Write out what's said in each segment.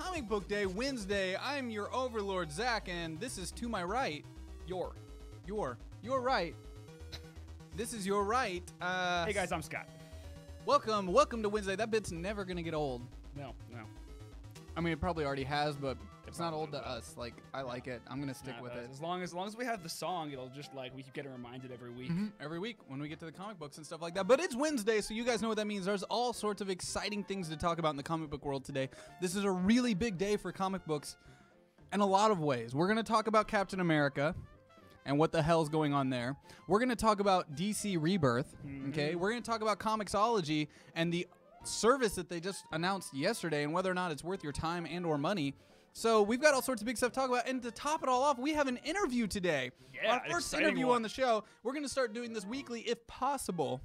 Comic Book Day, Wednesday. I'm your overlord, Zach, and this is to my right. Your right. This is your right. Hey guys, I'm Scott. Welcome to Wednesday. That bit's never gonna get old. No. I mean, it probably already has, but it's not old to us. Like, I like it. I'm gonna stick with it. As long as we have the song, it'll just like we keep getting reminded every week. Every week when we get to the comic books and stuff like that. But it's Wednesday, so you guys know what that means. There's all sorts of exciting things to talk about in the comic book world today. This is a really big day for comic books in a lot of ways. We're gonna talk about Captain America and what the hell's going on there. We're going to talk about DC Rebirth, okay? We're going to talk about Comixology and the service that they just announced yesterday and whether or not it's worth your time and or money. So we've got all sorts of big stuff to talk about. And to top it all off, we have an interview today. Yeah, our first interview on the show. We're going to start doing this weekly if possible.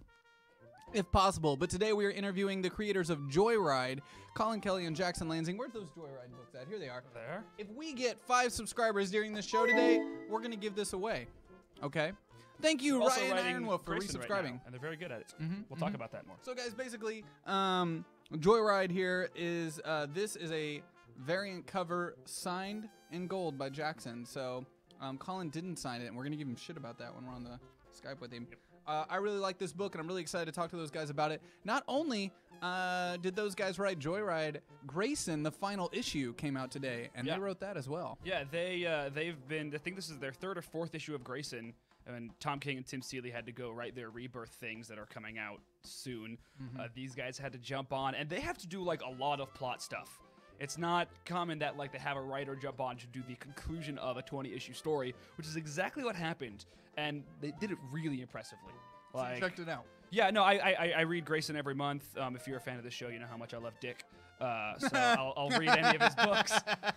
But today we are interviewing the creators of Joyride, Colin Kelly and Jackson Lansing. Where's those Joyride books at? Here they are. There. If we get 5 subscribers during this show today, we're going to give this away. Okay? Thank you, Also Ryan writing Ironwolf, for Grayson right resubscribing. now, and they're very good at it. We'll talk about that more. So, guys, basically, Joyride here is, this is a variant cover signed in gold by Jackson. So, Colin didn't sign it, and we're going to give him shit about that when we're on the Skype with him. Yep. I really like this book, and I'm really excited to talk to those guys about it. Not only did those guys write Joyride, Grayson, the final issue, came out today, and they wrote that as well. Yeah, they've been. I think this is their 3rd or 4th issue of Grayson, and Tom King and Tim Seeley had to go write their Rebirth things that are coming out soon. These guys had to jump on, and they have to do like a lot of plot stuff. It's not common that like they have a writer jump on to do the conclusion of a 20-issue story, which is exactly what happened, and they did it really impressively. Like, checked it out. Yeah, no, I read Grayson every month. If you're a fan of the show, you know how much I love Dick. So I'll read any of his books.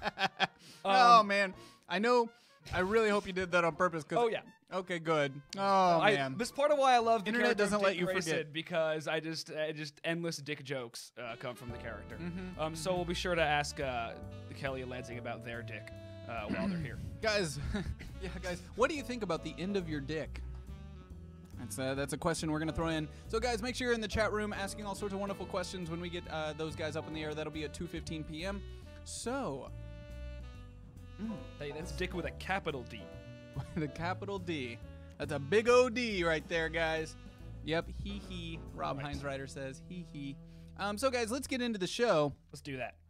Oh man, I really hope you did that on purpose. Oh yeah. Okay, good. Oh man, this part of why I love the internet character doesn't of let Dick you Grayson, forget because I just endless Dick jokes come from the character. So we'll be sure to ask Kelly and Lansing about their Dick while they're here. Guys, guys, what do you think about the end of your dick? That's a question we're going to throw in. So, guys, make sure you're in the chat room asking all sorts of wonderful questions when we get those guys up in the air. That'll be at 2:15 p.m. So, Hey, that's Dick with a capital D. The capital D. That's a big O-D right there, guys. Yep, hee. Rob Hines Ryder says hee. So, guys, let's get into the show. Let's do that.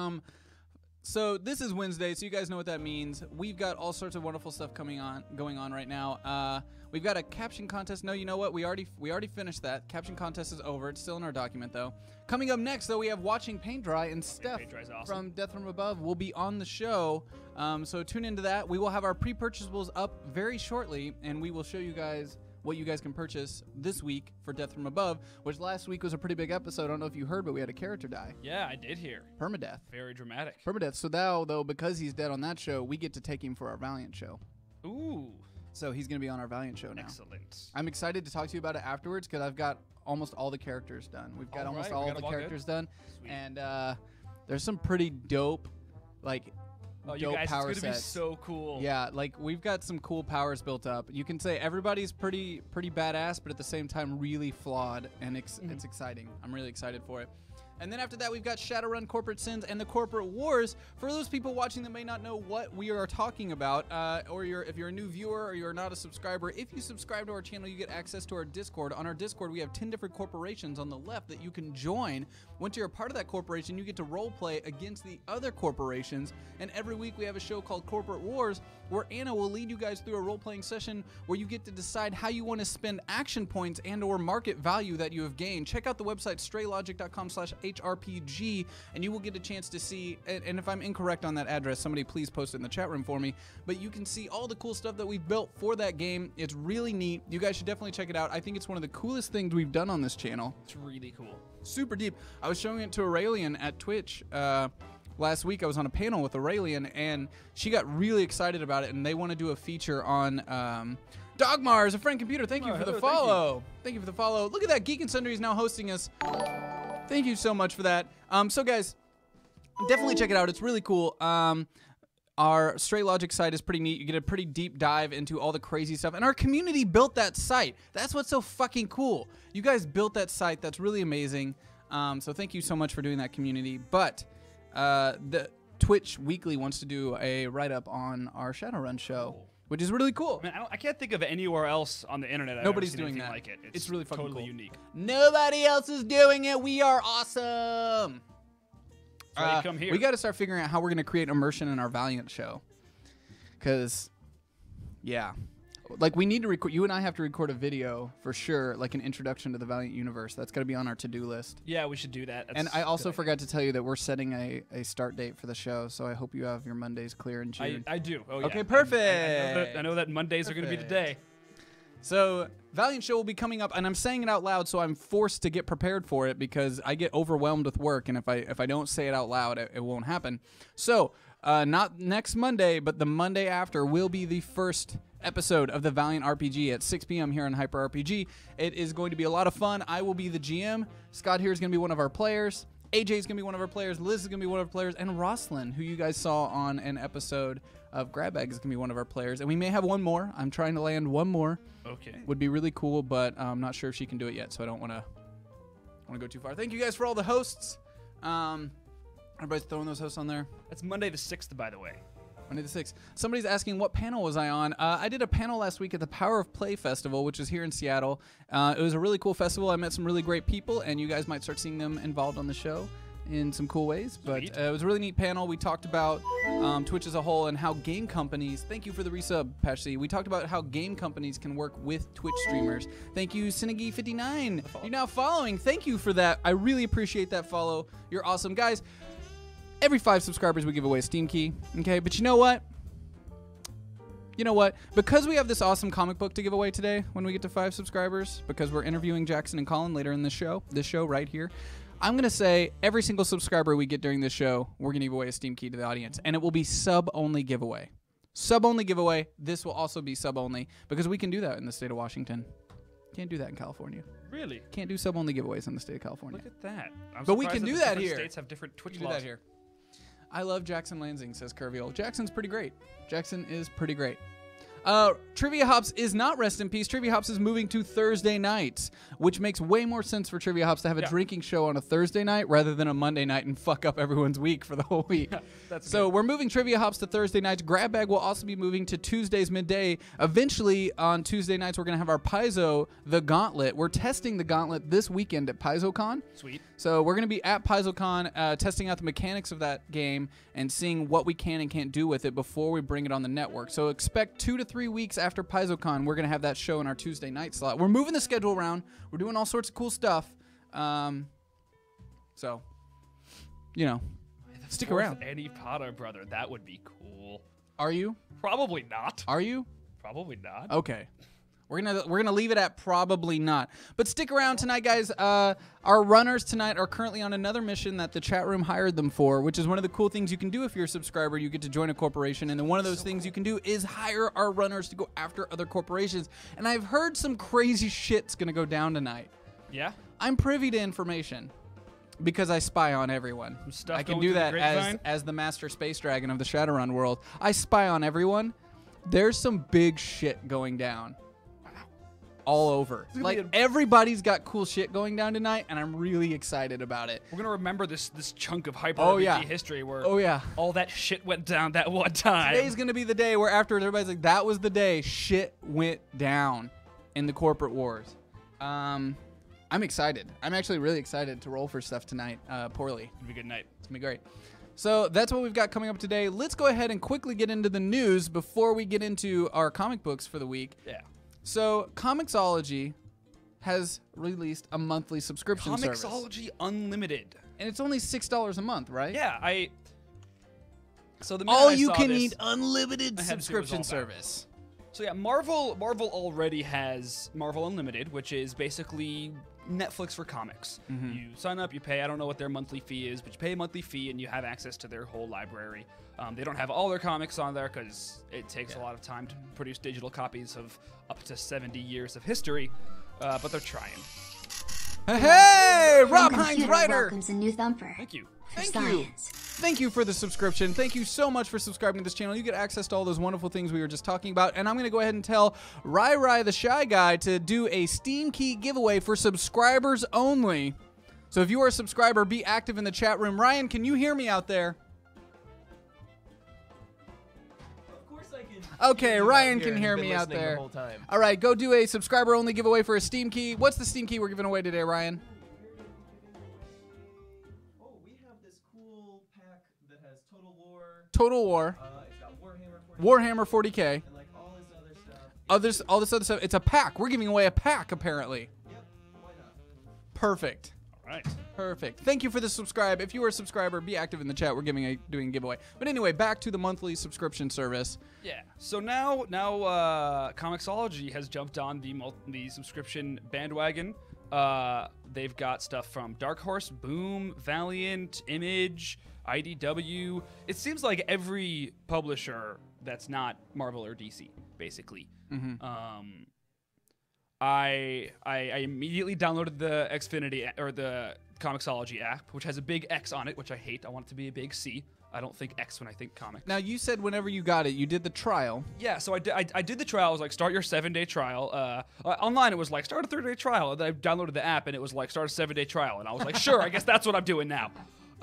So this is Wednesday, so you guys know what that means. We've got all sorts of wonderful stuff going on right now. We've got a caption contest. No, you know what? We already finished that. Caption contest is over. It's still in our document, though. Coming up next, though, we have Watching Paint Dry, and Steph awesome. from Death from Above will be on the show. So tune into that. We will have our pre-purchasables up very shortly, and we will show you guys what you guys can purchase this week for Death from Above, which last week was a pretty big episode. I don't know if you heard, but we had a character die. Yeah, I did hear. Permadeath. Very dramatic. Permadeath. So now, though, because he's dead on that show, we get to take him for our Valiant show. Ooh. So he's going to be on our Valiant show now. Excellent. I'm excited to talk to you about it afterwards because I've got almost all the characters done. We've got almost all the characters done. Sweet. And there's some pretty dope, you guys, power it's gonna sets. be so cool. Yeah, we've got some cool powers built up. You can say everybody's pretty badass, but at the same time really flawed, and it's exciting. I'm really excited for it. And then after that, we've got Shadowrun Corporate Sins and the Corporate Wars. For those people watching that may not know what we are talking about, or if you're a new viewer or you're not a subscriber, if you subscribe to our channel, you get access to our Discord. On our Discord, we have 10 different corporations on the left that you can join. Once you're a part of that corporation, you get to role play against the other corporations. And every week, we have a show called Corporate Wars, where Anna will lead you guys through a role-playing session where you get to decide how you want to spend action points and or market value that you have gained. Check out the website straylogic.com/HRPG, and you will get a chance to see, and if I'm incorrect on that address, somebody please post it in the chat room for me, but you can see all the cool stuff that we've built for that game. It's really neat. You guys should definitely check it out. I think it's one of the coolest things we've done on this channel. It's really cool. Super deep. I was showing it to Aurelian at Twitch last week. I was on a panel with Aurelian, and she got really excited about it, and they want to do a feature on Dogmars, a friend computer. Thank you for the follow. Thank you for the follow. Look at that. Geek and Sundry is now hosting us. Thank you so much for that. So, guys, definitely check it out. It's really cool. Our Stray Logic site is pretty neat. You get a pretty deep dive into all the crazy stuff. And our community built that site. That's what's so fucking cool. You guys built that site. That's really amazing. So thank you so much for doing that, community. But Twitch Weekly wants to do a write-up on our Shadowrun show, which is really cool. I mean, I can't think of anywhere else on the internet. Nobody's I've ever seen doing anything that. like it. It's really fucking totally cool. unique. Nobody else is doing it. We are awesome. So you come here. We got to start figuring out how we're going to create immersion in our Valiant show. Because, yeah. Like, we need to record. You and I have to record a video for sure, like an introduction to the Valiant universe. That's got to be on our to-do list. Yeah, we should do that. And I also forgot to tell you that we're setting a start date for the show, so I hope you have your Mondays clear in June. I do. Oh, yeah. Okay, perfect. I know that Mondays are going to be the day. So, Valiant Show will be coming up, and I'm saying it out loud, so I'm forced to get prepared for it because I get overwhelmed with work, and if I don't say it out loud, it won't happen. So, not next Monday, but the Monday after will be the first episode of the Valiant RPG at 6 p.m. here on Hyper RPG. It is going to be a lot of fun. I will be the GM. Scott here is going to be one of our players. AJ is going to be one of our players. Liz is going to be one of our players. And Roslyn, who you guys saw on an episode of Grab Bag, is going to be one of our players. And we may have one more. I'm trying to land one more. Okay. Would be really cool, but I'm not sure if she can do it yet, so I don't want to go too far. Thank you guys for all the hosts. Everybody's throwing those hosts on there. That's Monday the 6th, by the way. Monday the 6th. Somebody's asking, what panel was I on? I did a panel last week at the Power of Play Festival, which is here in Seattle. It was a really cool festival. I met some really great people, and you guys might start seeing them involved on the show in some cool ways. But it was a really neat panel. We talked about Twitch as a whole and how game companies... Thank you for the resub, Patchy. We talked about how game companies can work with Twitch streamers. Thank you, Synergy59. You're now following. Thank you for that. I really appreciate that follow. You're awesome. Guys, every 5 subscribers, we give away a Steam key, okay? But you know what? Because we have this awesome comic book to give away today when we get to 5 subscribers, because we're interviewing Jackson and Colin later in this show right here, I'm going to say every single subscriber we get during this show, we're going to give away a Steam key to the audience, and it will be sub-only giveaway. Sub-only giveaway. This will also be sub-only, because we can do that in the state of Washington. Can't do that in California. Really? Can't do sub-only giveaways in the state of California. Look at that. But we can do that here. States have different Twitch We can do laws. that here. I love Jackson Lansing, says Curviel. Jackson's pretty great. Jackson is pretty great. Trivia Hops is not rest in peace. Trivia Hops is moving to Thursday nights, which makes way more sense for Trivia Hops to have a drinking show on a Thursday night rather than a Monday night and fuck up everyone's week for the whole week. So we're moving Trivia Hops to Thursday nights. Grab Bag will also be moving to Tuesdays midday. Eventually, on Tuesday nights, we're going to have our Paizo, the Gauntlet. We're testing the Gauntlet this weekend at PaizoCon. Sweet. So we're going to be at PaizoCon testing out the mechanics of that game and seeing what we can and can't do with it before we bring it on the network. So expect 2 to 3 weeks after PaizoCon, we're going to have that show in our Tuesday night slot. We're moving the schedule around. We're doing all sorts of cool stuff. So, stick around. Eddie Potter brother. That would be cool. Are you? Probably not. Are you? Probably not. Okay. We're gonna leave it at probably not. But stick around tonight, guys. Our runners tonight are currently on another mission that the chat room hired them for, which is one of the cool things you can do if you're a subscriber. You get to join a corporation, and then one of those things you can do is hire our runners to go after other corporations. And I've heard some crazy shit's gonna go down tonight. Yeah? I'm privy to information because I spy on everyone. Stuff I can going do through the that grapevine? as the master space dragon of the Shadowrun world. I spy on everyone. There's some big shit going down. All over. Like, everybody's got cool shit going down tonight, and I'm really excited about it. We're going to remember this chunk of Hyper Oh, RPG yeah. history where Oh, yeah. all that shit went down that one time. Today's going to be the day where afterwards everybody's like, that was the day shit went down in the corporate wars. I'm excited. I'm actually really excited to roll for stuff tonight, poorly. It'll be a good night. It's going to be great. So that's what we've got coming up today. Let's go ahead and quickly get into the news before we get into our comic books for the week. Yeah. So, Comixology has released a monthly subscription service. Comixology Unlimited. And it's only $6 a month, right? Yeah, So the minute All I you saw can this, eat unlimited I had to see what it was subscription all about. service. So yeah, Marvel already has Marvel Unlimited, which is basically Netflix for comics. Mm-hmm. You sign up, you pay. I don't know what their monthly fee is, but you pay a monthly fee and you have access to their whole library. They don't have all their comics on there because it takes a lot of time to produce digital copies of up to 70 years of history, but they're trying. Hey, Rob Home Hines, Computer writer. welcomes a new thumper. Thank you. For Thank you. science. Thank you for the subscription. Thank you so much for subscribing to this channel. You get access to all those wonderful things we were just talking about. And I'm going to go ahead and tell Rai the Shy Guy to do a Steam Key giveaway for subscribers only. So if you are a subscriber, be active in the chat room. Ryan, can you hear me out there? Okay, You Ryan out can here hear who've been me out listening there. The whole time. All right, go do a subscriber-only giveaway for a Steam key. What's the Steam key we're giving away today, Ryan? Oh, we have this cool pack that has Total War. Total War, It's got Warhammer 40K. Warhammer 40K, And like all this other stuff. all this other stuff. It's a pack. We're giving away a pack, apparently. Yep. Why not? Perfect. All right. Perfect. Thank you for the subscribe. If you are a subscriber, be active in the chat. We're doing a giveaway. But anyway, back to the monthly subscription service. Yeah. So now, Comixology has jumped on the subscription bandwagon. They've got stuff from Dark Horse, Boom, Valiant, Image, IDW. It seems like every publisher that's not Marvel or DC, basically. I immediately downloaded the Xfinity or the Comixology app, which has a big X on it, which I hate. I want it to be a big C. I don't think X when I think comics. Now, you said whenever you got it, you did the trial. Yeah, so I did the trial. I was like, start your 7-day trial. Online, it was like, start a 30-day trial. And then I downloaded the app, and it was like, start a 7-day trial. And I was like, sure, I guess that's what I'm doing now.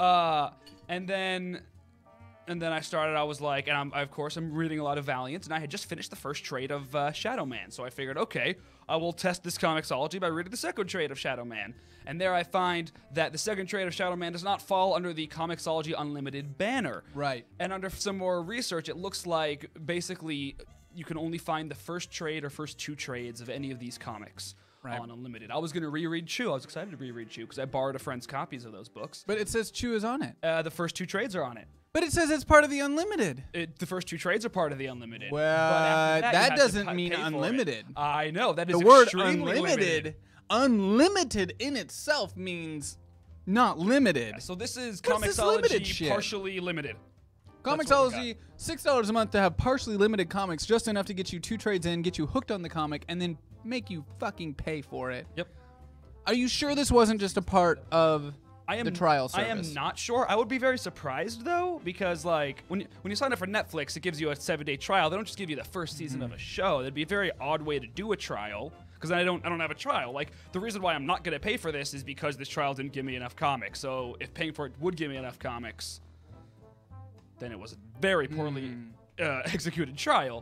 And then I started, I was like, and of course, I'm reading a lot of Valiant, and I had just finished the first trade of Shadow Man. So I figured, okay, I will test this Comixology by reading the second trade of Shadow Man. And there I find that the second trade of Shadow Man does not fall under the Comixology Unlimited banner. Right. And under some more research, it looks like basically you can only find the first trade or first 2 trades of any of these comics on Unlimited. I was going to reread Chew. I was excited to reread Chew because I borrowed a friend's copies of those books. But it says Chew is on it. The first 2 trades are on it. But it says it's part of the Unlimited. The first 2 trades are part of the Unlimited. Well, But after that you have to doesn't pay mean for it. unlimited. I know. That is The word extremely unlimited, unlimited in itself means not limited. So this is What is this limited Comixology shit? partially limited. That's what we Comixology, $6 a month to have partially limited comics, just enough to get you 2 trades in, get you hooked on the comic, and then make you fucking pay for it. Yep. Are you sure this wasn't just a part of the trial service? I am not sure. I would be very surprised though, because like when you sign up for Netflix, it gives you a 7-day trial. They don't just give you the first season of a show. That'd be a very odd way to do a trial. Because I don't have a trial. Like the reason why I'm not gonna pay for this is because this trial didn't give me enough comics. So if paying for it would give me enough comics, then it was a very poorly executed trial.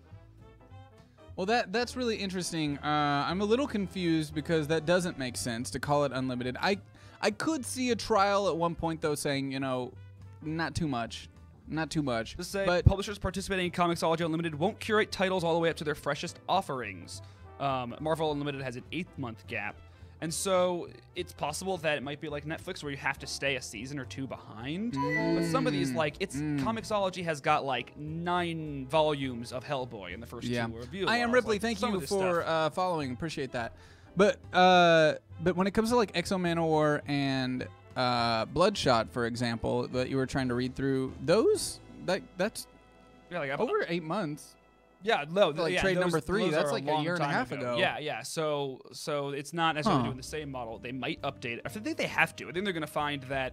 Well, that's really interesting. I'm a little confused because that doesn't make sense to call it unlimited. I could see a trial at one point though, saying not too much. Just say But publishers participating in Comixology Unlimited won't curate titles all the way up to their freshest offerings. Marvel Unlimited has an 8-month gap. And so it's possible that it might be like Netflix where you have to stay a season or 2 behind. But some of these, like, Comixology has got like 9 volumes of Hellboy in the first 2 reviews. I am Ripley. Thank you for following. Appreciate that. But when it comes to like Exo Manowar and Bloodshot, for example, that you were trying to read through, that's over 8 months. Yeah, no, like trade number 3, that's like a year and a half ago. Yeah. So it's not necessarily doing the same model. They might update it. I think they have to. I think they're going to find that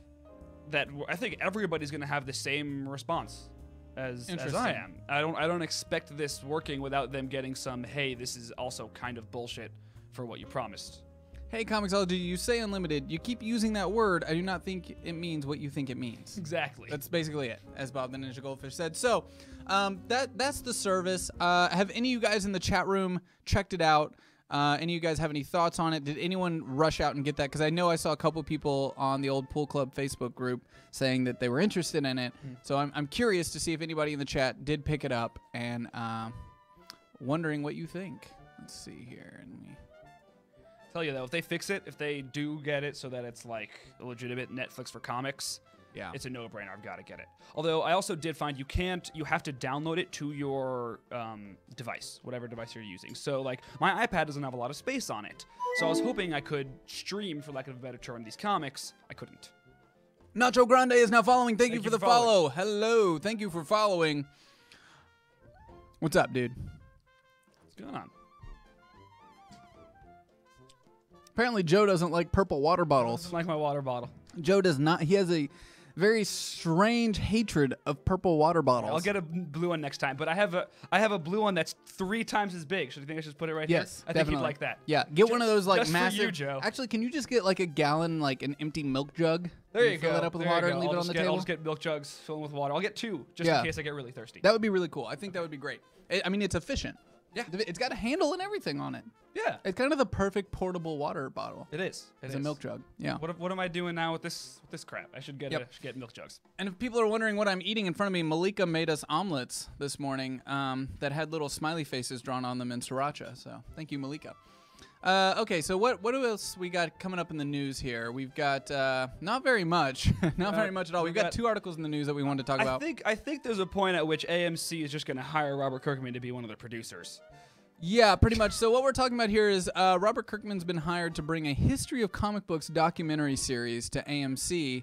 I think everybody's going to have the same response as I am. I don't expect this working without them getting some, hey, this is also kind of bullshit for what you promised. Hey, Comixology, you say unlimited. You keep using that word. I do not think it means what you think it means. Exactly. That's basically it, as Bob the Ninja Goldfish said. So that's the service. Have any of you guys in the chat room checked it out? Any of you guys have any thoughts on it? Did anyone rush out and get that? Because I know I saw a couple people on the old Pool Club Facebook group saying that they were interested in it. So I'm curious to see if anybody in the chat did pick it up and wondering what you think. Let's see here. Tell you though, if they fix it, if they do get it so that it's like a legitimate Netflix for comics, it's a no-brainer. I've got to get it. Although I also did find you have to download it to your device, whatever device you're using. So like my iPad doesn't have a lot of space on it. So I was hoping I could stream, for lack of a better term, these comics. I couldn't. Nacho Grande is now following. Thank you for the follow. Hello. Thank you for following. What's up, dude? What's going on? Apparently Joe doesn't like purple water bottles. Doesn't like my water bottle. Joe does not. He has a very strange hatred of purple water bottles. I'll get a blue one next time, but I have a blue one that's 3 times as big. So do you think I should put it right here? Yes, I definitely. think you'd like that. Yeah, get one of those like just for massive. you, Joe. Actually, can you just get like a gallon, like an empty milk jug? There and you fill go. it up with There you water go. and leave I'll it on the just table. I'll just get milk jugs, fill them with water. I'll get 2 just Yeah. in case I get really thirsty. That would be really cool. I think that would be great. I mean, it's efficient. Yeah. It's got a handle and everything on it. Yeah, It's kind of the perfect portable water bottle. it is. It's a milk jug. Yeah. What am I doing now with this crap? I should get should get milk jugs. And if people are wondering what I'm eating in front of me, Malika made us omelets this morning that had little smiley faces drawn on them in sriracha. So thank you, Malika. Okay, so what else we got coming up in the news here? We've got not very much, not very much at all. We've got 2 articles in the news that we wanted to talk about. I think there's a point at which AMC is just going to hire Robert Kirkman to be one of their producers. Yeah, pretty much. So what we're talking about here is Robert Kirkman's been hired to bring a history of comic books documentary series to AMC.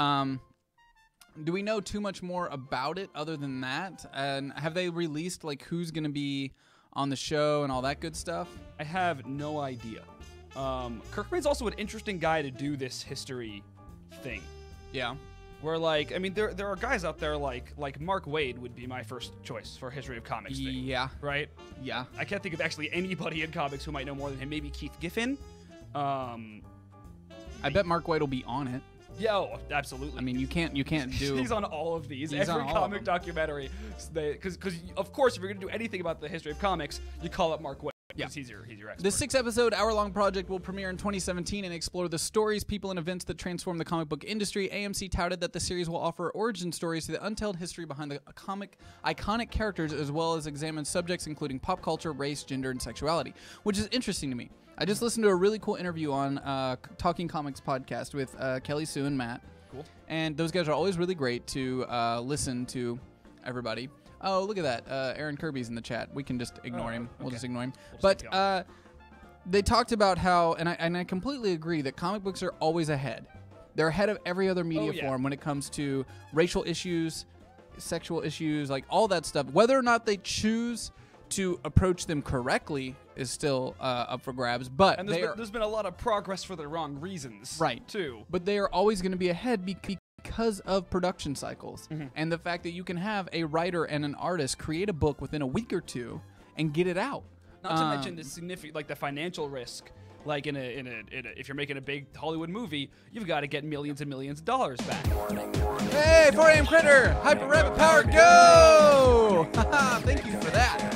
Do we know too much more about it other than that? And have they released like who's going to be on the show and all that good stuff? I have no idea. Kirkman's also an interesting guy to do this history thing. Yeah. Where like, I mean, there are guys out there like Mark Waid would be my first choice for a history of comics thing. Yeah. Right? Yeah. I can't think of actually anybody in comics who might know more than him. Maybe Keith Giffen. I bet Mark Waid will be on it. Yeah, oh, absolutely. I mean, you can't do. He's on all of these. He's Every on all of comic them. documentary. Because of course, if you're going to do anything about the history of comics, you call up Mark Waid. Yeah. He's your expert. The 6-episode, hour-long project will premiere in 2017 and explore the stories, people, and events that transform the comic book industry. AMC touted that the series will offer origin stories to the untold history behind the iconic characters, as well as examine subjects including pop culture, race, gender, and sexuality, which is interesting to me. I just listened to a really cool interview on Talking Comics podcast with Kelly Sue and Matt. Cool. And those guys are always really great to listen to everybody. Oh, look at that. Aaron Kirby's in the chat. We can just ignore him. We'll okay. just ignore him. We'll just keep But they talked about how, and I completely agree, that comic books are always ahead. They're ahead of every other media yeah. form when it comes to racial issues, sexual issues, like all that stuff. Whether or not they choose to approach them correctly is still up for grabs. But And there's been a lot of progress for the wrong reasons. Right. Too. But they are always going to be ahead because of production cycles Mm-hmm. and the fact that you can have a writer and an artist create a book within a week or 2 and get it out. Not to mention the significant, like the financial risk. Like if you're making a big Hollywood movie, you've got to get millions and millions of dollars back. Hey, 4 AM Critter! Hyper Rapid Power, go! Haha, thank you for that.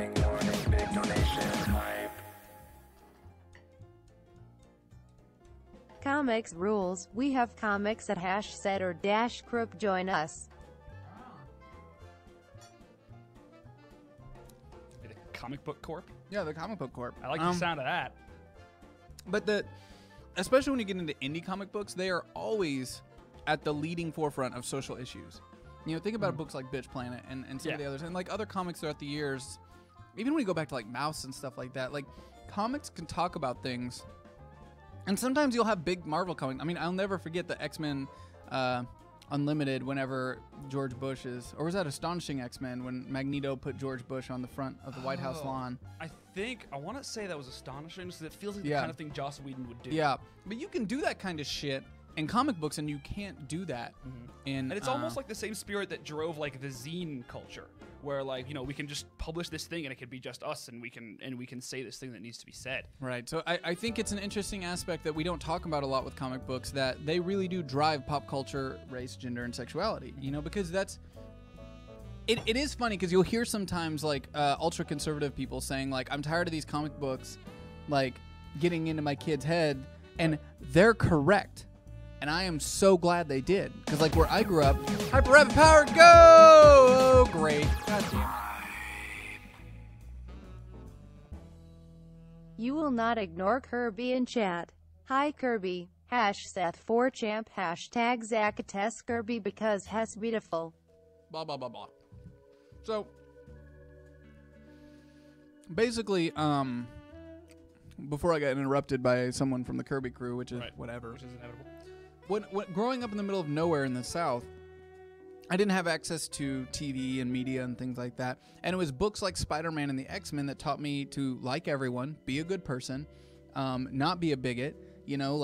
Comics rules. We have comics at #set or #group. Join us. The Comic Book Corp. Yeah, the Comic Book Corp. I like the sound of that. But especially when you get into indie comic books, they are always at the leading forefront of social issues. You know, think about books like Bitch Planet and some of the Yeah. others, and like other comics throughout the years. Even when you go back to like Mouse and stuff like that, like comics can talk about things. And sometimes you'll have big Marvel coming. I mean, I'll never forget the X-Men Unlimited whenever George Bush or was that Astonishing X-Men when Magneto put George Bush on the front of the White House lawn? I want to say that was astonishing because it feels like Yeah. the kind of thing Joss Whedon would do. Yeah, but you can do that kind of shit in comic books, and you can't do that in. And it's almost like the same spirit that drove like the zine culture, where like we can just publish this thing and it could be just us, and we can say this thing that needs to be said. right. So I think it's an interesting aspect that we don't talk about a lot with comic books, that they really do drive pop culture, race, gender, and sexuality. You know, because that's. It is funny because you'll hear sometimes like ultra conservative people saying like, I'm tired of these comic books like getting into my kid's head, and they're correct. And I am so glad they did, because like where I grew up, Hyper Rapid Power, go! Oh, great. God damn. You will not ignore Kirby in chat. Hi Kirby. #Seth4Champ. #Zacates Kirby because has beautiful. Blah, blah, blah, blah. So, basically, before I got interrupted by someone from the Kirby crew, which is whatever. Which is inevitable. When growing up in the middle of nowhere in the South, I didn't have access to TV and media and things like that. And it was books like Spider-Man and the X-Men that taught me to like everyone, be a good person, not be a bigot. You know, like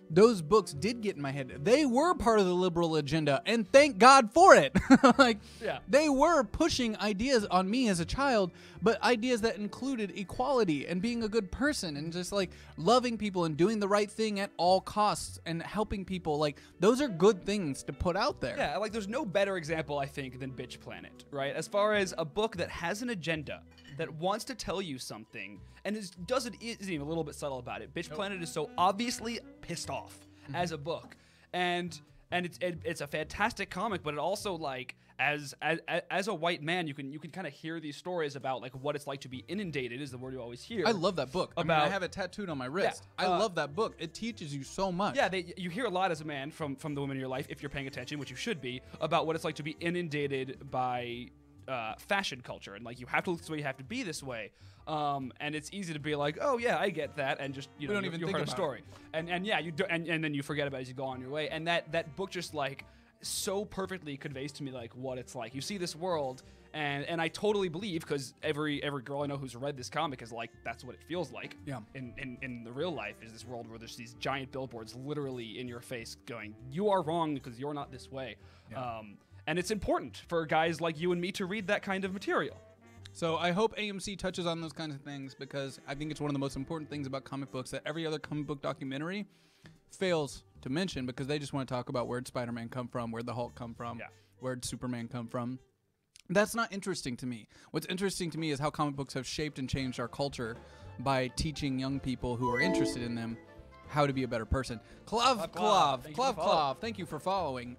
those books did get in my head. They were part of the liberal agenda, and thank God for it. Like, Yeah. they were pushing ideas on me as a child, but ideas that included equality and being a good person and just like loving people and doing the right thing at all costs and helping people. Like, those are good things to put out there. Yeah, like there's no better example, I think, than Bitch Planet, right? As far as a book that has an agenda, that wants to tell you something, and isn't even a little bit subtle about it. Bitch Planet is so obviously pissed off as a book, and it's a fantastic comic, but it also, like, as a white man, you can kind of hear these stories about like what it's like to be inundated, is the word you always hear. I love that book. I About- have it tattooed on my wrist. Yeah, I love that book. It teaches you so much. Yeah, you hear a lot as a man from the women in your life, if you're paying attention, which you should be, about what it's like to be inundated by fashion culture, and like you have to look this way, you have to be this way, and it's easy to be like, oh yeah, I get that, and just We don't even you think heard a about story, and yeah, you do, and then you forget about it as you go on your way, and that book just like so perfectly conveys to me like what it's like. You see this world, and I totally believe, because every girl I know who's read this comic is like, that's what it feels like. Yeah. In the real life, is this world where there's these giant billboards literally in your face going, you are wrong because you're not this way. Yeah. And it's important for guys like you and me to read that kind of material. So I hope AMC touches on those kinds of things, because I think it's one of the most important things about comic books that every other comic book documentary fails to mention, because they just want to talk about where'd Spider-Man come from, where'd the Hulk come from, Yeah. where'd Superman come from. That's not interesting to me. What's interesting to me is how comic books have shaped and changed our culture by teaching young people who are interested in them how to be a better person. Klav, Thank you for following. thank you for following.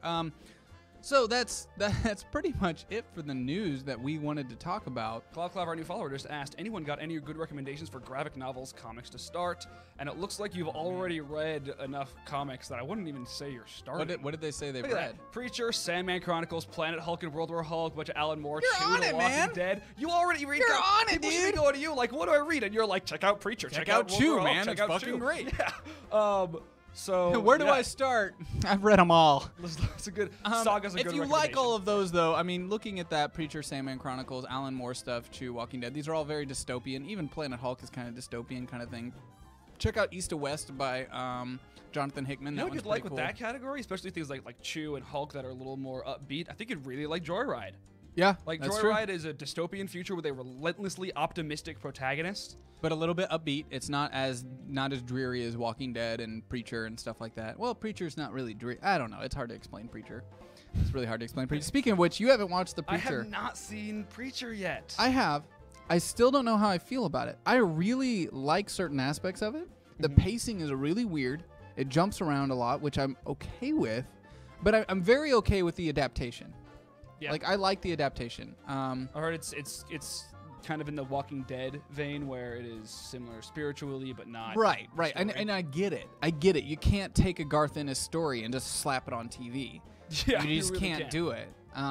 So that's pretty much it for the news that we wanted to talk about. Clav, our new follower, just asked, anyone got any good recommendations for graphic novels, comics to start? And it looks like you've already read enough comics that I wouldn't even say you're starting. What did they say they've Look at read? that. Preacher, Sandman Chronicles, Planet Hulk and World War Hulk, bunch of Alan Moore, You're Chew, on The it, Walking man. Dead. You already read. You're on it, People should be dude. going to you like, what do I read? And you're like, check out Preacher, check out World Chew, War Hulk, man. check It's out fucking Chew. great. Yeah. So Where do yeah, I start? I've read them all. It's a good Saga's a good If you like recommendation. all of those, though, I mean, looking at that Preacher, Sandman Chronicles, Alan Moore stuff, Chew, Walking Dead, these are all very dystopian. Even Planet Hulk is kind of dystopian kind of thing. Check out East to West by Jonathan Hickman. You know That what you'd one's like pretty with cool. that category, especially things like Chew and Hulk that are a little more upbeat. I think you'd really like Joyride. Yeah, Like that's true. Joyride is a dystopian future with a relentlessly optimistic protagonist. But a little bit upbeat. It's not as dreary as Walking Dead and Preacher and stuff like that. Well, Preacher's not really dreary. I don't know. It's hard to explain Preacher. It's really hard to explain Preacher. Speaking of which, you haven't watched the I Preacher. have not seen Preacher yet. I have. I still don't know how I feel about it. I really like certain aspects of it. The Mm-hmm. pacing is really weird. It jumps around a lot, which I'm okay with. But I'm very okay with the adaptation. Yeah. Like, I like the adaptation. I heard it's kind of in the Walking Dead vein where it is similar spiritually, but not. Right. And story. I get it. I get it. You can't take a Garth Ennis story and just slap it on TV. Yeah, You just really can't do it.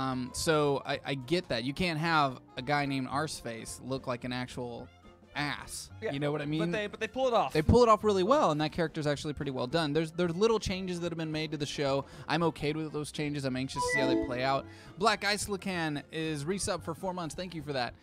So I get that. You can't have a guy named Arseface look like an actual ass. Yeah, You know what I mean? But they pull it off. They pull it off really well, and that character's actually pretty well done. There's little changes that have been made to the show. I'm okay with those changes. I'm anxious to see how they play out. Black Ice Lacan is resub for 4 months. Thank you for that.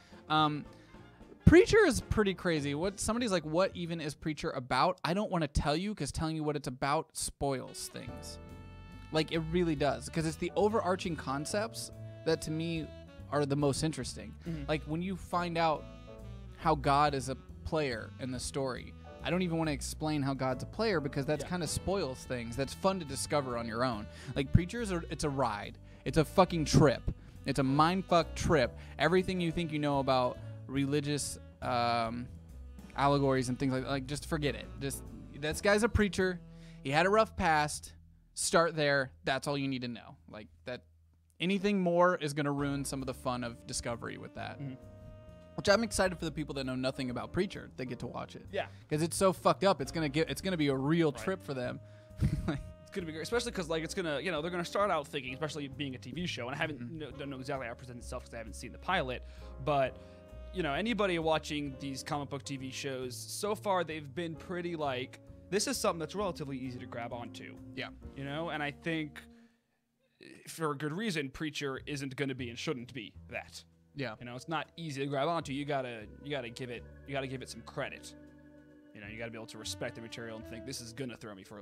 Preacher is pretty crazy. Somebody's like, what even is Preacher about? I don't want to tell you, because telling you what it's about spoils things. Like, it really does, because it's the overarching concepts that to me are the most interesting. Like, when you find out how God is a player in the story, I don't even want to explain how God's a player, because that's kind of spoils things. That's fun to discover on your own. Like, it's a ride. It's a fucking trip. It's a mindfuck trip. Everything you think you know about religious allegories and things like just forget it. Just, this guy's a preacher. He had a rough past. Start there. That's all you need to know. Like, that. Anything more is going to ruin some of the fun of discovery with that. Which I'm excited for the people that know nothing about Preacher. They get to watch it. Yeah. Because it's so fucked up. It's gonna be a real trip for them. Like, It's gonna be great, especially because like it's gonna, they're gonna start out thinking, especially being a TV show, and I don't know exactly how it presents itself because I haven't seen the pilot, but anybody watching these comic book TV shows so far, they've been pretty like, this is something that's relatively easy to grab onto. yeah. And I think for a good reason, Preacher isn't gonna be and shouldn't be that. Yeah. It's not easy to grab onto. You gotta give it some credit. You gotta be able to respect the material and think this is gonna throw me for a loop.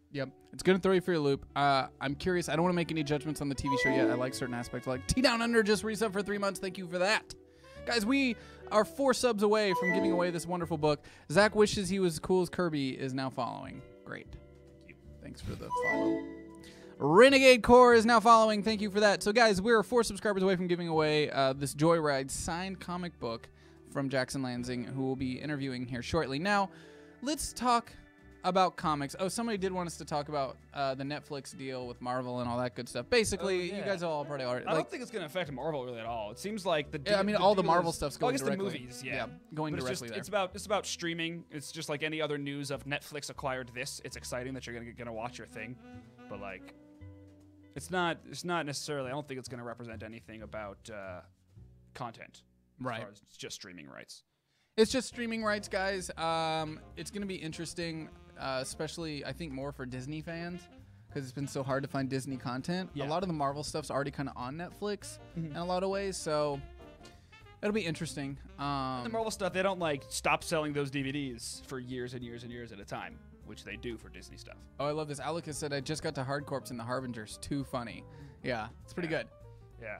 Yep. It's going to throw you for your loop. I'm curious. I don't want to make any judgments on the TV show yet. I like certain aspects. Like T Down Under just resubbed for 3 months. Thank you for that. Guys, we are 4 subs away from giving away this wonderful book. Zach wishes he was cool as Kirby is now following. Great. Thanks for the follow. Renegade Core is now following. Thank you for that. So, guys, we're 4 subscribers away from giving away this Joyride signed comic book from Jackson Lansing, who will be interviewing here shortly. Now, let's talk about comics. Oh, somebody did want us to talk about the Netflix deal with Marvel and all that good stuff. Basically, you guys all probably already. I don't think it's going to affect Marvel really at all. It seems like the. I mean, all the Marvel stuff's going directly. directly. The movies, yeah, going but directly it's there. It's about streaming. It's just like any other news of Netflix acquired this. It's exciting that you're gonna watch your thing, but like, it's not necessarily. I don't think it's going to represent anything about content. Right. As far as it's just streaming rights. It's just streaming rights, guys. It's going to be interesting, especially, I think, more for Disney fans, because it's been so hard to find Disney content. Yeah. A lot of the Marvel stuff's already kind of on Netflix in a lot of ways, so it'll be interesting. The Marvel stuff, they don't like stop selling those DVDs for years and years and years at a time, which they do for Disney stuff. Oh, I love this. Alec has said, I just got to Hard Corps and the Harbingers. Too funny. Yeah, it's pretty good. Yeah.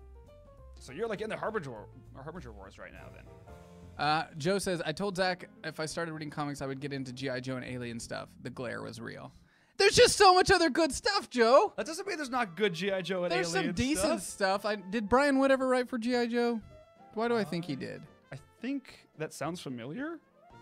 So you're like in the Harbinger Wars right now, then. Joe says, I told Zach if I started reading comics, I would get into G.I. Joe and alien stuff. The glare was real. There's just so much other good stuff, Joe. That doesn't mean there's not good G.I. Joe and There's alien some decent stuff. Did Brian Wood ever write for G.I. Joe? Why do I think he did? I think that sounds familiar.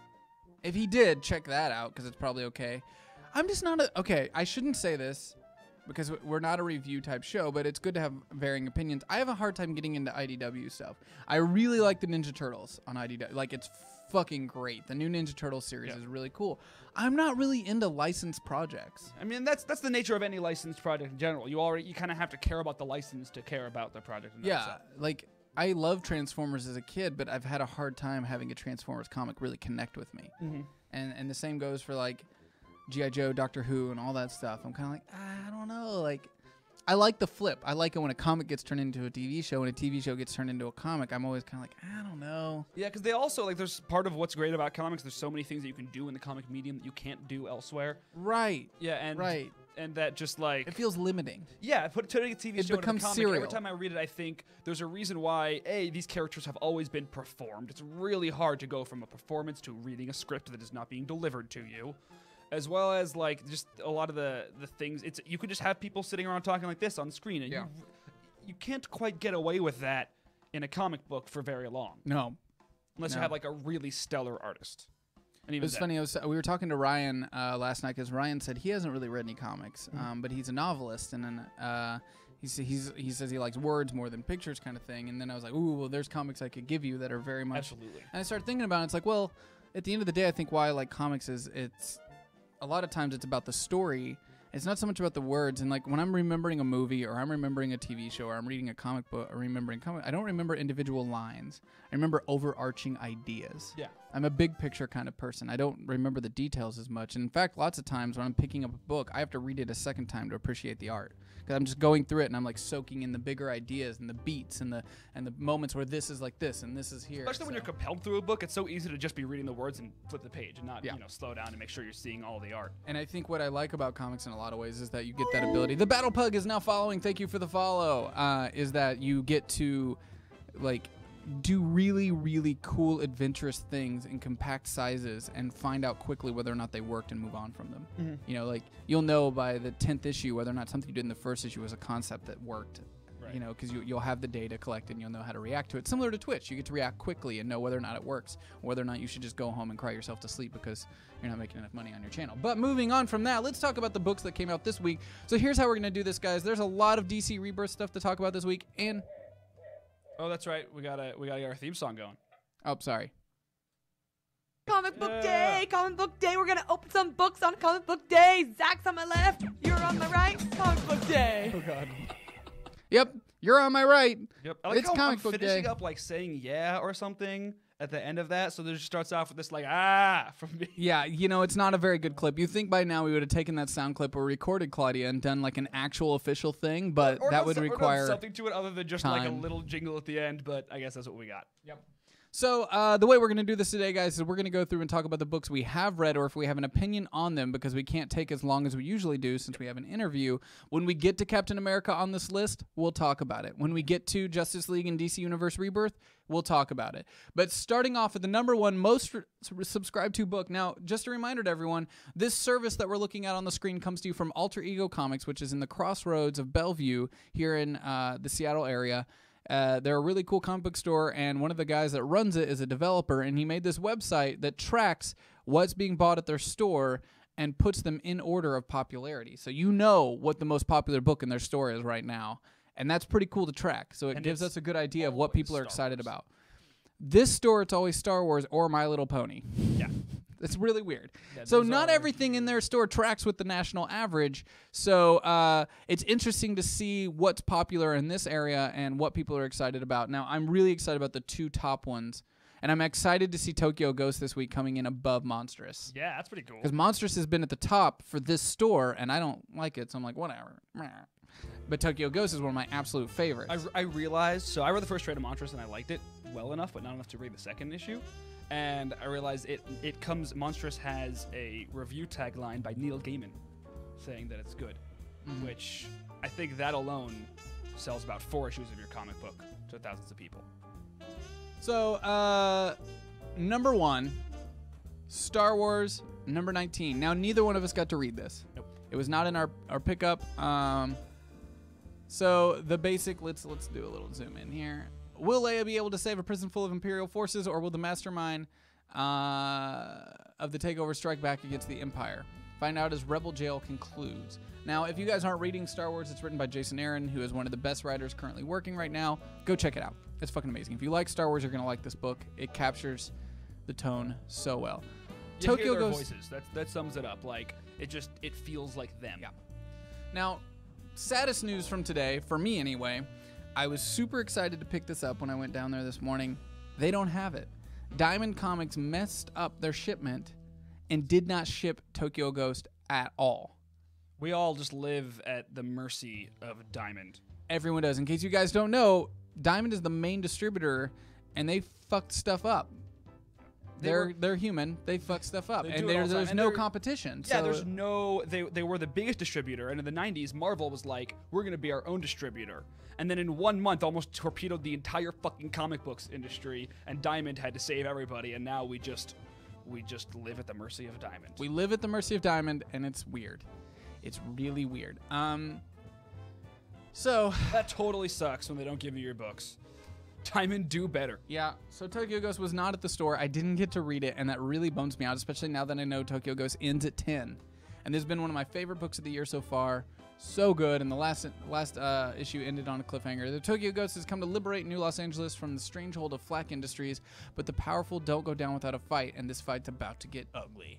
If he did, check that out, because it's probably okay. I'm just not okay, I shouldn't say this, because we're not a review type show, but it's good to have varying opinions. I have a hard time getting into IDW stuff. I really like the Ninja Turtles on IDW. Like, it's fucking great. The new Ninja Turtles series is really cool. I'm not really into licensed projects. I mean, that's the nature of any licensed project in general. You kind of have to care about the license to care about the project. Yeah, like, I love Transformers as a kid, but I've had a hard time having a Transformers comic really connect with me. And the same goes for, like, G.I. Joe, Doctor Who, and all that stuff. I'm kind of like, I don't know. Like, I like the flip. I like it when a comic gets turned into a TV show and a TV show gets turned into a comic. I'm always kind of like, I don't know. Yeah, because they also, like, there's part of what's great about comics. There's so many things that you can do in the comic medium that you can't do elsewhere. Right. Yeah, and that just, like... It feels limiting. Yeah, turning a TV It show into a becomes comic, serial. every time I read it, I think there's a reason why, these characters have always been performed. It's really hard to go from a performance to reading a script that is not being delivered to you. As well as, like, just a lot of the things. You could just have people sitting around talking like this on screen, and you can't quite get away with that in a comic book for very long. No. Unless you have, like, a really stellar artist. And even It was funny. We were talking to Ryan last night, because Ryan said he hasn't really read any comics, but he's a novelist, and then he says he likes words more than pictures, kind of thing. And then I was like, ooh, well, there's comics I could give you that are very much. Absolutely. And I started thinking about it. It's like, well, at the end of the day, I think why I like comics is it's a lot of times it's about the story. It's not so much about the words. And like when I'm remembering a movie or I'm remembering a TV show or I'm reading a comic book or remembering comic, I don't remember individual lines. I remember overarching ideas. Yeah. I'm a big picture kind of person. I don't remember the details as much. And in fact, lots of times when I'm picking up a book, I have to read it a second time to appreciate the art. Because I'm just going through it and I'm like soaking in the bigger ideas and the beats and the moments where this is like this and this is here. Especially when you're compelled through a book, it's so easy to just be reading the words and flip the page and not slow down and make sure you're seeing all the art. And I think what I like about comics in a lot of ways is that you get that ability. The Battle Pug is now following. Thank you for the follow. Is that you get to like do really, really cool, adventurous things in compact sizes and find out quickly whether or not they worked and move on from them. Mm-hmm. You know, like you'll know by the 10th issue whether or not something you did in the first issue was a concept that worked. Right. You know, because you'll have the data collected and you'll know how to react to it. Similar to Twitch, you get to react quickly and know whether or not it works, or whether or not you should just go home and cry yourself to sleep because you're not making enough money on your channel. But moving on from that, let's talk about the books that came out this week. So here's how we're going to do this, guys. There's a lot of DC Rebirth stuff to talk about this week, and oh, that's right. We gotta get our theme song going. oh, sorry. Comic book day, comic book day. We're gonna open some books on comic book day. Zach's on my left, you're on my right. Comic book day. Oh God. Yep, you're on my right. Yep. I like It's how comic I'm book finishing day. up like saying yeah or something at the end of that. So there just starts off with this like from me. Yeah, you know, it's not a very good clip. You think by now we would have taken that sound clip or recorded Claudia and done like an actual official thing, but Or that done would or done require something to it other than just like a time. little jingle at the end. But I guess that's what we got. Yep. So the way we're going to do this today, guys, is we're going to go through and talk about the books we have read or if we have an opinion on them because we can't take as long as we usually do since we have an interview. When we get to Captain America on this list, we'll talk about it. When we get to Justice League and DC Universe Rebirth, we'll talk about it. But starting off with the number one most subscribed to book. Now, just a reminder to everyone, this service that we're looking at on the screen comes to you from Alter Ego Comics, which is in the crossroads of Bellevue here in the Seattle area. They're a really cool comic book store, and one of the guys that runs it is a developer, and he made this website that tracks what's being bought at their store and puts them in order of popularity. So you know what the most popular book in their store is right now, and that's pretty cool to track. So it gives us a good idea of what people are excited about. This store, it's always Star Wars or My Little Pony. Yeah. It's really weird. Yeah, so those not are- everything in their store tracks with the national average. So it's interesting to see what's popular in this area and what people are excited about. Now, I'm really excited about the two top ones. And I'm excited to see Tokyo Ghost this week coming in above Monstrous. Yeah, that's pretty cool. Because Monstrous has been at the top for this store, and I don't like it, so I'm like, whatever. But Tokyo Ghost is one of my absolute favorites. I realized, so I read the first trade of Monstrous and I liked it well enough, but not enough to read the second issue. And I realized it comes, Monstrous has a review tagline by Neil Gaiman saying that it's good, which I think that alone sells about 4 issues of your comic book to thousands of people. So, number 1, Star Wars, number 19. Now, neither one of us got to read this. Nope. It was not in our pickup. So the basic, let's do a little zoom in here. Will Leia be able to save a prison full of Imperial forces, or will the mastermind of the takeover strike back against the Empire? Find out as Rebel Jail concludes. Now, if you guys aren't reading Star Wars, it's written by Jason Aaron, who is one of the best writers currently working right now. Go check it out. It's fucking amazing. If you like Star Wars, you're going to like this book. It captures the tone so well. You Tokyo hear their Ghost. voices. That sums it up. Like, it feels like them. Yeah. Now, saddest news from today, for me anyway, I was super excited to pick this up when I went down there this morning. They don't have it. Diamond Comics messed up their shipment and did not ship Tokyo Ghost at all. We all just live at the mercy of Diamond. Everyone does. In case you guys don't know, Diamond is the main distributor, and they fucked stuff up. They're human. They fuck stuff up, They and do it all the time. there's And no they're- competition. Yeah, so there's no. They were the biggest distributor, and in the '90s, Marvel was like, "We're gonna be our own distributor." And then in 1 month, almost torpedoed the entire fucking comic books industry, and Diamond had to save everybody. And now we just live at the mercy of Diamond. we live at the mercy of Diamond, and it's weird. It's really weird. So That totally sucks when they don't give you your books. Diamond, do better. yeah, so Tokyo Ghost was not at the store. I didn't get to read it, and that really bums me out, especially now that I know Tokyo Ghost ends at 10. And this has been one of my favorite books of the year so far. So good, and the last issue ended on a cliffhanger. The Tokyo Ghost has come to liberate New Los Angeles from the strange hold of Flack Industries, but the powerful don't go down without a fight, and this fight's about to get ugly.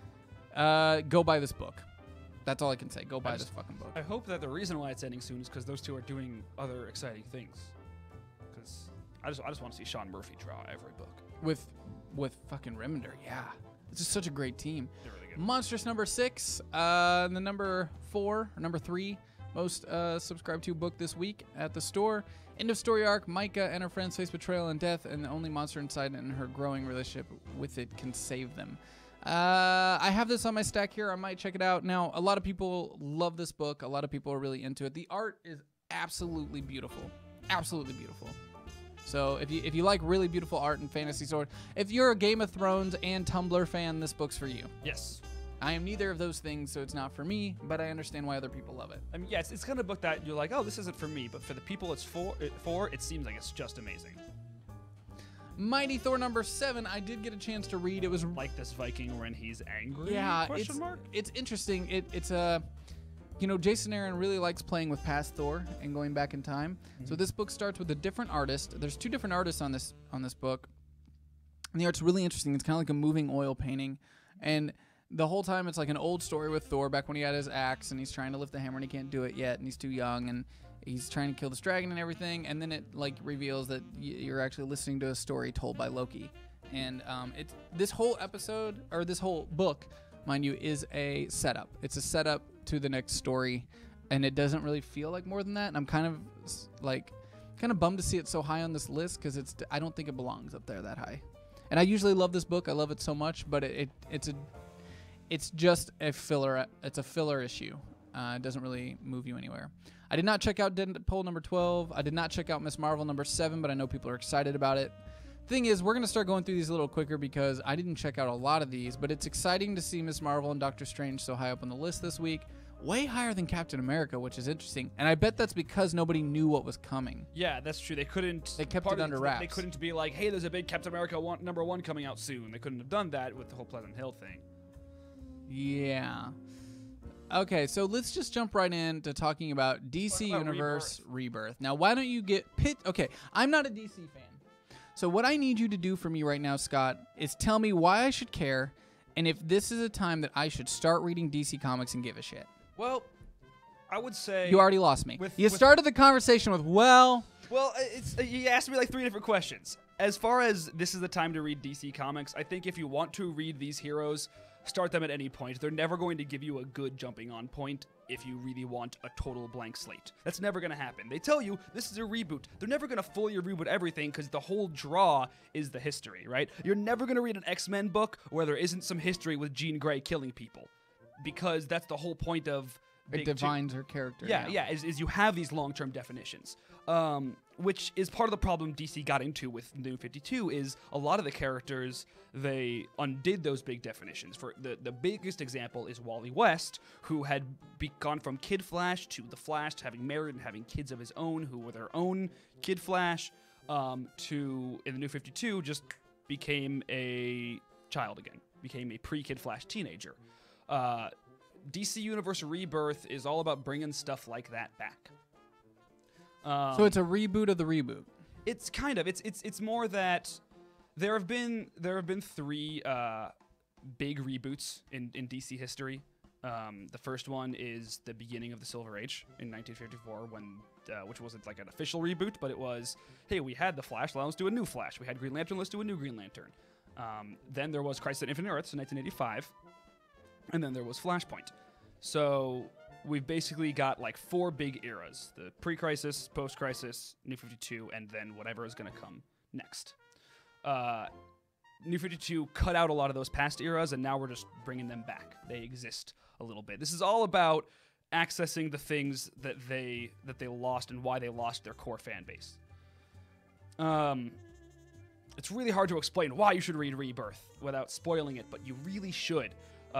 Go buy this book. That's all I can say. Go buy this fucking book. I hope that the reason why it's ending soon is because those two are doing other exciting things. Because I just want to see Sean Murphy draw every book. With fucking Remender, yeah. It's just such a great team. They're really good. Monstrous number 6, the number 4, or number 3 most subscribed to book this week at the store. End of story arc, Micah and her friends face betrayal and death, and the only monster inside and her growing relationship with it can save them. I have this on my stack here. I might check it out. Now, a lot of people love this book. A lot of people are really into it. The art is absolutely beautiful. Absolutely beautiful. So if you like really beautiful art and fantasy sword, if you're a Game of Thrones and Tumblr fan, this book's for you. Yes. I am neither of those things, so it's not for me, but I understand why other people love it. I mean, yeah, it's kind of a book that you're like, oh, this isn't for me, but for the people it's for, it seems like it's just amazing. Mighty Thor number 7, I did get a chance to read. It was Like this Viking when he's angry? yeah, Question mark? it's interesting. It's a Jason Aaron really likes playing with past Thor and going back in time. So this book starts with a different artist. There's 2 different artists on this book, and the art's really interesting. It's kind of like a moving oil painting, and the whole time it's like an old story with Thor back when he had his axe and he's trying to lift the hammer and he can't do it yet, and he's too young, and he's trying to kill this dragon and everything, and then it like reveals that you're actually listening to a story told by Loki. And it's this whole episode, or this whole book, mind you, is a setup. It's a setup to the next story, and it doesn't really feel like more than that. And I'm kind of like, Kind of bummed to see it so high on this list because I don't think it belongs up there that high. And I usually love this book. I love it so much, but it's just a filler. It's a filler issue. It doesn't really move you anywhere. I did not check out Deadpool number 12. I did not check out Miss Marvel number 7, but I know people are excited about it. Thing is, we're going to start going through these a little quicker because I didn't check out a lot of these, but it's exciting to see Miss Marvel and Doctor Strange so high up on the list this week. Way higher than Captain America, which is interesting. And I bet that's because nobody knew what was coming. Yeah, that's true. They couldn't. They kept it under wraps. They couldn't be like, hey, there's a big Captain America number 1 coming out soon. They couldn't have done that with the whole Pleasant Hill thing. Yeah. Okay, so let's just jump right into talking about DC Universe Rebirth. Now, why don't you get Okay, I'm not a DC fan. So what I need you to do for me right now, Scott, is tell me why I should care and if this is a time that I should start reading DC Comics and give a shit. Well, I would say... You already lost me. You started the conversation with, well... Well, you asked me like 3 different questions. As far as this is the time to read DC Comics, I think if you want to read these heroes, start them at any point. They're never going to give you a good jumping on point if you really want a total blank slate. That's never going to happen. They tell you this is a reboot. They're never going to fully reboot everything because the whole draw is the history, right? You're never going to read an X-Men book where there isn't some history with Jean Grey killing people because that's the whole point of... It defines her character. Yeah, is you have these long-term definitions, which is part of the problem DC got into with New 52 is a lot of the characters, they undid those big definitions. For the biggest example is Wally West, who had gone from Kid Flash to the Flash, to having married and having kids of his own, who were their own Kid Flash, to, in the New 52, just became a child again, became a pre-Kid Flash teenager. DC Universe Rebirth is all about bringing stuff like that back. So it's a reboot of the reboot. It's kind of. It's more that there have been 3 big reboots in DC history. The first one is the beginning of the Silver Age in 1954, which wasn't like an official reboot, but it was, hey, we had the Flash, let's do a new Flash. We had Green Lantern, let's do a new Green Lantern. Then there was Crisis on Infinite Earths in 1985. And then there was Flashpoint. So we've basically got like 4 big eras. The pre-crisis, post-crisis, New 52, and then whatever is going to come next. New 52 cut out a lot of those past eras, and now we're just bringing them back. They exist a little bit. This is all about accessing the things that they lost and why they lost their core fan base. It's really hard to explain why you should read Rebirth without spoiling it, but you really should.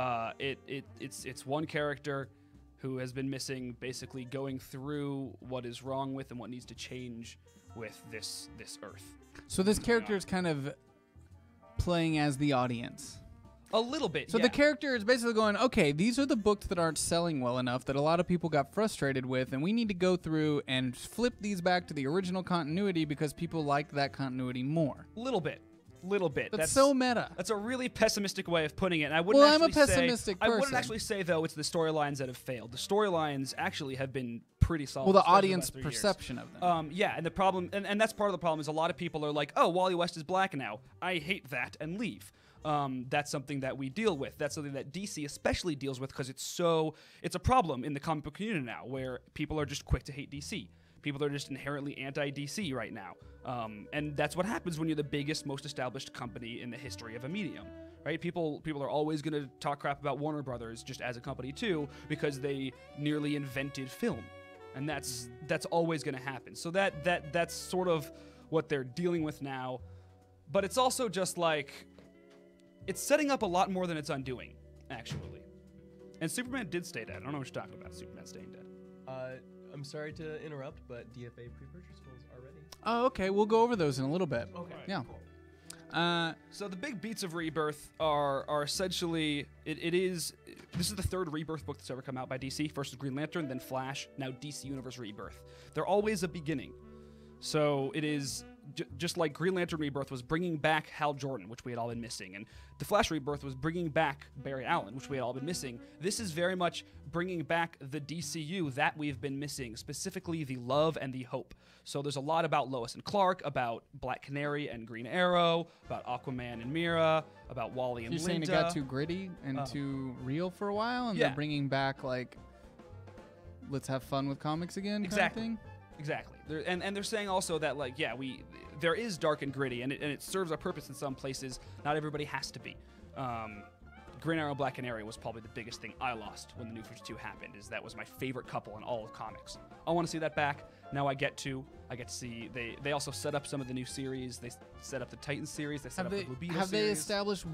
It's one character who has been missing, basically going through what is wrong with and what needs to change with this Earth. So this character is kind of playing as the audience. A little bit, So yeah. the character is basically going, okay, these are the books that aren't selling well enough that a lot of people got frustrated with, and we need to go through and flip these back to the original continuity because people like that continuity more. Little bit. That's so meta. That's a really pessimistic way of putting it. And I wouldn't Well, I'm a actually pessimistic I wouldn't person. actually say, though, it's the storylines that have failed. The storylines actually have been pretty solid. Well, the especially audience last 3 years. perception of them. Yeah, and the problem, and that's part of the problem, is a lot of people are like, oh, Wally West is black now. I hate that, and leave. That's something that we deal with. That's something that DC especially deals with because it's a problem in the comic book community now where people are just quick to hate DC. People are just inherently anti-DC right now. And that's what happens when you're the biggest, most established company in the history of a medium, right? People are always going to talk crap about Warner Brothers just as a company too because they nearly invented film. And that's always going to happen. So that's sort of what they're dealing with now. But it's also just like, it's setting up a lot more than it's undoing, actually. And Superman did stay dead. I don't know what you're talking about, Superman staying dead. I'm sorry to interrupt, but DFA pre-purchase polls are ready. Oh, okay. We'll go over those in a little bit. Okay. Yeah. Cool. So the big beats of Rebirth are essentially, this is the 3rd Rebirth book that's ever come out by DC. First was Green Lantern, then Flash, now DC Universe Rebirth. They're always a beginning. So it is just like Green Lantern Rebirth was bringing back Hal Jordan, which we had all been missing, and The Flash Rebirth was bringing back Barry Allen, which we had all been missing. This is very much bringing back the DCU that we've been missing, specifically the love and the hope. So there's a lot about Lois and Clark, about Black Canary and Green Arrow, about Aquaman and Mira, about Wally and You're Linda. saying it got too gritty and too real for a while, and Yeah. they're bringing back, like, let's have fun with comics again kind of Exactly. thing? Exactly. And they're saying also that, like, yeah, there is dark and gritty, and it serves a purpose in some places. Not everybody has to be. Green Arrow, Black Canary was probably the biggest thing I lost when the New 52 happened. That was my favorite couple in all of comics. I want to see that back. Now I get to see. They also set up some of the new series. They set up the Titans series. They set up the Blue Beetle Have they series. established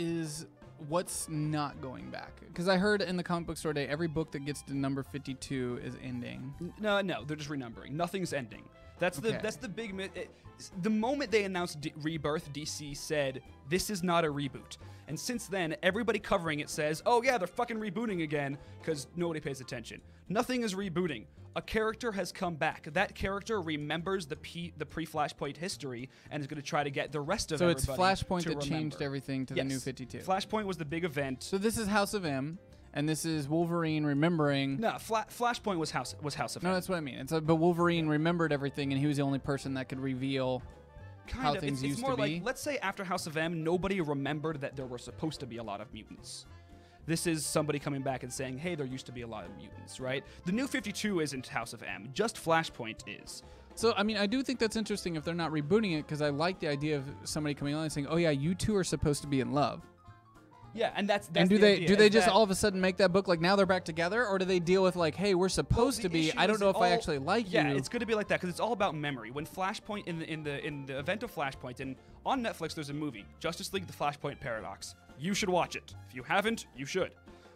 what's not going back? Because I heard in the comic book store day, every book that gets to number 52 is ending. No, they're just renumbering. Nothing's ending. That's the big the moment they announced Rebirth, DC said this is not a reboot. And since then, everybody covering it says, "Oh yeah, they're fucking rebooting again," because nobody pays attention. Nothing is rebooting. A character has come back. That character remembers the pre-Flashpoint history and is going to try to get the rest of everybody. So it's Flashpoint to that changed remember. everything to the New 52. Flashpoint was the big event. So this is House of M, and this is Wolverine remembering. No, Flashpoint was House of No, M. that's what I mean. But Wolverine remembered everything, and he was the only person that could reveal how things it's used more to be. like, let's say after House of M, nobody remembered that there were supposed to be a lot of mutants. This is somebody coming back and saying, hey, there used to be a lot of mutants, right? The New 52 isn't House of M. Just Flashpoint is. So, I mean, I do think that's interesting if they're not rebooting it, because I like the idea of somebody coming along and saying, oh, yeah, you two are supposed to be in love. Yeah, and that's and do the they idea, do they is just that all of a sudden make that book like now they're back together, or do they deal with like, hey, we're supposed to be? issue I don't is know it if I all- actually like yeah, you. it's going to be like that because it's all about memory. When Flashpoint in the event of Flashpoint, and on Netflix there's a movie, Justice League: The Flashpoint Paradox. You should watch it. If you haven't, you should.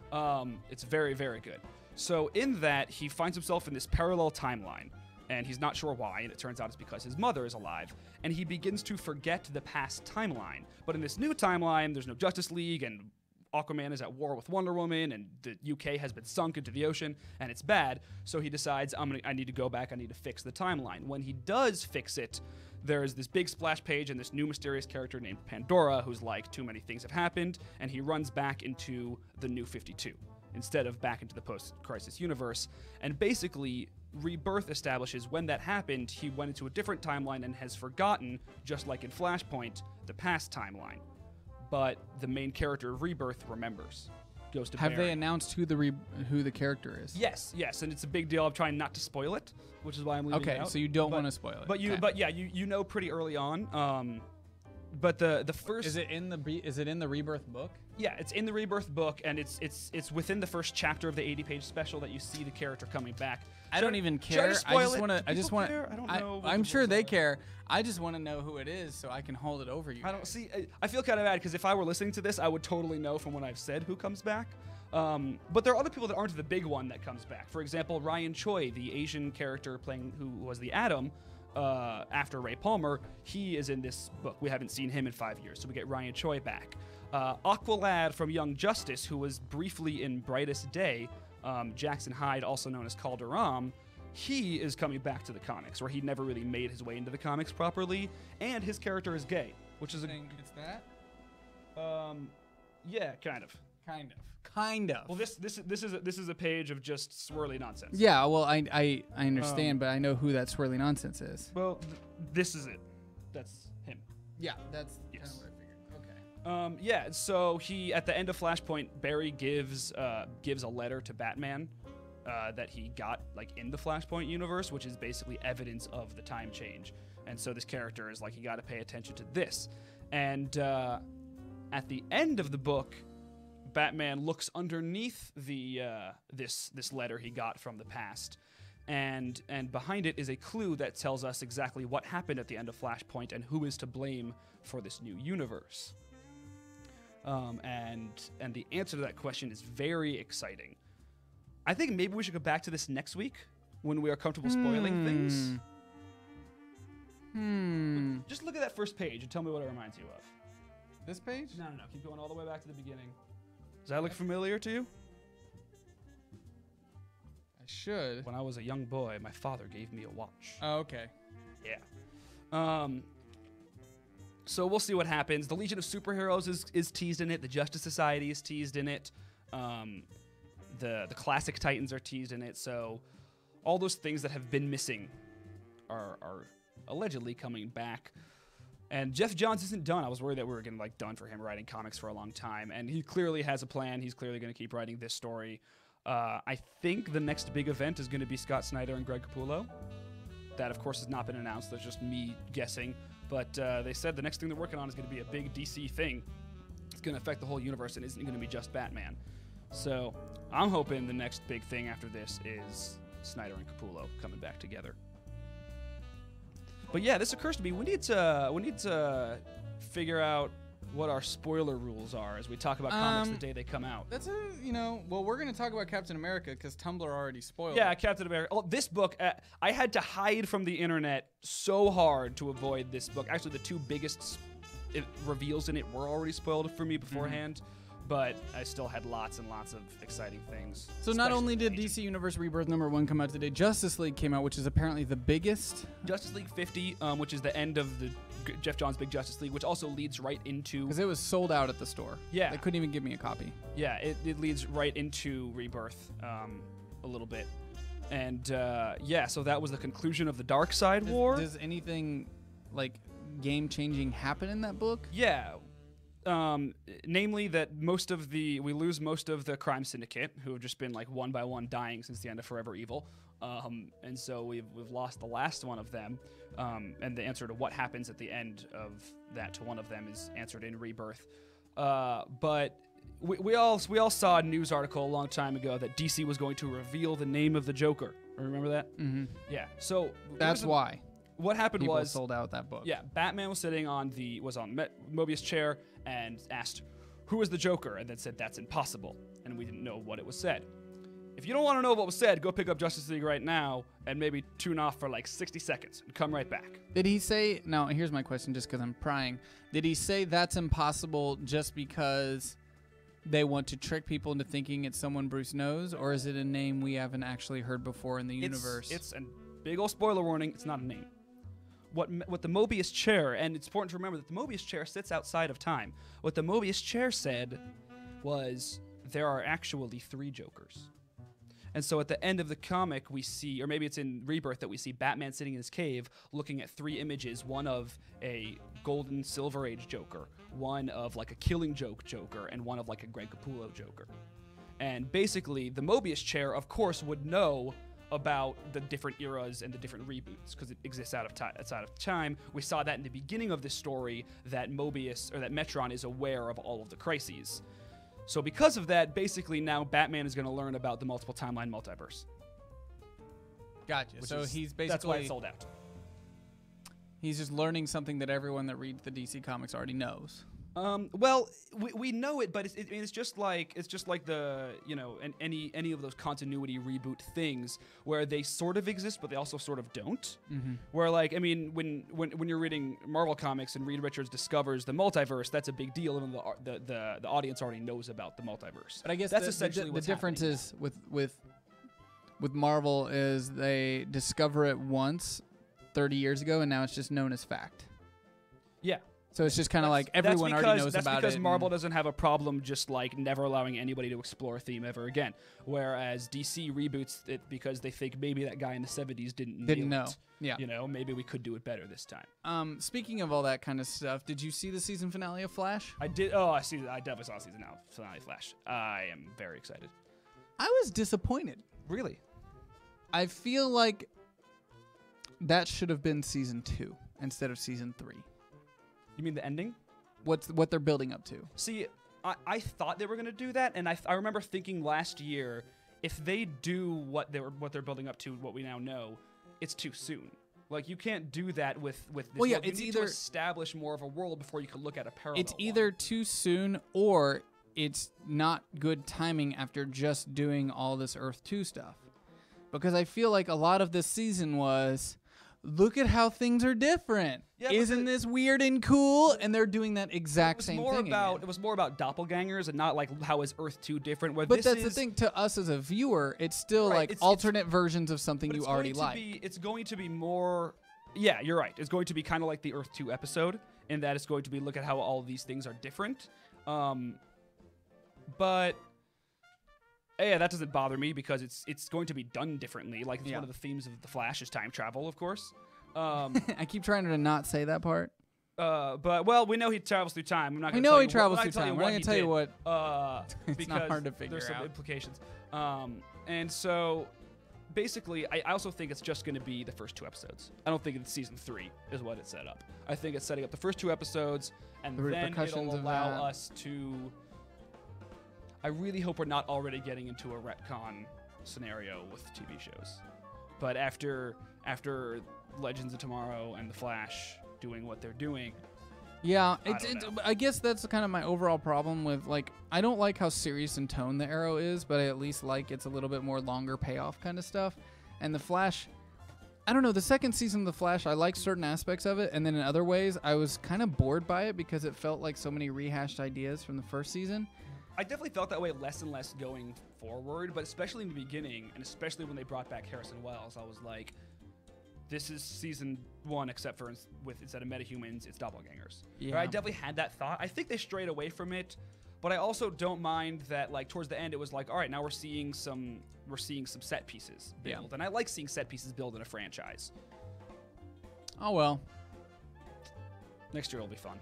It's very, very good. So in that, he finds himself in this parallel timeline, and he's not sure why, and it turns out it's because his mother is alive, and he begins to forget the past timeline. But in this new timeline, there's no Justice League, and Aquaman is at war with Wonder Woman, and the UK has been sunk into the ocean, and it's bad. So he decides, I need to go back, I need to fix the timeline. When he does fix it, there's this big splash page and this new mysterious character named Pandora, who's like, too many things have happened, and he runs back into the New 52 instead of back into the post-crisis universe. And basically, Rebirth establishes when that happened, he went into a different timeline and has forgotten, just like in Flashpoint, the past timeline. But the main character of Rebirth remembers. Goes to Have Barry. they announced who the character is? Yes, and it's a big deal. I'm trying not to spoil it, which is why I'm leaving it Okay, out. so you don't want to spoil it. But you know pretty early on. But the first Is it in the Rebirth book? Yeah, it's in the Rebirth book, and it's within the first chapter of the 80-page special that you see the character coming back. I don't even care. Should I spoil it? I just People want care? I don't know. what I'm the sure rules they are. care. I just want to know who it is so I can hold it over you. I don't see. I feel kind of bad because if I were listening to this, I would totally know from what I've said who comes back. But there are other people that aren't the big one that comes back. For example, Ryan Choi, the Asian character who was the Atom after Ray Palmer, he is in this book. We haven't seen him in 5 years, so we get Ryan Choi back. Aqualad from Young Justice, who was briefly in Brightest Day, Jackson Hyde, also known as Calderon, he is coming back to the comics, where he never really made his way into the comics properly, and his character is gay, which is It's that? yeah, kind of. Kind of. Well, this is a page of just swirly nonsense. Yeah, well, I understand, but I know who that swirly nonsense is. Well, this is it. That's him. Yeah, that's Yes. kind of what I figured. Okay. Yeah. So he, at the end of Flashpoint, Barry gives a letter to Batman that he got like in the Flashpoint universe, which is basically evidence of the time change. And so this character is like, you got to pay attention to this. And at the end of the book, Batman looks underneath the this letter he got from the past, and behind it is a clue that tells us exactly what happened at the end of Flashpoint and who is to blame for this new universe. And the answer to that question is very exciting. I think maybe we should go back to this next week when we are comfortable spoiling things. Just look at that first page and tell me what it reminds you of. This page? No. Keep going all the way back to the beginning. Does that look familiar to you? I should. When I was a young boy, my father gave me a watch. Oh, okay. Yeah. So we'll see what happens. The Legion of Superheroes is teased in it. The Justice Society is teased in it. The classic Titans are teased in it. So all those things that have been missing are allegedly coming back. And Jeff Johns isn't done. I was worried that we were getting done for him writing comics for a long time, and he clearly has a plan. He's clearly going to keep writing this story. I think the next big event is going to be Scott Snyder and Greg Capullo. That, of course, has not been announced. That's just me guessing. But they said the next thing they're working on is going to be a big DC thing. It's going to affect the whole universe and isn't going to be just Batman. So I'm hoping the next big thing after this is Snyder and Capullo coming back together. But yeah, this occurs to me. We need to figure out what our spoiler rules are as we talk about comics the day they come out. That's well, we're going to talk about Captain America because Tumblr already spoiled Yeah, it. Captain America. Oh, this book, I had to hide from the internet so hard to avoid this book. Actually, the two biggest reveals in it were already spoiled for me beforehand, but I still had lots and lots of exciting things. So not especially only did Agent. DC Universe Rebirth #1 come out today, Justice League came out, which is apparently the biggest. Justice League 50, which is the end of the Jeff Johns' Big Justice League, which also leads right into... Because it was sold out at the store. Yeah. They couldn't even give me a copy. Yeah, it leads right into Rebirth a little bit. And yeah, so that was the conclusion of the Dark Side War. Does anything, like, game-changing happen in that book? Yeah. Namely that we lose most of the crime syndicate, who have just been like one by one dying since the end of Forever Evil. And so we've lost the last one of them. And the answer to what happens at the end of that to one of them is answered in Rebirth. But we all saw a news article a long time ago that DC was going to reveal the name of the Joker. Remember that? Mm-hmm. Yeah. So That's why what happened people was sold out that book. yeah, Batman was sitting on Mobius' chair and asked, "Who is the Joker?" and then said, "That's impossible." And we didn't know what it was said. If you don't want to know what was said, go pick up Justice League right now and maybe tune off for like 60 seconds and come right back. Did he say, now here's my question just because I'm prying, did he say that's impossible just because they want to trick people into thinking it's someone Bruce knows, or is it a name we haven't actually heard before in the universe? It's a big old spoiler warning. It's not a name. What the Mobius chair, and it's important to remember that the Mobius chair sits outside of time. What the Mobius chair said was there are actually 3 Jokers. And so at the end of the comic we see, or maybe it's in Rebirth that we see Batman sitting in his cave looking at 3 images, one of a golden Silver Age Joker, one of like a Killing Joke Joker, and one of like a Greg Capullo Joker. And basically the Mobius chair, of course, would know about the different eras and the different reboots because it exists outside of time. We saw that in the beginning of this story that Mobius, or that Metron, is aware of all of the crises. So because of that, basically now Batman is going to learn about the multiple timeline multiverse. Gotcha. So he's basically... That's why it's sold out. He's just learning something that everyone that reads the DC comics already knows. Well, we know it, but it's just like the any of those continuity reboot things where they sort of exist, but they also sort of don't. Mm-hmm. Where like when you're reading Marvel comics and Reed Richards discovers the multiverse, that's a big deal, even though the audience already knows about the multiverse. But I guess that's essentially the what's difference happening. is with Marvel is they discover it once 30 years ago, and now it's just known as fact. Yeah. So it's just kind of like everyone already knows about it. That's because Marvel doesn't have a problem just like never allowing anybody to explore a theme ever again. Whereas DC reboots it because they think maybe that guy in the 70s didn't know. It. Yeah. You know, maybe we could do it better this time. Speaking of all that kind of stuff, did you see the season finale of Flash? I did. Oh, I definitely saw season finale Flash. I am very excited. I was disappointed. Really? I feel like that should have been season 2 instead of season 3. You mean the ending? What they're building up to. See, I thought they were going to do that, and I remember thinking last year, if they do what they're building up to, what we now know, it's too soon. Like, you can't do that with this. Well, yeah, world. You it's need either to establish more of a world before you can look at a parallel. It's either too soon or it's not good timing after just doing all this Earth 2 stuff. Because I feel like a lot of this season was, look at how things are different. Yeah, Isn't this weird and cool? And they're doing that exact same thing again. It was more about doppelgangers and not like how is Earth 2 different. But that's the thing. To us as a viewer, it's still Right, like alternate versions of something you already like. It's going to be more... Yeah, you're right. It's going to be kind of like the Earth 2 episode in that it's going to be look at how all of these things are different. But... Yeah, that doesn't bother me because it's going to be done differently. Like, it's one of the themes of The Flash is time travel, of course. I keep trying to not say that part. But, well, we know he travels through time. I'm not We gonna know tell he you travels what- through I'm time. not We're gonna not going to tell you what. because It's not hard to figure there's some out. implications. And so basically, I also think it's just going to be the first 2 episodes. I don't think it's season 3 is what it's set up. I think it's setting up the first 2 episodes, and The then repercussions it'll of allow that. us to. I really hope we're not already getting into a retcon scenario with TV shows. But after Legends of Tomorrow and The Flash doing what they're doing, Yeah, don't know. I guess that's kind of my overall problem with, like, I don't like how serious in tone the Arrow is, but I at least like it's a little bit more longer payoff kind of stuff. And the Flash, I don't know, the second season of the Flash, I like certain aspects of it, and then in other ways, I was kind of bored by it because it felt like so many rehashed ideas from the first season. I definitely felt that way less and less going forward, but especially in the beginning, and especially when they brought back Harrison Wells, I was like, this is season 1, except for instead of metahumans, it's doppelgangers. Yeah. I definitely had that thought. I think they strayed away from it, but I also don't mind that, like, towards the end, it was like, all right, now we're seeing some set pieces build, Yeah. and I like seeing set pieces build in a franchise. Oh, well. Next year will be fun.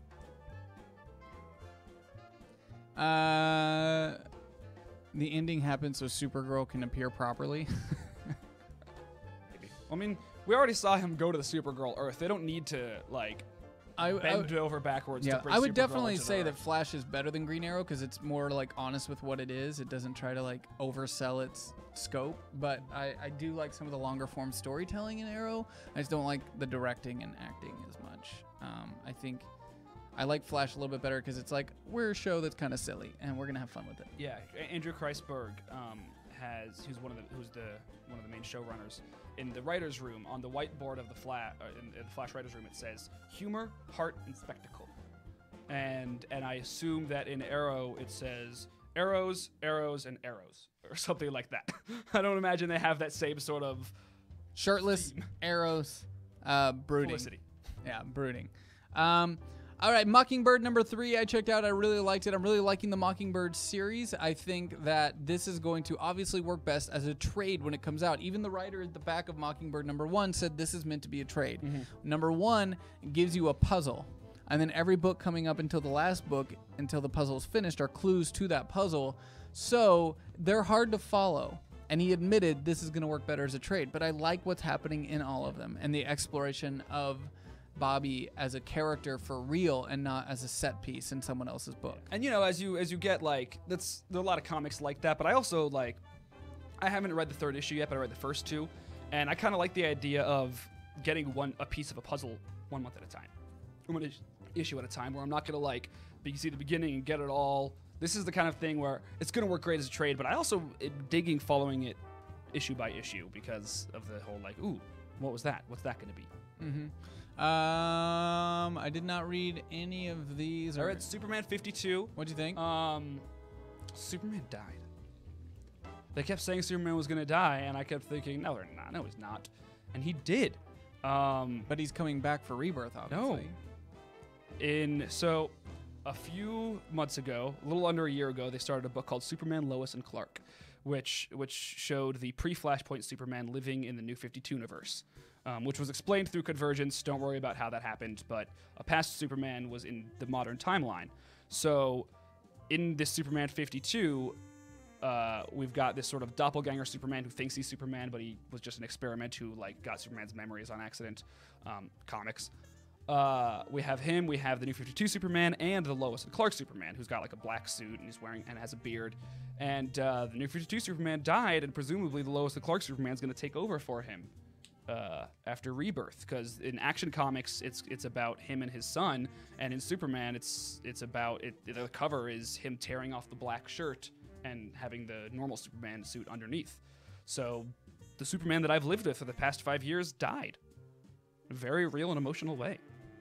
The ending happens so Supergirl can appear properly. Maybe. I mean, we already saw him go to the Supergirl Earth. They don't need to, like, bend over backwards to bring I would Supergirl definitely into the say that Earth. Flash is better than Green Arrow because it's more like honest with what it is. It doesn't try to like oversell its scope. But I do like some of the longer form storytelling in Arrow. I just don't like the directing and acting as much. I think I like Flash a little bit better because it's like we're a show that's kind of silly and we're gonna have fun with it. Yeah, Andrew Kreisberg who's one of the main showrunners. In the writers' room, on the whiteboard of the in the Flash writers' room, it says humor, heart, and spectacle. And I assume that in Arrow it says arrows, arrows, and arrows, or something like that. I don't imagine they have that same sort of Shirtless, arrows, brooding. Felicity. Yeah, brooding. All right, Mockingbird number 3 I checked out. I really liked it. I'm really liking the Mockingbird series. I think that this is going to obviously work best as a trade when it comes out. Even the writer at the back of Mockingbird number 1 said this is meant to be a trade. Number 1 gives you a puzzle. And then every book coming up until the last book, until the puzzle is finished, are clues to that puzzle. So they're hard to follow. And he admitted this is going to work better as a trade. But I like what's happening in all of them and the exploration of Bobby as a character for real and not as a set piece in someone else's book. And as you get like there are a lot of comics like that, but I also like I haven't read the 3rd issue yet, but I read the first 2, and I kind of like the idea of getting a piece of a puzzle 1 month at a time, 1 issue at a time, where I'm not gonna like see the beginning and get it all. This is the kind of thing where it's gonna work great as a trade, but I also am digging following it issue by issue because of the whole like, ooh, what was that? What's that gonna be? I did not read any of these. I read Superman 52. What'd you think? Superman died. They kept saying Superman was gonna die, and I kept thinking, no, they're not. No, he's not, and he did. But he's coming back for Rebirth, obviously. So a few months ago, a little under a year ago, they started a book called Superman, Lois, and Clark, which showed the pre-Flashpoint Superman living in the New 52 universe, which was explained through Convergence. Don't worry about how that happened, but a past Superman was in the modern timeline. So in this Superman 52, we've got this sort of doppelganger Superman who thinks he's Superman, but he was just an experiment who like got Superman's memories on accident. Comics. We have him. We have the New 52 Superman and the Lois and Clark Superman, who's got like a black suit and he's wearing and has a beard. And the New 52 Superman died, and presumably the Lois and Clark Superman's going to take over for him after Rebirth. Because in Action Comics, it's about him and his son, and in Superman, it's about it. The cover is him tearing off the black shirt and having the normal Superman suit underneath. So the Superman that I've lived with for the past 5 years died. In a very real and emotional way.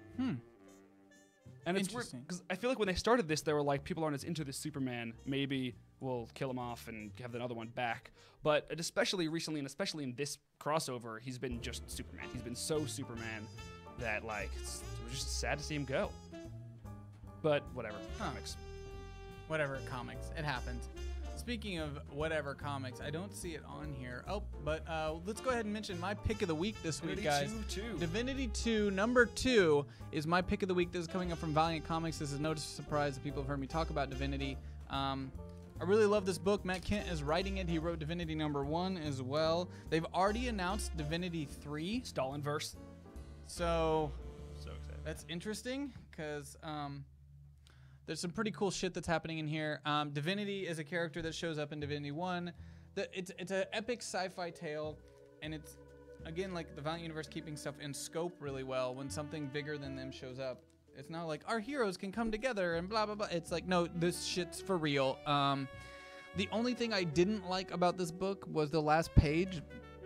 And it's weird, Interesting. because I feel like when they started this, they were like, people aren't as into this Superman. Maybe we'll kill him off and have another one back. But especially recently, and especially in this crossover, he's been just Superman. He's been so Superman that, like, it was just sad to see him go. But whatever. Comics. Whatever comics. It happens. Speaking of whatever comics, I don't see it on here. Oh, but let's go ahead and mention my pick of the week this week, guys. Divinity 2, number 2, is my pick of the week. This is coming up from Valiant Comics. This is no surprise that people have heard me talk about Divinity. I really love this book. Matt Kent is writing it. He wrote Divinity #1 as well. They've already announced Divinity 3. Stalinverse. So excited. that's interesting because there's some pretty cool shit that's happening in here. Divinity is a character that shows up in Divinity 1. It's an epic sci-fi tale, and it's, again, like the Valiant Universe keeping stuff in scope really well. When something bigger than them shows up, it's not like our heroes can come together and blah, blah, blah. It's like, no, this shit's for real. The only thing I didn't like about this book was the last page.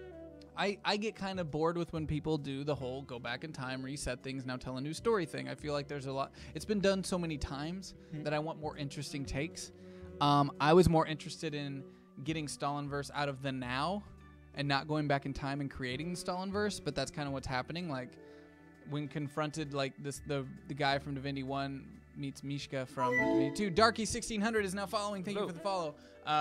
I get kind of bored with when people do the whole go back in time, reset things, now tell a new story thing. I feel like there's a lot. It's been done so many times that I want more interesting takes. I was more interested in getting Stalinverse out of the now and not going back in time and creating the Stalinverse, but that's kind of what's happening. Like, when confronted, like this, the guy from Divinity 1 meets Mishka from Divinity 2. Darky 1600 is now following. Thank you for the follow.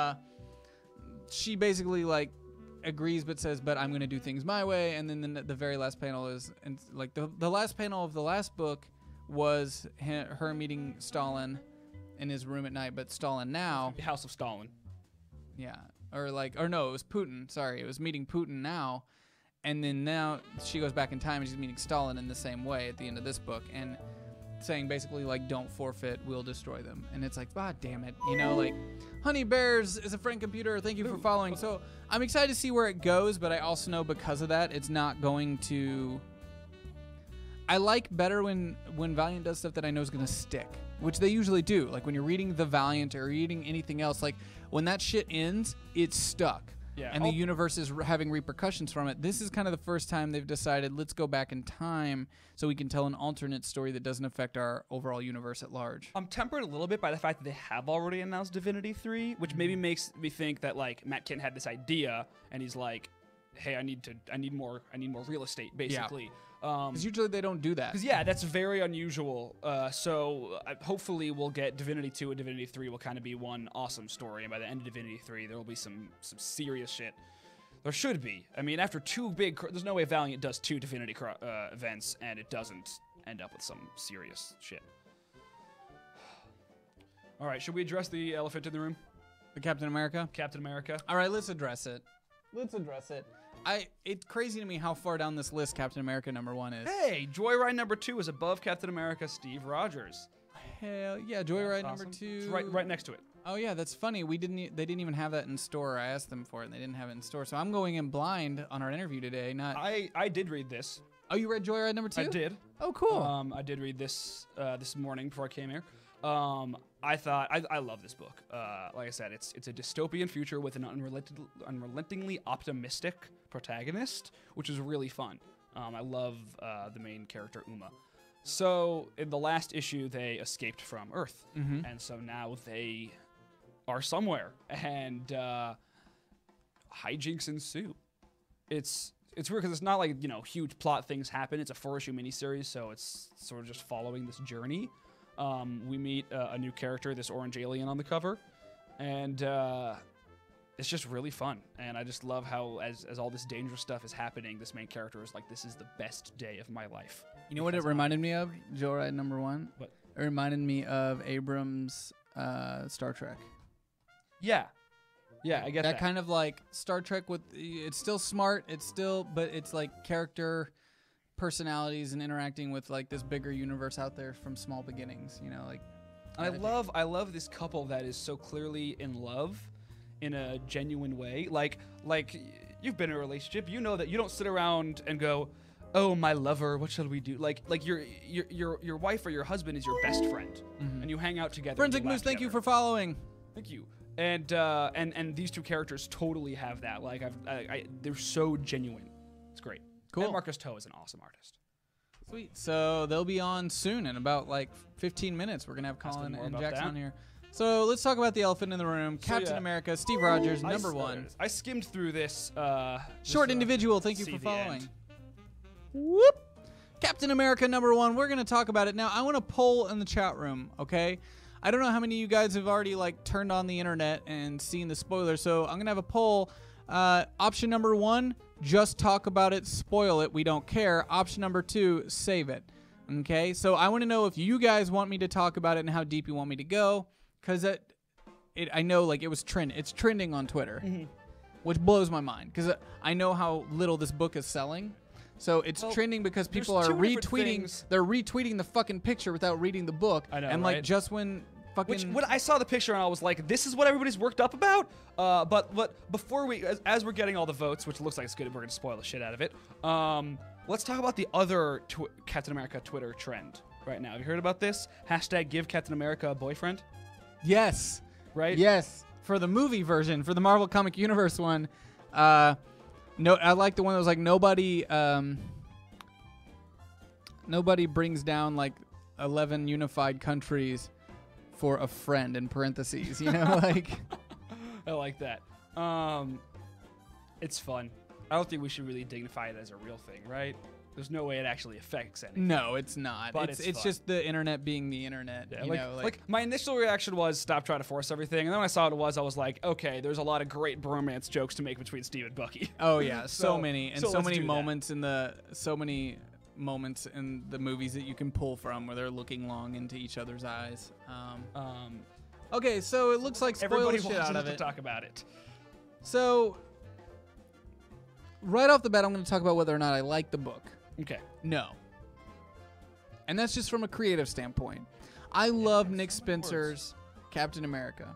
She basically like agrees but says, but I'm going to do things my way. And then the very last panel is, and like the last panel of the last book was her meeting Stalin in his room at night, but Stalin now. The House of Stalin. Yeah. Or no, it was Putin. Sorry. It was meeting Putin now. And then now she goes back in time and she's meeting Stalin in the same way at the end of this book. And saying basically like, don't forfeit, we'll destroy them. And it's like, ah, damn it. You know, like, Honey Bears is a friend computer. Thank you for following. So I'm excited to see where it goes, but I also know because of that, it's not going to... I like better when Valiant does stuff that I know is going to stick, which they usually do. Like when you're reading The Valiant or reading anything else, like when that shit ends, it's stuck. Yeah. And the universe is having repercussions from it. This is kind of the first time they've decided, let's go back in time so we can tell an alternate story that doesn't affect our overall universe at large. I'm tempered a little bit by the fact that they have already announced Divinity 3, which maybe makes me think that like Matt Kent had this idea and he's like, hey, I need more real estate, basically. Because usually they don't do that. Because yeah, that's very unusual. So hopefully we'll get Divinity 2 and Divinity 3 will kind of be one awesome story, and by the end of Divinity 3 there will be some serious shit. There should be. I mean, after two big, there's no way Valiant does two Divinity events and it doesn't end up with some serious shit. All right, should we address the elephant in the room? The Captain America? Captain America. All right, let's address it. It's crazy to me how far down this list Captain America #1 is. Hey, Joyride #2 is above Captain America Steve Rogers. Hell yeah, Joyride Awesome. #2. It's right next to it. Oh yeah, that's funny. They didn't even have that in store. I asked them for it and they didn't have it in store. So I'm going in blind on our interview today. I did read this. Oh, you read Joyride #2? I did. Oh, cool. I did read this this morning before I came here. I thought I love this book. Like I said, it's a dystopian future with an unrelentingly optimistic protagonist, which is really fun. I love the main character Uma. So in the last issue, they escaped from Earth, and so now they are somewhere, and hijinks ensue. It's weird because it's not like huge plot things happen. It's a 4-issue miniseries, so it's sort of just following this journey. We meet a new character, this orange alien on the cover, and it's just really fun. And I just love how, as all this dangerous stuff is happening, this main character is like, this is the best day of my life. You know what it reminded me of? Joyride #1? What? It reminded me of Abrams' Star Trek. Yeah, I get that. That kind of like Star Trek with, it's still smart, but it's like character personalities and interacting with like this bigger universe out there from small beginnings, like. I love this couple that is so clearly in love in a genuine way. Like you've been in a relationship, you know that you don't sit around and go, "Oh, my lover, what shall we do?" Like your wife or your husband is your best friend, and you hang out together. Forensic Moose, thank you for following. Thank you. And these two characters totally have that. Like they're so genuine. It's great. Cool. And Marcus Toe is an awesome artist. Sweet. So they'll be on soon in about like 15 minutes. We're gonna have Colin more and about Jackson that. on here. So let's talk about the elephant in the room. Captain yeah. America, Steve Rogers, #1. I skimmed through this. Short individual. Thank you see for the following. end. Whoop. Captain America #1. We're gonna talk about it now. I want a poll in the chat room. Okay. I don't know how many of you guys have already like turned on the internet and seen the spoilers. So I'm gonna have a poll. Option #1, just talk about it, spoil it, we don't care. Option #2, save it. Okay, so I want to know if you guys want me to talk about it and how deep you want me to go, because I know like it was it's trending on Twitter, Mm-hmm. which blows my mind because I know how little this book is selling. So it's trending because people are there's two different retweeting. things. They're retweeting the fucking picture without reading the book. I know, and right? like just when fucking Which when I saw the picture and I was like, this is what everybody's worked up about. But before we, as we're getting all the votes, which looks like it's good, we're gonna spoil the shit out of it. Let's talk about the other Captain America Twitter trend right now. Have you heard about this? Hashtag give Captain America a boyfriend. yes, Right? yes, for the movie version, for the Marvel Comic Universe one. No, I like the one that was like nobody brings down like 11 unified countries for a friend in parentheses. You know, like. I like that. It's fun. I don't think we should really dignify it as a real thing, right? There's no way it actually affects anything. No, it's not. But it's it's fun. just the internet being the internet. Yeah, you know, like my initial reaction was stop trying to force everything, and then when I saw what it was, I was like, okay, there's a lot of great bromance jokes to make between Steve and Bucky. oh yeah, so So- many and so so let's many do that. moments in the movies that you can pull from where they're looking long into each other's eyes. Okay, so it looks like spoil Everybody the shit wants out us of to it. talk about it. So right off the bat, I'm going to talk about whether or not I like the book. Okay. No. And that's just from a creative standpoint. I love Nick Spencer's Captain America.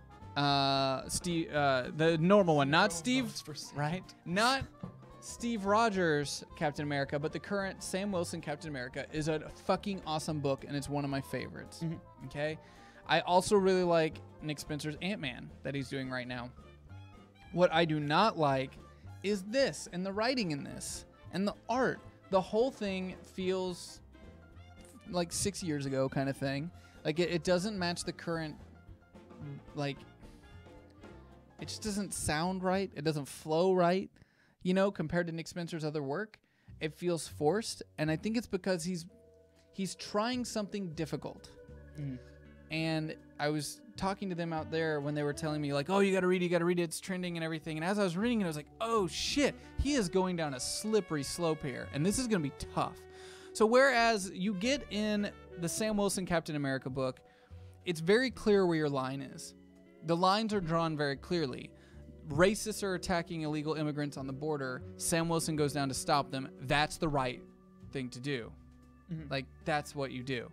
The normal one, not Steve, votes for Sam. right? Not Steve Rogers' Captain America, but the current Sam Wilson Captain America is a fucking awesome book, and it's one of my favorites. Okay? I also really like Nick Spencer's Ant-Man that he's doing right now. What I do not like is this, and the writing in this, and the art. The whole thing feels like 6 years ago kind of thing. Like it doesn't match the current, like, it just doesn't sound right. It doesn't flow right, you know, compared to Nick Spencer's other work. It feels forced, and I think it's because he's trying something difficult. And I was talking to them out there when they were telling me, like, oh, you got to read it, it's trending and everything. And as I was reading it, I was like, oh, shit, he is going down a slippery slope here. And this is going to be tough. So whereas you get in the Sam Wilson Captain America book, it's very clear where your line is. The lines are drawn very clearly. Racists are attacking illegal immigrants on the border. Sam Wilson goes down to stop them. That's the right thing to do. Like, that's what you do.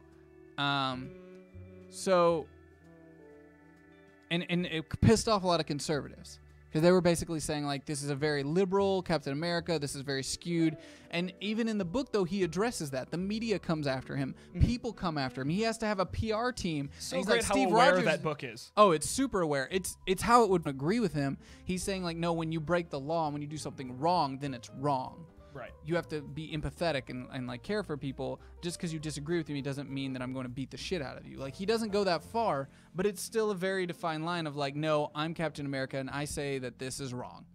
So, and it pissed off a lot of conservatives because they were basically saying, like, this is a very liberal Captain America, this is very skewed. And even in the book, though, he addresses that. The media comes after him. People come after him. He has to have a PR team. So and he's great like, how Steve aware Rogers, that book is. oh, it's super aware. It's how it would agree with him. He's saying, like, no, when you break the law and when you do something wrong, then it's wrong. Right. You have to be empathetic and like care for people. Just because you disagree with me doesn't mean that I'm going to beat the shit out of you. Like, he doesn't go that far, but it's still a very defined line of like, no, I'm Captain America and I say that this is wrong.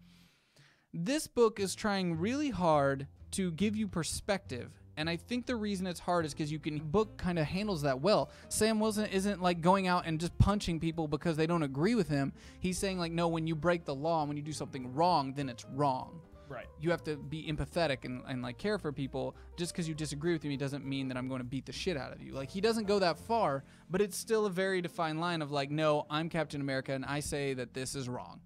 This book is trying really hard to give you perspective. And I think the reason it's hard is because book kind of handles that well. Sam Wilson isn't like going out and just punching people because they don't agree with him. He's saying like, no, when you break the law and when you do something wrong, then it's wrong. Right. You have to be empathetic and like care for people. Just because you disagree with me doesn't mean that I'm going to beat the shit out of you. Like, he doesn't go that far, but it's still a very defined line of like, no, I'm Captain America and I say that this is wrong.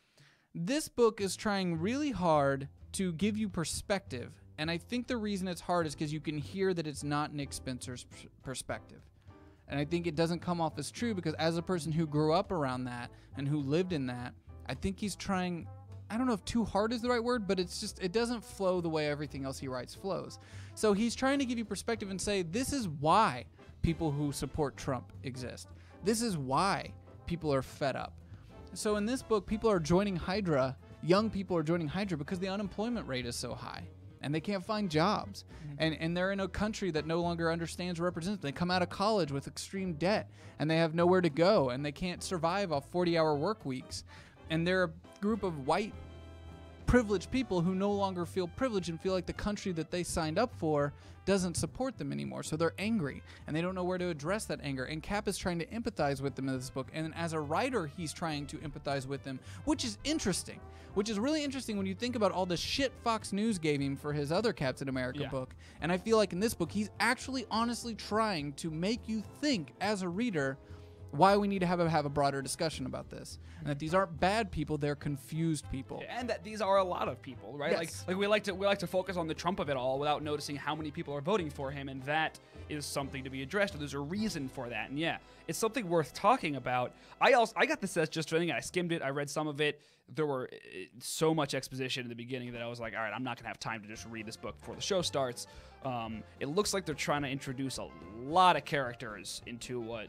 This book is trying really hard to give you perspective, and I think the reason it's hard is because you can hear that it's not Nick Spencer's perspective. And I think it doesn't come off as true because as a person who grew up around that and who lived in that, I think he's trying, I don't know if too hard is the right word, but it's just, it doesn't flow the way everything else he writes flows. So he's trying to give you perspective and say, this is why people who support Trump exist. This is why people are fed up. So in this book, people are joining Hydra, young people are joining Hydra because the unemployment rate is so high and they can't find jobs. And they're in a country that no longer understands or represents them. They come out of college with extreme debt and they have nowhere to go and they can't survive off 40-hour work weeks. And they're a group of white privileged people who no longer feel privileged and feel like the country that they signed up for doesn't support them anymore. So they're angry and they don't know where to address that anger. And Cap is trying to empathize with them in this book. And as a writer, he's trying to empathize with them, which is interesting, which is really interesting when you think about all the shit Fox News gave him for his other Captain America book. And I feel like in this book, he's actually honestly trying to make you think as a reader why we need to have a broader discussion about this, and that these aren't bad people; they're confused people. And that these are a lot of people, right? Yes. Like we like to focus on the Trump of it all without noticing how many people are voting for him, and that is something to be addressed. There's a reason for that, and yeah, it's something worth talking about. I got this as just training. I skimmed it. I read some of it. There were so much exposition in the beginning that I was like, all right, I'm not gonna have time to just read this book before the show starts. It looks like they're trying to introduce a lot of characters into what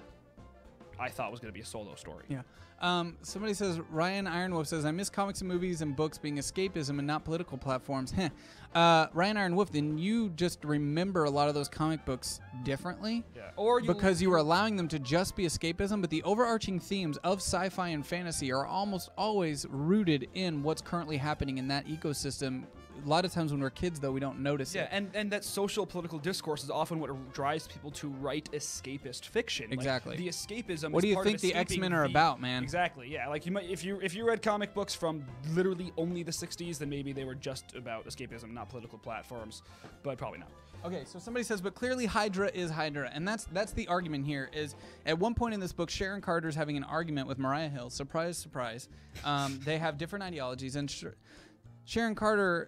I thought was going to be a solo story. Yeah. Somebody says, Ryan Ironwolf says, I miss comics and movies and books being escapism and not political platforms. Ryan Ironwolf, then you just remember a lot of those comic books differently. Yeah. Or because you were allowing them to just be escapism, but the overarching themes of sci-fi and fantasy are almost always rooted in what's currently happening in that ecosystem. A lot of times when we're kids, though, we don't notice it. Yeah, and that social political discourse is often what drives people to write escapist fiction. Exactly. Like, the escapism. What do is you part think of the escaping X-Men are about, man? Exactly. Yeah. Like you might, if you read comic books from literally only the '60s, then maybe they were just about escapism, not political platforms. But probably not. Okay, so somebody says, but clearly Hydra is Hydra, and that's the argument here. Is at one point in this book, Sharon Carter's having an argument with Mariah Hill. Surprise, surprise. They have different ideologies, and Sharon Carter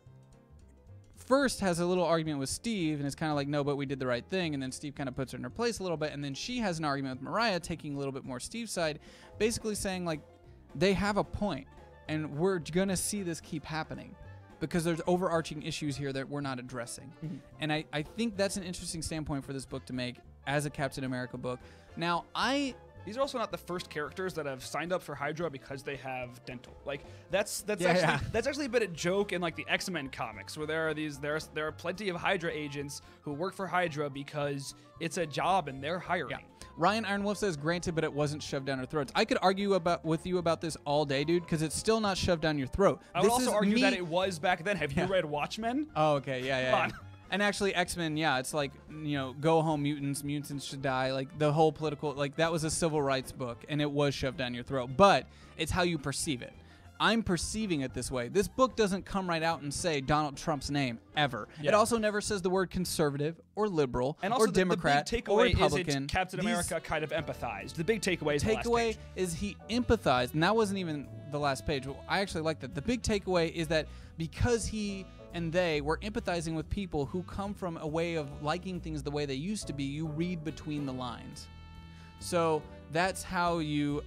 first has a little argument with Steve, and it's kind of like, no, but we did the right thing, and then Steve kind of puts her in her place a little bit, and then she has an argument with Mariah, taking a little bit more Steve's side, basically saying, like, they have a point, and we're going to see this keep happening because there's overarching issues here that we're not addressing. Mm-hmm. And I think that's an interesting standpoint for this book to make as a Captain America book. Now, These are also not the first characters that have signed up for Hydra because they have dental. Like that's actually been a joke in like the X-Men comics, where there are plenty of Hydra agents who work for Hydra because it's a job and they're hiring. Yeah. Ryan Ironwolf says, granted, but it wasn't shoved down our throats. I could argue with you about this all day, dude, because it's still not shoved down your throat. I would also argue that it was back then. Have you read Watchmen? Oh, okay, yeah. Come on. And actually, X-Men, yeah, it's like, go home, mutants should die. Like, the whole political, like, that was a civil rights book, and it was shoved down your throat. But it's how you perceive it. I'm perceiving it this way. This book doesn't come right out and say Donald Trump's name, ever. Yeah. It also never says the word conservative or liberal And also or Democrat the big or takeaway Republican. is Captain America kind of empathized. The big takeaway is the last page. Is he empathized, and that wasn't even the last page. Well, I actually like that. The big takeaway is that because he and they were empathizing with people who come from a way of liking things the way they used to be, you read between the lines. So that's how you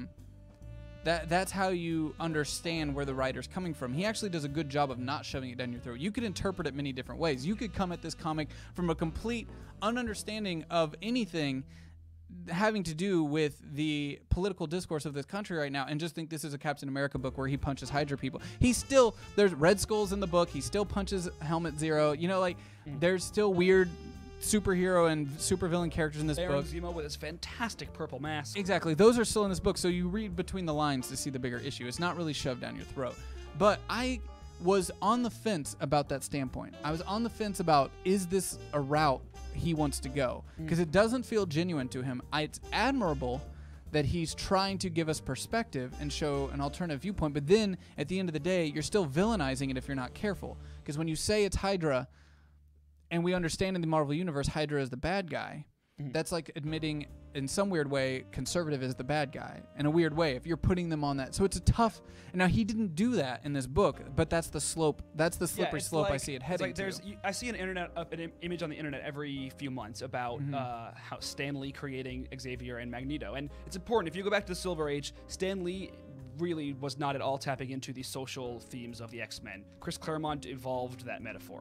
that's how you understand where the writer's coming from. He actually does a good job of not shoving it down your throat. You could interpret it many different ways. You could come at this comic from a complete ununderstanding of anything having to do with the political discourse of this country right now and just think this is a Captain America book where he punches Hydra people. There's Red Skulls in the book. He still punches Helmet Zero. There's still weird superhero and supervillain characters in this Baron book. Zemo with his fantastic purple mask. Exactly. Those are still in this book, so you read between the lines to see the bigger issue. It's not really shoved down your throat. But I was on the fence about that standpoint. I was on the fence about, is this a route he wants to go? Because it doesn't feel genuine to him. It's admirable that he's trying to give us perspective and show an alternative viewpoint, but then at the end of the day, you're still villainizing it if you're not careful. Because when you say it's Hydra, and we understand in the Marvel Universe Hydra is the bad guy, that's like admitting in some weird way conservative is the bad guy in a weird way if you're putting them on that. So it's a tough. Now he didn't do that in this book, but that's the slope. That's the slippery slope I see it heading to. I see an image on the internet every few months about how Stan Lee creating Xavier and Magneto, and it's important. If you go back to the Silver Age, Stan Lee really was not at all tapping into the social themes of the X-Men. Chris Claremont evolved that metaphor.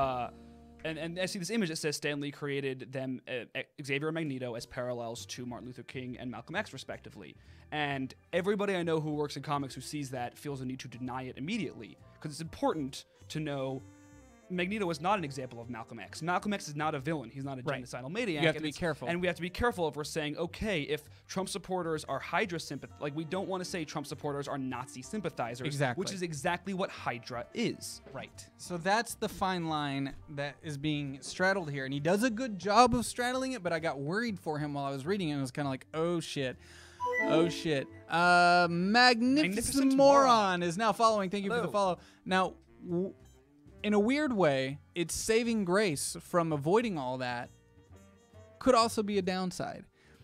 And I see this image that says Stan Lee created them, Xavier and Magneto, as parallels to Martin Luther King and Malcolm X, respectively. And everybody I know who works in comics who sees that feels a need to deny it immediately, because it's important to know Magneto is not an example of Malcolm X. Malcolm X is not a villain. He's not a genocidal maniac. You have to be careful. And we have to be careful if we're saying, okay, if Trump supporters are Hydra sympathizers, like we don't want to say Trump supporters are Nazi sympathizers, exactly. Which is exactly what Hydra is. Right. So that's the fine line that is being straddled here. And he does a good job of straddling it, but I got worried for him while I was reading it. And it was kind of like, oh, shit. Oh, shit. Magnificent Moron is now following. Thank you for the follow. Now, in a weird way, it's saving grace from avoiding all that could also be a downside.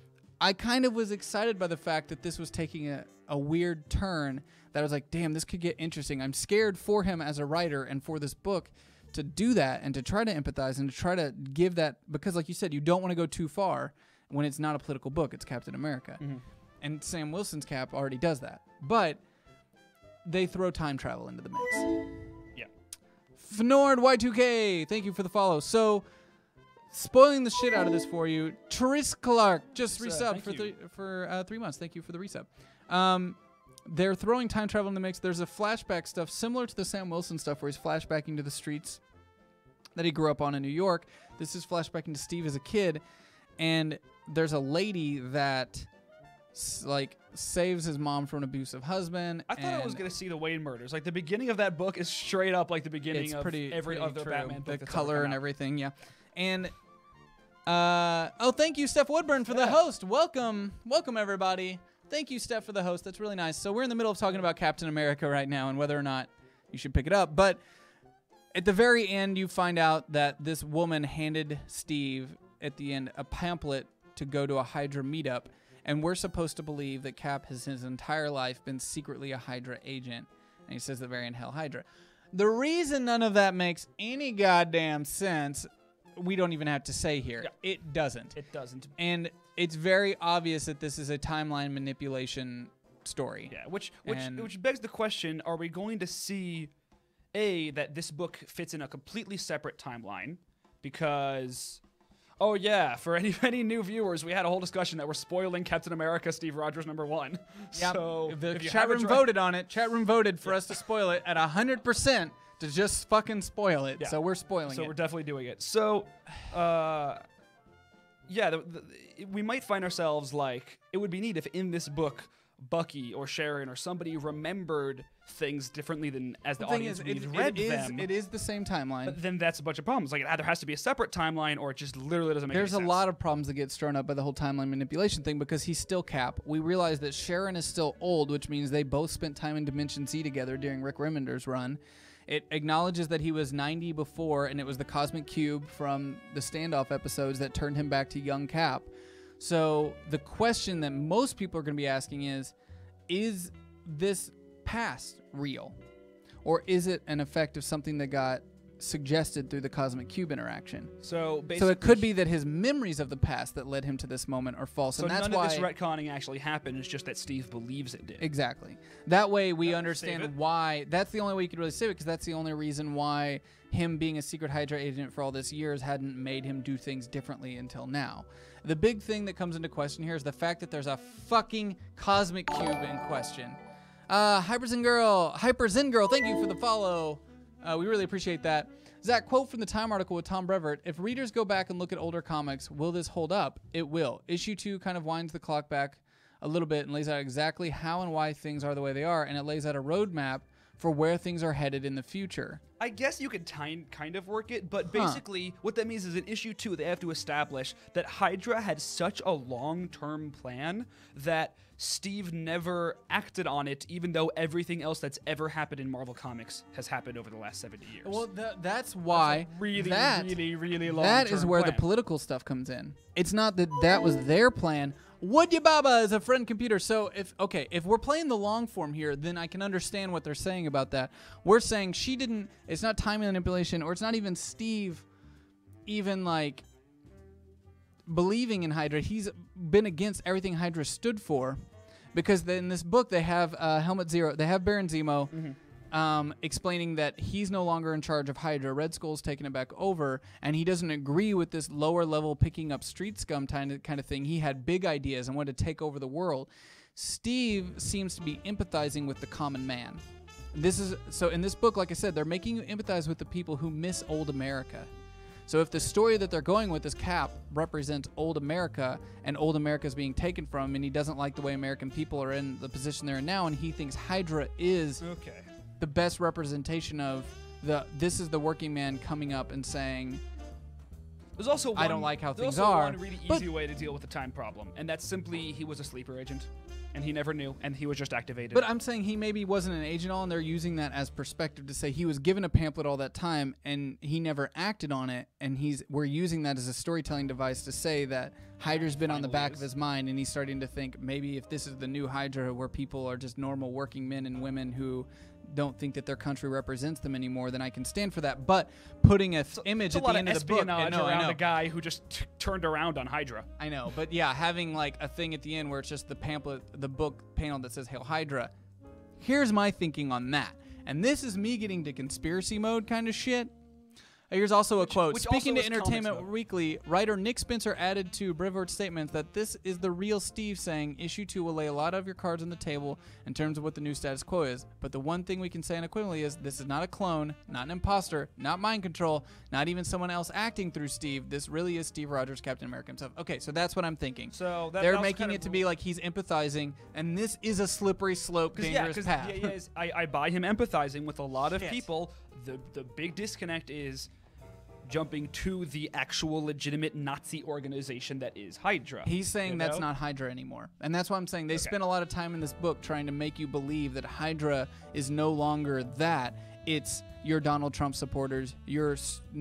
I kind of was excited by the fact that this was taking a weird turn that I was like, damn, this could get interesting. I'm scared for him as a writer and for this book to do that and to try to empathize and to try to give that, because like you said, you don't want to go too far when it's not a political book. It's Captain America. And Sam Wilson's Cap already does that. But they throw time travel into the mix. Yeah. Fnord Y2K, thank you for the follow. So, spoiling the shit out of this for you, Therese Clark just resubbed for 3 months. Thank you for the resub. They're throwing time travel in the mix. There's a flashback stuff similar to the Sam Wilson stuff where he's flashbacking to the streets that he grew up on in New York. This is flashbacking to Steve as a kid. And there's a lady that saves his mom from an abusive husband. I thought I was going to see the Wayne murders. Like, the beginning of that book is straight up like the beginning of every other Batman book. The color and everything, yeah. And, thank you, Steph Woodburn, for the host. Welcome, everybody. Thank you, Steph, for the host. That's really nice. So we're in the middle of talking about Captain America right now and whether or not you should pick it up. But at the very end, you find out that this woman handed Steve, at the end, a pamphlet to go to a Hydra meetup. And we're supposed to believe that Cap has his entire life been secretly a Hydra agent. And he says at the very end, Hell Hydra. The reason none of that makes any goddamn sense, we don't even have to say here. Yeah. It doesn't. It doesn't. And it's very obvious that this is a timeline manipulation story. Yeah, which begs the question, are we going to see, A, that this book fits in a completely separate timeline? Because... Oh, yeah, for any new viewers, we had a whole discussion that we're spoiling Captain America Steve Rogers #1. Yep. So the chat room voted on it. Chat room voted for us to spoil it at 100% to just fucking spoil it. Yeah. So we're spoiling it. So we're definitely doing it. So, yeah, we might find ourselves like, it would be neat if in this book, Bucky or Sharon or somebody remembered things differently than as the audience read them. It is the same timeline. But then that's a bunch of problems. Like, it either has to be a separate timeline or it just literally doesn't make any sense. There's a lot of problems that get stirred up by the whole timeline manipulation thing because he's still Cap. We realize that Sharon is still old, which means they both spent time in Dimension Z together during Rick Remender's run. It acknowledges that he was 90 before, and it was the Cosmic Cube from the Standoff episodes that turned him back to young Cap. So the question that most people are going to be asking is this past real? Or is it an effect of something that got suggested through the Cosmic Cube interaction? So it could be that his memories of the past that led him to this moment are false. So and that's none why of this retconning actually happened. It's just that Steve believes it did. Exactly. That way we understand why. That's the only way you could really save it, because that's the only reason why him being a secret Hydra agent for all this years hadn't made him do things differently until now. The big thing that comes into question here is the fact that there's a fucking Cosmic Cube in question. Hyperzen Girl, thank you for the follow. We really appreciate that. Zach, quote from the Time article with Tom Brevoort: if readers go back and look at older comics, will this hold up? It will. Issue 2 kind of winds the clock back a little bit and lays out exactly how and why things are the way they are, and it lays out a roadmap for where things are headed in the future. I guess you could kind of work it, but basically what that means is in issue 2 they have to establish that Hydra had such a long-term plan that Steve never acted on it, even though everything else that's ever happened in Marvel Comics has happened over the last 70 years. Well, that's why really long. That is where the political stuff comes in. It's not that was their plan. Would you Baba is a friend computer. So if we're playing the long form here, then I can understand what they're saying about that. We're saying she didn't. It's not time manipulation, or it's not even Steve, even like believing in Hydra. He's been against everything Hydra stood for, because in this book they have Helmut Zero. They have Baron Zemo. Explaining that he's no longer in charge of Hydra. Red Skull's taking it back over, and he doesn't agree with this lower level picking up street scum kind of thing. He had big ideas and wanted to take over the world. Steve seems to be empathizing with the common man. So in this book, like I said, they're making you empathize with the people who miss old America. So if the story that they're going with is Cap represents old America, and old America is being taken from him, and he doesn't like the way American people are in the position they're in now, and he thinks Hydra is the best representation of this is the working man coming up and saying, there's also one, I don't like how things are. are. There's also one really easy way to deal with the time problem, and that's simply he was a sleeper agent. and he never knew, and he was just activated. But I'm saying he maybe wasn't an agent at all, and they're using that as perspective to say he was given a pamphlet all that time, and he never acted on it, and we're using that as a storytelling device to say that Hydra's been on the back of his mind, and he's starting to think maybe if this is the new Hydra where people are just normal working men and women who don't think that their country represents them anymore, then I can stand for that. But putting an image at the end of the book, espionage around the guy who just turned around on Hydra. I know, but yeah, having like a thing at the end where it's just the pamphlet, the book panel that says "Hail Hydra." Here's my thinking on that, and this is me getting to conspiracy mode kind of shit. Here's also a quote. Speaking to Entertainment Weekly, writer Nick Spencer added to Brevoort's statement that this is the real Steve saying, issue 2 will lay a lot of your cards on the table in terms of what the new status quo is. But the one thing we can say unequivocally is this is not a clone, not an imposter, not mind control, not even someone else acting through Steve. This really is Steve Rogers, Captain America himself. Okay, so that's what I'm thinking. So they're making it to be like he's empathizing, and this is a slippery slope, dangerous path. I buy him empathizing with a lot of people. The big disconnect is jumping to the actual legitimate Nazi organization that is Hydra. He's saying that's not Hydra anymore. And that's why I'm saying they spent a lot of time in this book trying to make you believe that Hydra is no longer that. It's your Donald Trump supporters, your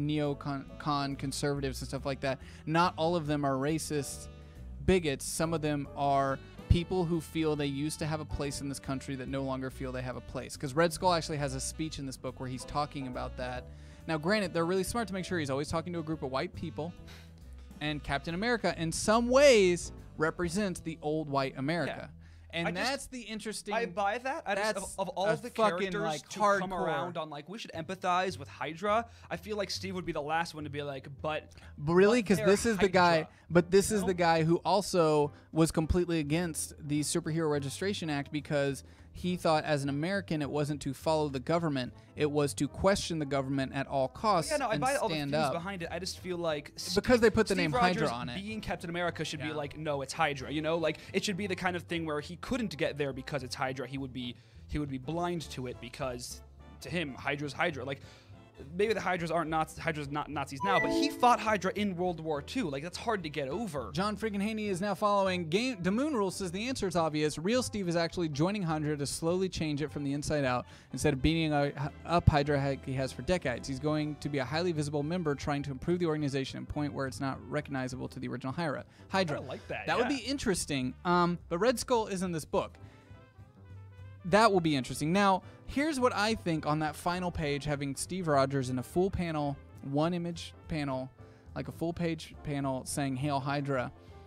neocon conservatives and stuff like that. Not all of them are racist bigots. Some of them are people who feel they used to have a place in this country that no longer feel they have a place. Because Red Skull actually has a speech in this book where he's talking about that. Now, granted, they're really smart to make sure he's always talking to a group of white people, and Captain America, in some ways, represents the old white America. Yeah. And that's the interesting... I buy that. Of all of the characters like, to hardcore. Come around on, like, we should empathize with Hydra, I feel like Steve would be the last one to be like, but really? Because this is Hydra. The guy... But this is the guy who also was completely against the Superhero Registration Act because he thought as an American it wasn't to follow the government, it was to question the government at all costs and stand up. I buy all the themes behind it. I just feel like because they put the Steve name Rogers Hydra on it. Being Captain America should be like, no, it's Hydra. You know, like it should be the kind of thing where he couldn't get there because it's Hydra. He would be blind to it because to him Hydra's Hydra. Like maybe the Hydras aren't Nazis. Hydra's not Nazis now, but he fought Hydra in World War II. Like that's hard to get over. John freaking Haney is now following The Moon Rule says the answer is obvious. Real Steve is actually joining Hydra to slowly change it from the inside out instead of beating up Hydra he has for decades. He's going to be a highly visible member trying to improve the organization and point where it's not recognizable to the original Hydra. I like that. That would be interesting. But Red Skull is in this book. That will be interesting. Now, here's what I think on that final page, having Steve Rogers in a full panel, one image panel, like a full page panel saying Hail Hydra.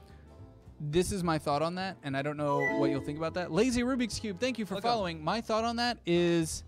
This is my thought on that, and I don't know what you'll think about that. Lazy Rubik's Cube, thank you for following. My thought on that is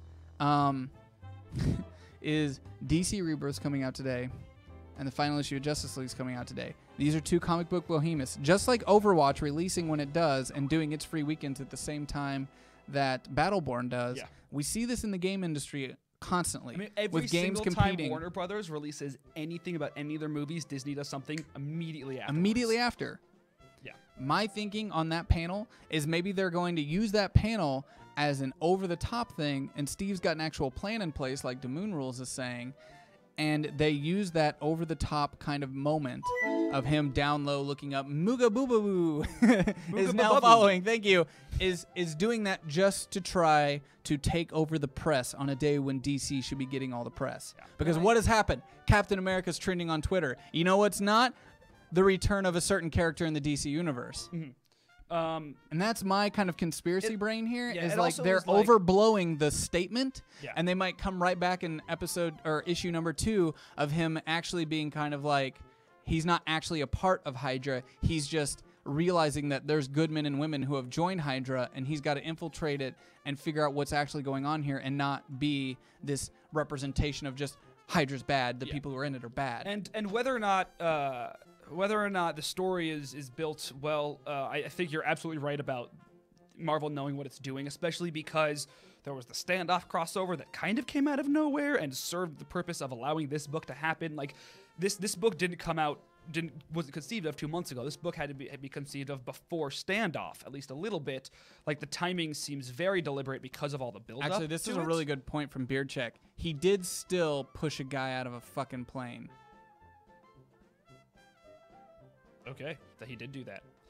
is DC Rebirth's coming out today, and the final issue of Justice League's coming out today. These are two comic book behemoths. Just like Overwatch releasing when it does and doing its free weekends at the same time that Battleborn does. We see this in the game industry constantly. I mean, every with games single competing. time Warner Brothers releases anything about any of their movies, Disney does something immediately after. Immediately after. Yeah. My thinking on that panel is maybe they're going to use that panel as an over-the-top thing, and Steve's got an actual plan in place, like the Moon Rules is saying, and they use that over-the-top kind of moment of him down low looking up. Mooga Boo Boo is now following. Thank you. Is doing that just to try to take over the press on a day when DC should be getting all the press. Yeah. Because what has happened? Captain America's trending on Twitter. You know what's not? The return of a certain character in the DC universe. Mm-hmm. And that's my kind of conspiracy brain here. Yeah, is like they're overblowing the statement, yeah. and they might come right back in episode or issue number 2 of him actually being kind of like he's not actually a part of Hydra. He's just realizing that there's good men and women who have joined Hydra, and he's got to infiltrate it and figure out what's actually going on here, and not be this representation of just Hydra's bad. The people who are in it are bad. And whether or not the story is built well, I think you're absolutely right about Marvel knowing what it's doing, especially because there was the Standoff crossover that kind of came out of nowhere and served the purpose of allowing this book to happen. Like this book wasn't conceived of 2 months ago. This book had to be conceived of before Standoff, at least a little bit. Like the timing seems very deliberate because of all the build-up. Actually, this is a really good point from Beard Check. He did still push a guy out of a fucking plane. Okay, that he did do that.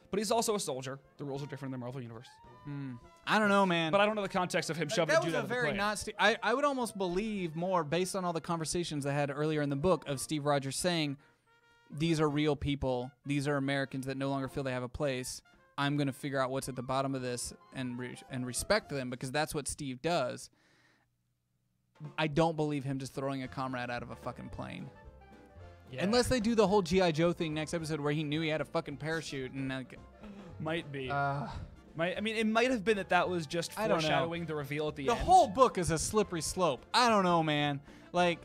but he's also a soldier. The rules are different in the Marvel Universe. I don't know, man. But I don't know the context of him shoving that a dude was out a of the very plane. not. I would almost believe more based on all the conversations I had earlier in the book of Steve Rogers saying, "These are real people. These are Americans that no longer feel they have a place. I'm going to figure out what's at the bottom of this and respect them because that's what Steve does." I don't believe him just throwing a comrade out of a fucking plane. Yeah. Unless they do the whole G.I. Joe thing next episode where he knew he had a fucking parachute and like, Might be. I mean, it might have been that was just I don't know. foreshadowing the reveal at the the end. whole book is a slippery slope. I don't know, man. Like,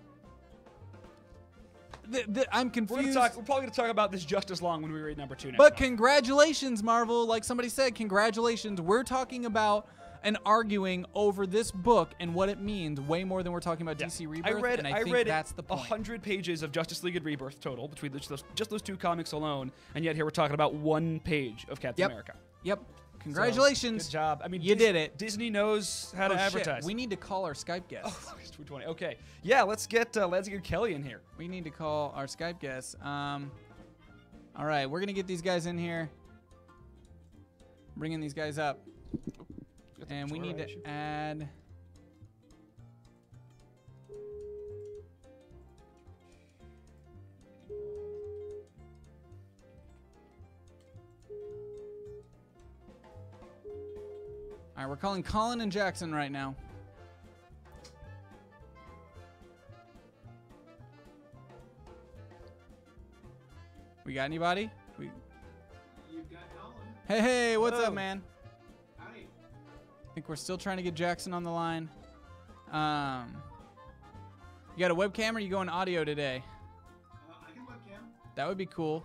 I'm confused. We're probably going to talk about this just as long when we read number 2 next But month. congratulations, Marvel. Like somebody said, congratulations. We're talking about and arguing over this book and what it means way more than we're talking about DC Rebirth. and I think that's the point. 100 pages of Justice League and Rebirth total between just those 2 comics alone, and yet here we're talking about 1 page of Captain America. Yep. So, Congratulations. good job. I mean, you did it. Disney knows how to Oh, shit. advertise. We need to call our Skype guest. Oh, it's 220. Okay. Yeah, let's get Kelly in here. We need to call our Skype guest. All right, we're gonna get these guys in here. Bringing these guys up, and we need to add. All right, we're calling Colin and Jackson right now. We got anybody? You've got Colin. Hey, what's Hello. up, man? Howdy. I think we're still trying to get Jackson on the line. You got a webcam or you going audio today? I can webcam. That would be cool.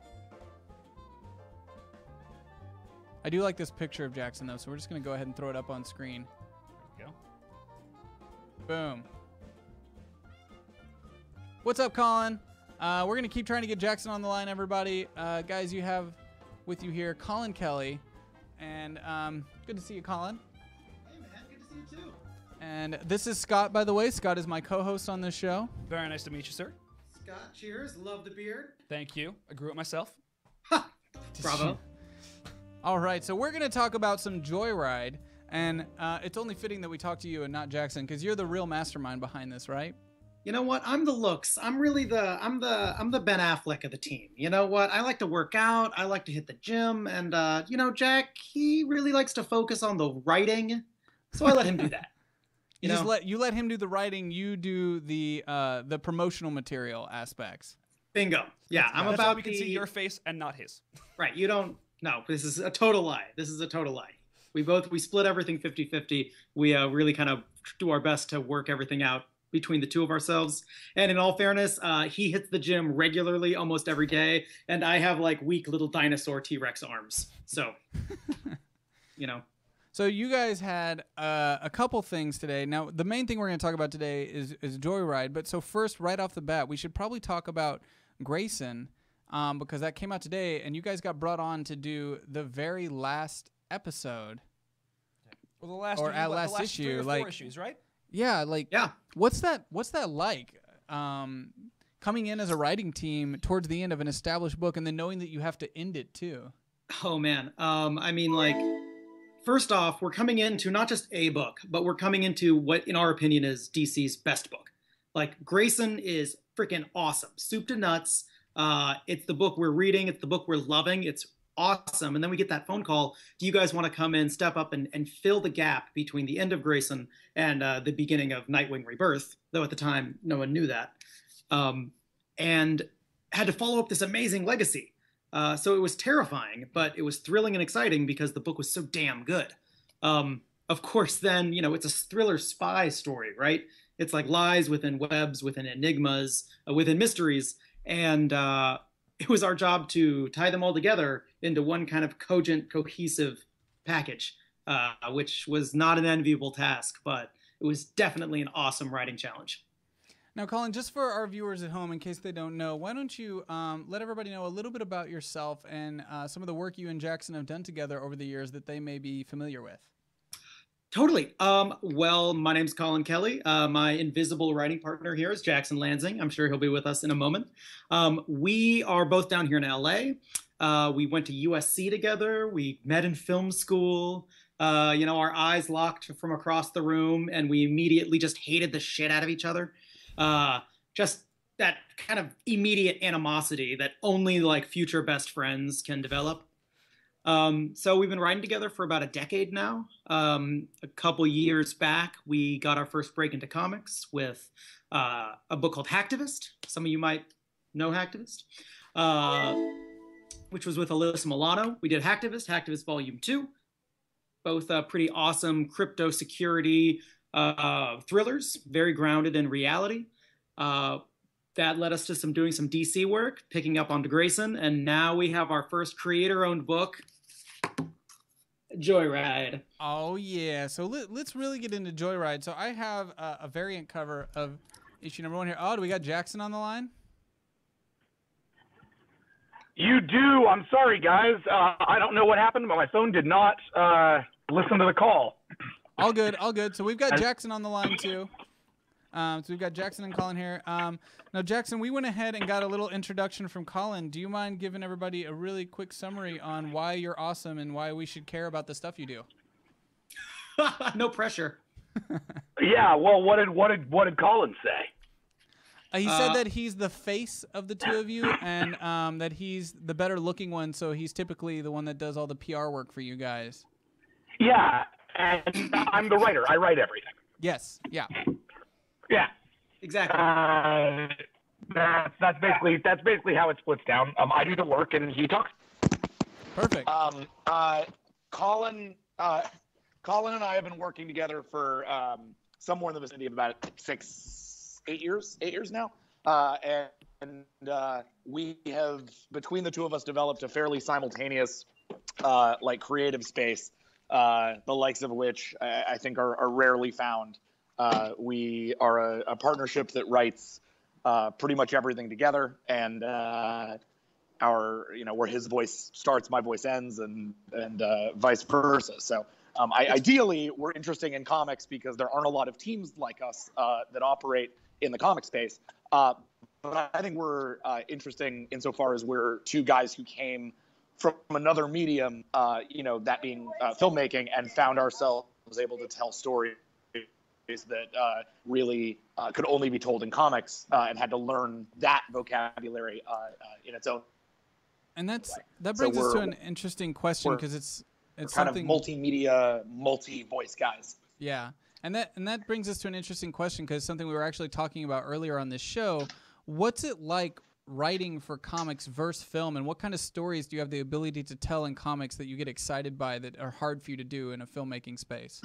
I do like this picture of Jackson though, so we're just gonna go ahead and throw it up on screen. There we go. Boom. What's up, Colin? We're gonna keep trying to get Jackson on the line, everybody. Guys, you have with you here Colin Kelly, and good to see you, Colin. Hey, man. Good to see you, too. And this is Scott, by the way. Scott is my co-host on this show. Very nice to meet you, sir. Scott, cheers. Love the beard. Thank you. I grew it myself. Bravo. All right, so we're going to talk about some Joyride, and it's only fitting that we talk to you and not Jackson, because you're the real mastermind behind this, right? You know what? I'm the looks. I'm really I'm the Ben Affleck of the team. You know what? I like to work out. I like to hit the gym, and Jack, he really likes to focus on the writing, so I let him do that. You let him do the writing. You do the promotional material aspects. Bingo. Yeah, I'm That's about why we can see your face and not his. Right. You don't. No, this is a total lie. This is a total lie. We split everything 50-50. We really kind of do our best to work everything out between the two of ourselves. And in all fairness, he hits the gym regularly almost every day, and I have like weak little dinosaur T-Rex arms. So, So you guys had a couple things today. Now, the main thing we're going to talk about today is Joyride. But so first, right off the bat, we should probably talk about Grayson because that came out today, and you guys got brought on to do the very last episode. Well, the last Or issue, at what, last the last issue, 3 or 4 like- issues, right? Yeah, like yeah. what's that like? Coming in as a writing team towards the end of an established book, and then knowing that you have to end it too. Oh man. I mean, like, first off, we're coming into not just a book, but we're coming into what, in our opinion, is DC's best book. Like, Grayson is freaking awesome, soup to nuts. It's the book we're reading. It's the book we're loving. It's awesome. And then we get that phone call. Do you guys want to come in, step up, and fill the gap between the end of Grayson and the beginning of Nightwing Rebirth? Though at the time, no one knew that. And had to follow up this amazing legacy. So it was terrifying, but it was thrilling and exciting because the book was so damn good. Of course, then, it's a thriller spy story, right? It's like lies within webs, within enigmas, within mysteries. And it was our job to tie them all together into one kind of cogent, cohesive package, which was not an enviable task, but it was definitely an awesome writing challenge. Now, Colin, just for our viewers at home, in case they don't know, why don't you let everybody know a little bit about yourself and some of the work you and Jackson have done together over the years that they may be familiar with? Totally. Well, my name's Colin Kelly. My invisible writing partner here is Jackson Lansing. I'm sure he'll be with us in a moment. We are both down here in LA. We went to USC together. We met in film school. Our eyes locked from across the room, and we immediately just hated the shit out of each other. Just that kind of immediate animosity that only like future best friends can develop. So we've been writing together for about a decade now. A couple years back, we got our first break into comics with a book called Hacktivist. Some of you might know Hacktivist, which was with Alyssa Milano. We did Hacktivist Volume 2. Both pretty awesome crypto security thrillers, very grounded in reality. That led us to doing some DC work, picking up on Grayson, and now we have our first creator-owned book, Joyride. Oh yeah, so let's really get into Joyride. So I have a variant cover of issue number 1 here. Oh, do we got Jackson on the line? You do. I'm sorry, guys. I don't know what happened, but my phone did not listen to the call. All good, all good. So we've got Jackson on the line too. So we've got Jackson and Colin here. Now, Jackson, we went ahead and got a little introduction from Colin. Do you mind giving everybody a really quick summary on why you're awesome and why we should care about the stuff you do? No pressure. Yeah. Well, what did Colin say? He said that he's the face of the two of you, and that he's the better looking one. So he's typically the one that does all the PR work for you guys. Yeah, and I'm the writer. I write everything. Yes. Yeah. Yeah. Exactly. That's basically how it splits down. I do the work and he talks. Perfect. Colin and I have been working together for somewhere in the vicinity of about 8 years now. And we have, between the two of us, developed a fairly simultaneous creative space, the likes of which I think are rarely found. We are a partnership that writes pretty much everything together, and where his voice starts, my voice ends, and vice versa. So ideally, we're interesting in comics because there aren't a lot of teams like us that operate in the comic space. But I think we're interesting insofar as we're two guys who came from another medium, that being filmmaking, and found ourselves able to tell stories that really could only be told in comics, and had to learn that vocabulary in its own. And that brings us to an interesting question, because it's kind something of multimedia, multi-voice guys. Yeah, and that brings us to an interesting question, because something we were actually talking about earlier on this show. What's it like writing for comics versus film, and what kind of stories do you have the ability to tell in comics that you get excited by that are hard for you to do in a filmmaking space?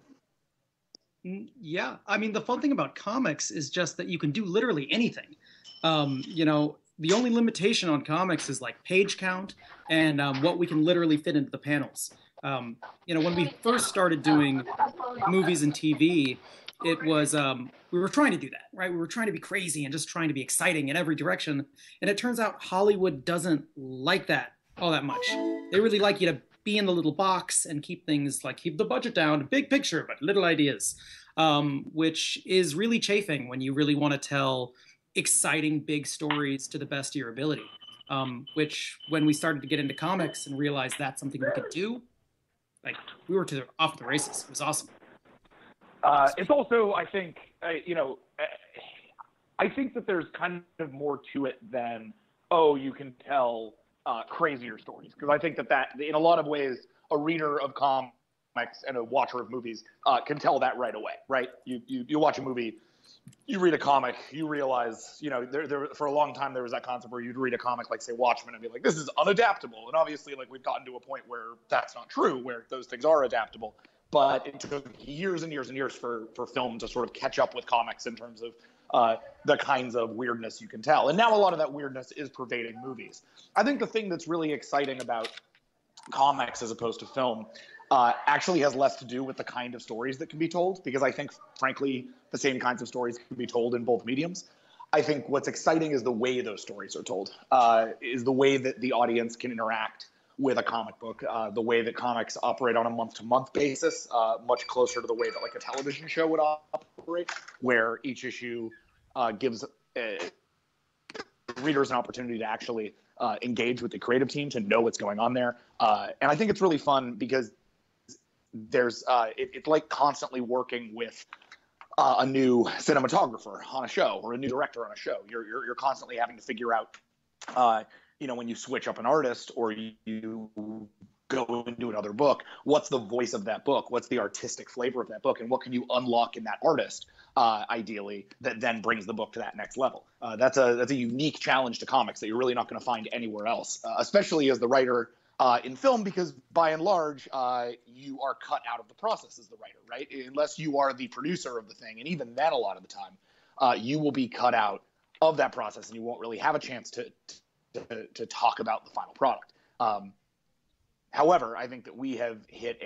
Yeah, I mean, the fun thing about comics is just that you can do literally anything. The only limitation on comics is like page count and what we can literally fit into the panels. When we first started doing movies and TV, it was we were trying to do that, right? We were trying to be crazy and just trying to be exciting in every direction. And it turns out Hollywood doesn't like that all that much. They really like you to be in the little box and keep the budget down, big picture, but little ideas, which is really chafing when you really want to tell exciting big stories to the best of your ability. Which when we started to get into comics and realized that's something we could do, we were off the races. It was awesome. It's also, I think, I think that there's kind of more to it than, you can tell crazier stories. Because I think that in a lot of ways, a reader of comics and a watcher of movies can tell that right away, right? You watch a movie, you read a comic, you realize, there for a long time there was that concept where you'd read a comic like, say, Watchmen, and be like, this is unadaptable. And obviously, we've gotten to a point where that's not true, where those things are adaptable. But it took years and years and years for film to sort of catch up with comics in terms of the kinds of weirdness you can tell. And now a lot of that weirdness is pervading movies. I think the thing that's really exciting about comics as opposed to film actually has less to do with the kind of stories that can be told, because I think, frankly, the same kinds of stories can be told in both mediums. I think what's exciting is the way those stories are told, is the way that the audience can interact with a comic book, the way that comics operate on a month-to-month basis, much closer to the way that like a television show would operate, where each issue gives readers an opportunity to actually engage with the creative team, to know what's going on there. And I think it's really fun because there's it's like constantly working with a new cinematographer on a show or a new director on a show. You're constantly having to figure out, when you switch up an artist or you go into another book, what's the voice of that book? What's the artistic flavor of that book? And what can you unlock in that artist, ideally, that then brings the book to that next level? That's a unique challenge to comics that you're really not going to find anywhere else, especially as the writer in film, because by and large, you are cut out of the process as the writer, right? Unless you are the producer of the thing. And even then, a lot of the time, you will be cut out of that process and you won't really have a chance to talk about the final product. However, I think that we have hit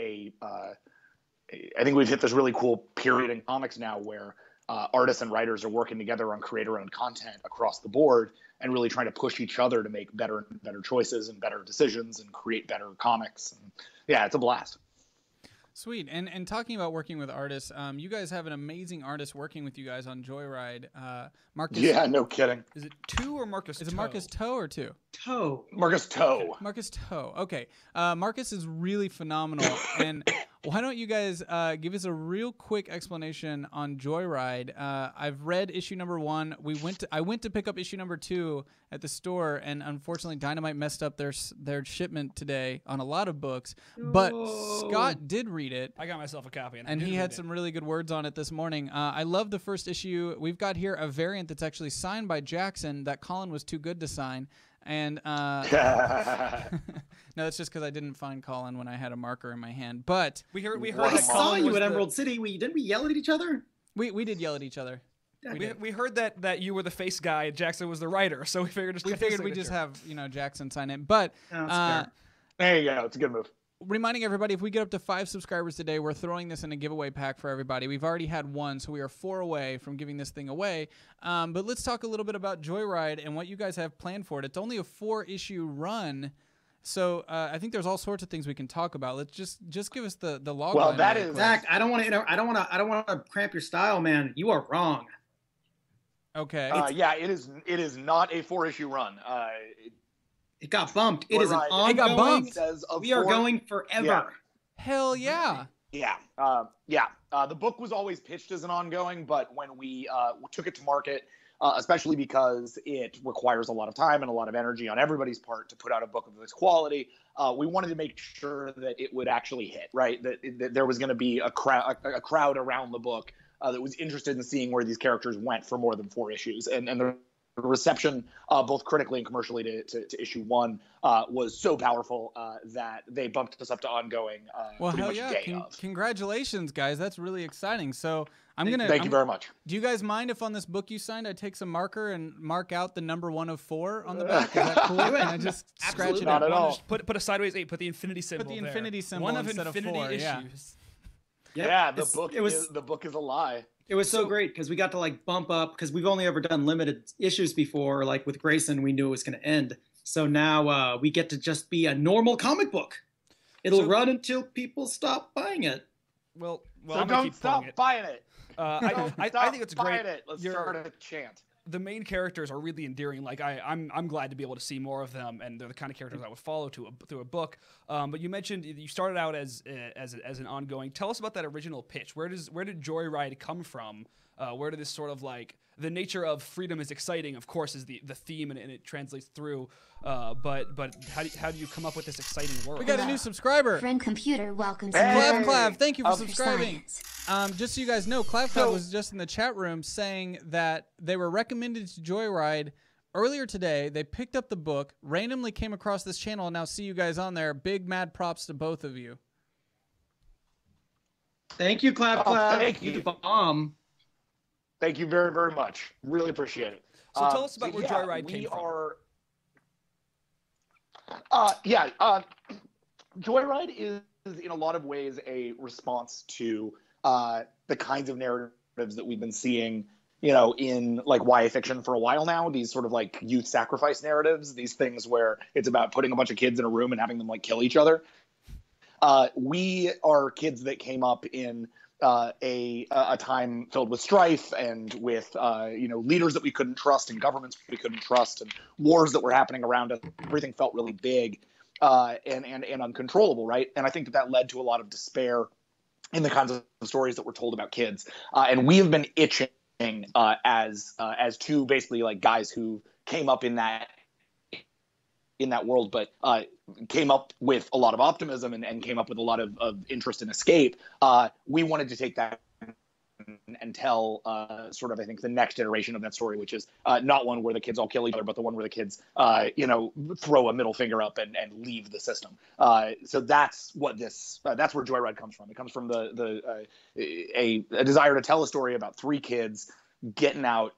we've hit this really cool period in comics now where artists and writers are working together on creator-owned content across the board and really trying to push each other to make better and better choices and better decisions and create better comics. And yeah, it's a blast. Sweet. And talking about working with artists, you guys have an amazing artist working with you guys on Joyride. Marcus. Yeah, no kidding. Is it 2 or Marcus? Is it Marcus Toe or 2? Toe. Marcus Toe. Marcus Toe. Okay. Marcus is really phenomenal. And why don't you guys give us a real quick explanation on Joyride? I've read issue number 1. I went to pick up issue number 2 at the store, and unfortunately, Dynamite messed up their shipment today on a lot of books. But Scott did read it. I got myself a copy, and he had some really good words on it this morning. I love the first issue. We've got here a variant that's actually signed by Jackson that Colin was too good to sign. And no, that's just because I didn't find Colin when I had a marker in my hand. But we heard I that saw Colin you was at Emerald City. Didn't we yell at each other? We did yell at each other. We heard that you were the face guy and Jackson was the writer, so we figured we just have Jackson sign it. But there you go. It's a good move. Reminding everybody, if we get up to 5 subscribers today, we're throwing this in a giveaway pack for everybody. We've already had 1, so we are 4 away from giving this thing away. But let's talk a little bit about Joyride and what you guys have planned for it. It's only a 4-issue run, so I think there's all sorts of things we can talk about. Let's just give us the log. Well, that is Zach. I don't want to cramp your style, man. You are wrong. Okay. Yeah, it is not a 4-issue run. It got bumped. It is an ongoing. It got bumped. We are going forever. Yeah. Hell yeah. Yeah. The book was always pitched as an ongoing, but when we took it to market, especially because it requires a lot of time and a lot of energy on everybody's part to put out a book of this quality, we wanted to make sure that it would actually hit, right? That there was going to be a crowd around the book that was interested in seeing where these characters went for more than 4 issues. And the reception, both critically and commercially, to issue 1 was so powerful that they bumped us up to ongoing. Well, hell yeah! Congratulations, guys. That's really exciting. So thank you very much. Do you guys mind if on this book you signed, I take some marker and mark out the number 1 of 4 on the back? Is that cool? And I just scratch it not out. at all. Just put a sideways 8. Put the infinity symbol. Put the there. infinity symbol 1 of instead infinity of 4. issues. Yeah, the book is a lie. It was so great because we got to bump up because we've only ever done limited issues before. Like with Grayson, we knew it was going to end. So now we get to just be a normal comic book. It'll run until people stop buying it. Well, so I'm don't stop buying it. I think it's great. Let's start a chant. The main characters are really endearing. Like I'm glad to be able to see more of them, and they're the kind of characters I would follow through a book. But you mentioned you started out as an ongoing. Tell us about that original pitch. Where did Joyride come from? Where did this sort of the nature of freedom is exciting, of course, is the theme, and it translates through. But how do you come up with this exciting world? We got a new subscriber. Friend Computer, welcome to Clav, thank you for subscribing. Science. Just so you guys know, Clav was just in the chat room saying that they were recommended to Joyride earlier today. They picked up the book, randomly came across this channel, and now see you guys on there. Big mad props to both of you. Thank you, Clav. Thank you. Bomb. Thank you very, very much. Really appreciate it. So tell us about where Joyride came from. Joyride is in a lot of ways a response to the kinds of narratives that we've been seeing in like YA fiction for a while now, these sort of like youth sacrifice narratives, these things where it's about putting a bunch of kids in a room and having them like kill each other. We are kids that came up in a time filled with strife and with leaders that we couldn't trust and governments we couldn't trust and wars that were happening around us. Everything felt really big and uncontrollable, right? And I think that led to a lot of despair in the kinds of stories that were told about kids. And we have been itching as two basically like guys who came up in that world, but came up with a lot of optimism and came up with a lot of interest and escape. We wanted to take that and tell sort of, I think, the next iteration of that story, which is not one where the kids all kill each other, but the one where the kids, throw a middle finger up and leave the system. So that's what that's where Joyride comes from. It comes from a desire to tell a story about three kids getting out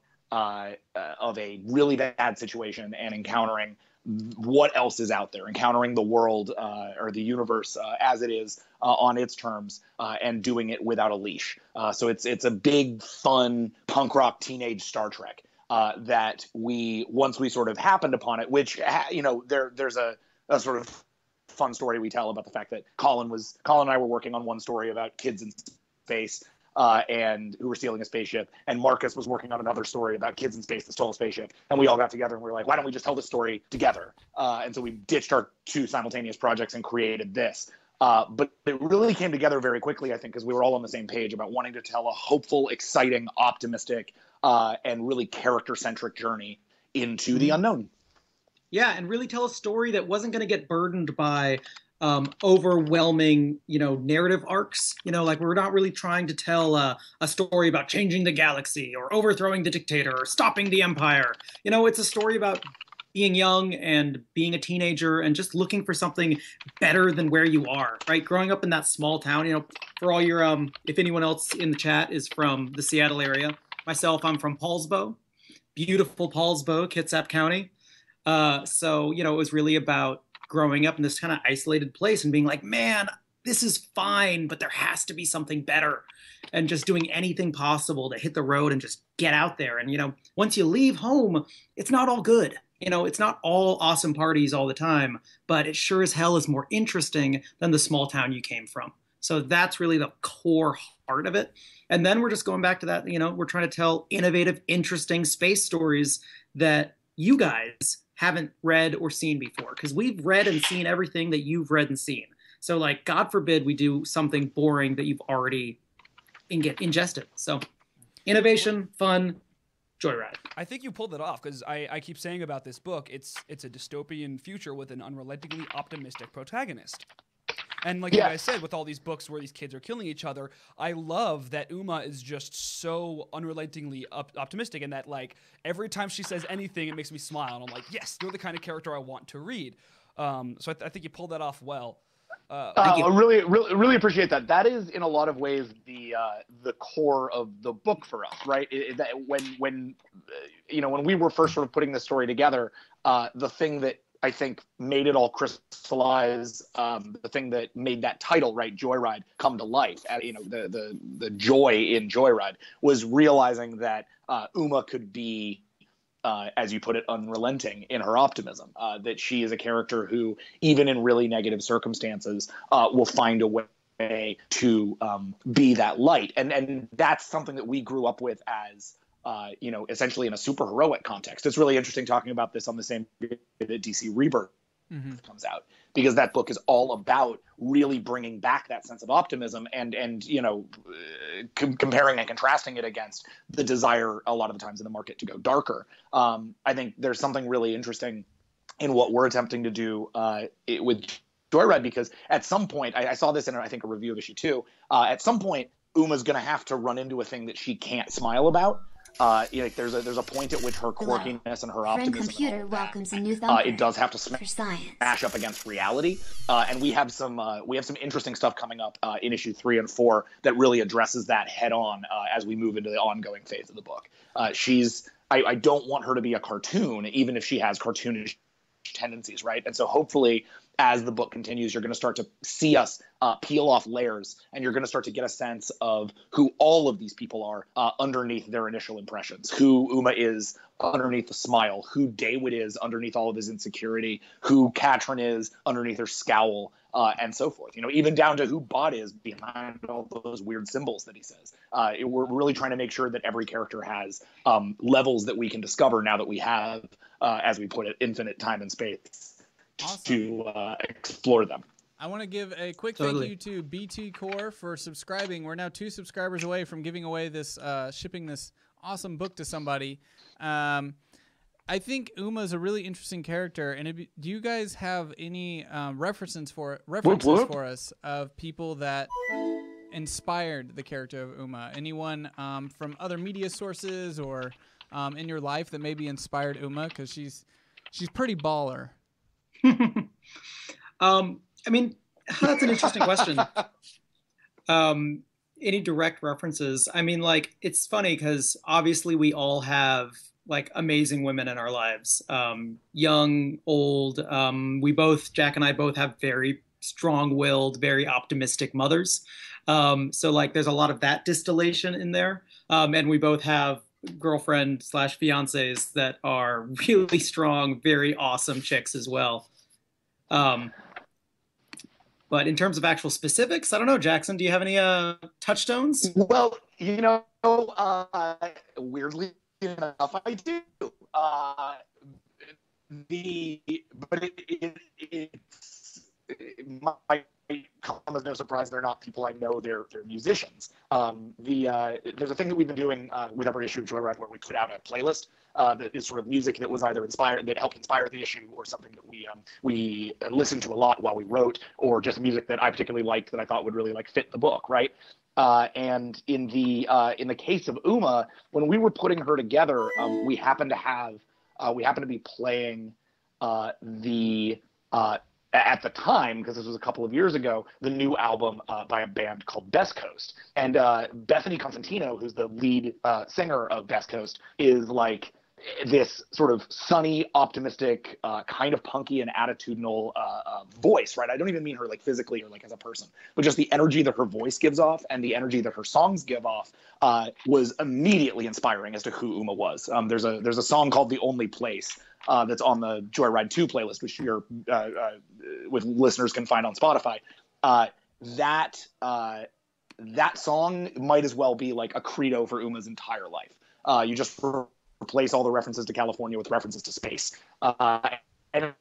of a really bad situation and encountering what else is out there, encountering the world or the universe as it is on its terms, and doing it without a leash. So it's a big, fun, punk rock teenage Star Trek that once we sort of happened upon it, which, there's a sort of fun story we tell about the fact that Colin and I were working on one story about kids in space, and who were stealing a spaceship, and Marcus was working on another story about kids in space that stole a spaceship, and we all got together and we were like, why don't we just tell the story together? And so we ditched our two simultaneous projects and created this. But it really came together very quickly, I think, because we were all on the same page about wanting to tell a hopeful, exciting, optimistic, and really character-centric journey into the unknown. Yeah, and really tell a story that wasn't going to get burdened by overwhelming, narrative arcs. Like we're not really trying to tell a story about changing the galaxy or overthrowing the dictator or stopping the empire. It's a story about being young and being a teenager and just looking for something better than where you are, right? Growing up in that small town, for all your, if anyone else in the chat is from the Seattle area, myself, I'm from Paulsbo, beautiful Paulsbo, Kitsap County. So, it was really about growing up in this kind of isolated place and being like, man, this is fine, but there has to be something better. And just doing anything possible to hit the road and just get out there. And, once you leave home, it's not all good. It's not all awesome parties all the time, but it sure as hell is more interesting than the small town you came from. So that's really the core heart of it. And then we're just going back to that, we're trying to tell innovative, interesting space stories that you guys haven't read or seen before, because we've read and seen everything that you've read and seen. So like, God forbid we do something boring that you've already ingested. So innovation, fun, Joyride. I think you pulled it off, because I keep saying about this book, it's a dystopian future with an unrelentingly optimistic protagonist. And like you guys said, with all these books where these kids are killing each other, I love that Uma is just so unrelentingly optimistic, and that like every time she says anything, it makes me smile. And I'm like, yes, you're the kind of character I want to read. So I think you pulled that off well. I really appreciate that. That is in a lot of ways the core of the book for us, right? When we were first sort of putting this story together, the thing that I think made it all crystallize, the thing that made that title, right, Joyride, come to life. The joy in Joyride was realizing that Uma could be, as you put it, unrelenting in her optimism. That she is a character who, even in really negative circumstances, will find a way to be that light. And that's something that we grew up with as essentially in a super heroic context. It's really interesting talking about this on the same day that DC Rebirth comes out, because that book is all about really bringing back that sense of optimism and comparing and contrasting it against the desire a lot of the times in the market to go darker. I think there's something really interesting in what we're attempting to do with Joyride, because at some point, I saw this in, I think, a review of issue 2, at some point, Uma's going to have to run into a thing that she can't smile about. There's a point at which her quirkiness and her optimism, computer welcomes a new thumper it does have to smash up against reality. And we have some interesting stuff coming up in issue 3 and 4 that really addresses that head on as we move into the ongoing phase of the book. I don't want her to be a cartoon, even if she has cartoonish tendencies, right? And so hopefully, as the book continues, you're going to start to see us peel off layers, and you're going to start to get a sense of who all of these people are underneath their initial impressions, who Uma is underneath the smile, who Dawood is underneath all of his insecurity, who Katrin is underneath her scowl, and so forth. You know, even down to who Bot is behind all those weird symbols that he says. We're really trying to make sure that every character has levels that we can discover now that we have, as we put it, infinite time and space to explore them. I want to give a quick thank you to BT Core for subscribing. We're now 2 subscribers away from giving away this, shipping this awesome book to somebody. I think Uma is a really interesting character, and do you guys have any references for us of people that inspired the character of Uma? Anyone from other media sources or in your life that maybe inspired Uma? Because she's pretty baller. I mean, that's an interesting question. Any direct references? I mean, like, it's funny because obviously we all have like amazing women in our lives, young, old. Jack and I both have very strong-willed, very optimistic mothers. So like, there's a lot of that distillation in there. And we both have girlfriend/fiancés that are really strong, very awesome chicks as well. But in terms of actual specifics, I don't know, Jackson, do you have any touchstones? Well, you know, weirdly enough, I do. It might come as no surprise they're not people I know. They're musicians. There's a thing that we've been doing with every issue of Joyride where we put out a playlist that is sort of music that was either inspired, that helped inspire the issue, or something that we listened to a lot while we wrote, or just music that I particularly liked that I thought would really like fit the book, right? And in the case of Uma, when we were putting her together, we happened to be playing at the time, because this was a couple of years ago, the new album by a band called Best Coast. And Bethany Constantino, who's the lead singer of Best Coast, is like this sort of sunny, optimistic, kind of punky and attitudinal voice, right? I don't even mean her like physically or like as a person, but just the energy that her voice gives off and the energy that her songs give off was immediately inspiring as to who Uma was. There's a song called The Only Place that's on the Joyride 2 playlist, which your with listeners can find on Spotify. That song might as well be like a credo for Uma's entire life. You just replace all the references to California with references to space. And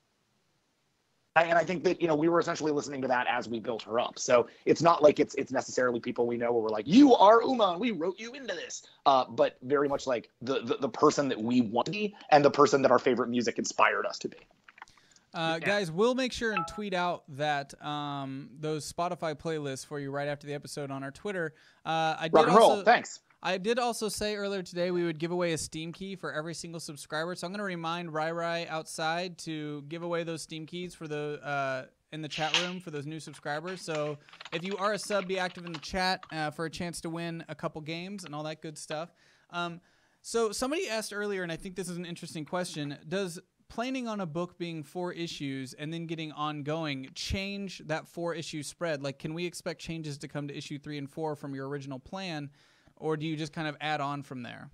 I think that, you know, we were essentially listening to that as we built her up. So it's not like it's necessarily people we know where we're like, you are Uma, we wrote you into this. But very much like the person that we want to be and the person that our favorite music inspired us to be. Guys, we'll make sure and tweet out that those Spotify playlists for you right after the episode on our Twitter. Rock and roll, thanks. I did also say earlier today we would give away a Steam key for every single subscriber. So I'm going to remind Rai outside to give away those Steam keys for the in the chat room for those new subscribers. So if you are a sub, be active in the chat for a chance to win a couple games and all that good stuff. So somebody asked earlier, and I think this is an interesting question, does planning on a book being 4 issues and then getting ongoing change that 4-issue spread? Like, can we expect changes to come to issue 3 and 4 from your original plan? Or do you just kind of add on from there?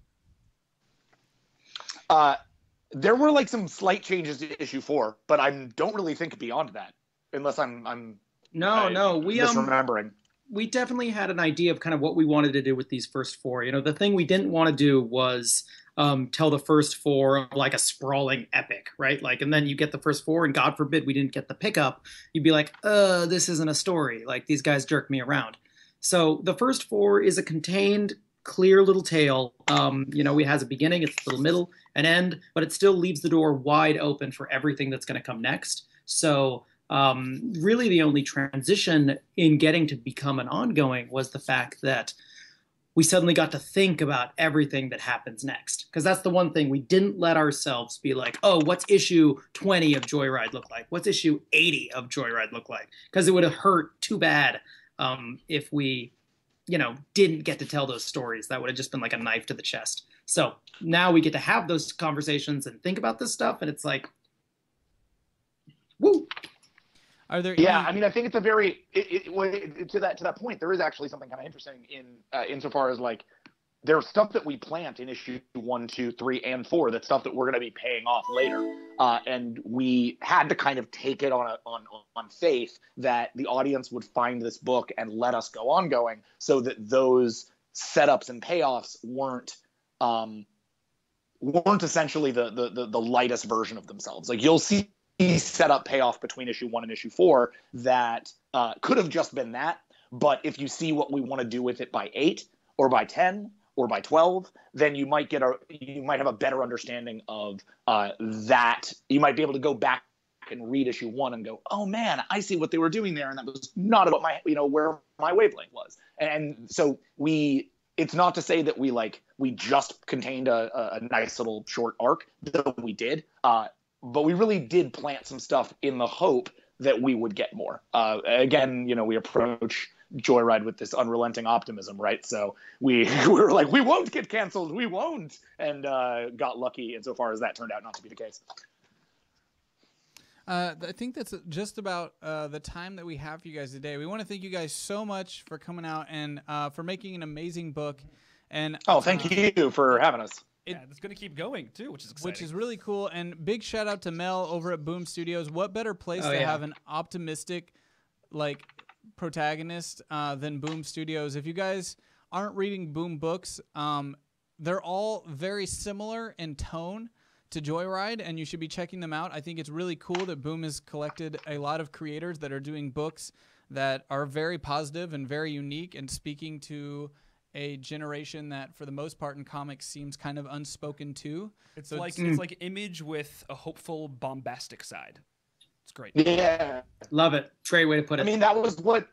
There were like some slight changes to issue 4, but I don't really think beyond that, unless I'm misremembering. We definitely had an idea of kind of what we wanted to do with these first 4. You know, the thing we didn't want to do was tell the first 4 like a sprawling epic, right? Like, and then you get the first 4, and God forbid we didn't get the pickup. You'd be like, this isn't a story. Like, these guys jerked me around. So the first 4 is a contained, clear little tale. You know, it has a beginning, it's a little middle, an end, but it still leaves the door wide open for everything that's going to come next. So really the only transition in getting to become an ongoing was the fact that we suddenly got to think about everything that happens next. Because that's the one thing we didn't let ourselves be like, oh, what's issue 20 of Joyride look like? What's issue 80 of Joyride look like? Because it would have hurt too bad if we, you know, didn't get to tell those stories. That would have just been like a knife to the chest. So now we get to have those conversations and think about this stuff. And it's like, Are there? Yeah, any- I mean, I think it's a very to that point. There is actually something kind of interesting insofar as like there's stuff that we plant in issue 1, 2, 3, and 4. That's stuff that we're going to be paying off later, and we had to kind of take it on faith that the audience would find this book and let us go on going, so that those setups and payoffs weren't essentially the lightest version of themselves. Like you'll see setup payoff between issue 1 and issue 4 that could have just been that, but if you see what we want to do with it by 8 or by 10 or by 12, then you might have a better understanding of that. You might be able to go back and read issue 1 and go, oh man, I see what they were doing there, and that was not about my where my wavelength was. And so it's not to say that we just contained a nice little short arc, though we did. But we really did plant some stuff in the hope that we would get more. Again, we approach Joyride with this unrelenting optimism, right? So we were like, we won't get canceled, we won't, and got lucky insofar as that turned out not to be the case. I think that's just about the time that we have for you guys today. We want to thank you guys so much for coming out and for making an amazing book. And thank you for having us. It's going to keep going too, which is exciting. Which is really cool. And big shout out to Mel over at Boom Studios. What better place to have an optimistic protagonist than Boom Studios? If you guys aren't reading Boom books, they're all very similar in tone to Joyride, and you should be checking them out. I think it's really cool that Boom has collected a lot of creators that are doing books that are very positive and very unique and speaking to a generation that, for the most part, in comics seems kind of unspoken to. It's like Image with a hopeful, bombastic side. It's great. Yeah, love it. Great way to put it. I mean, that's what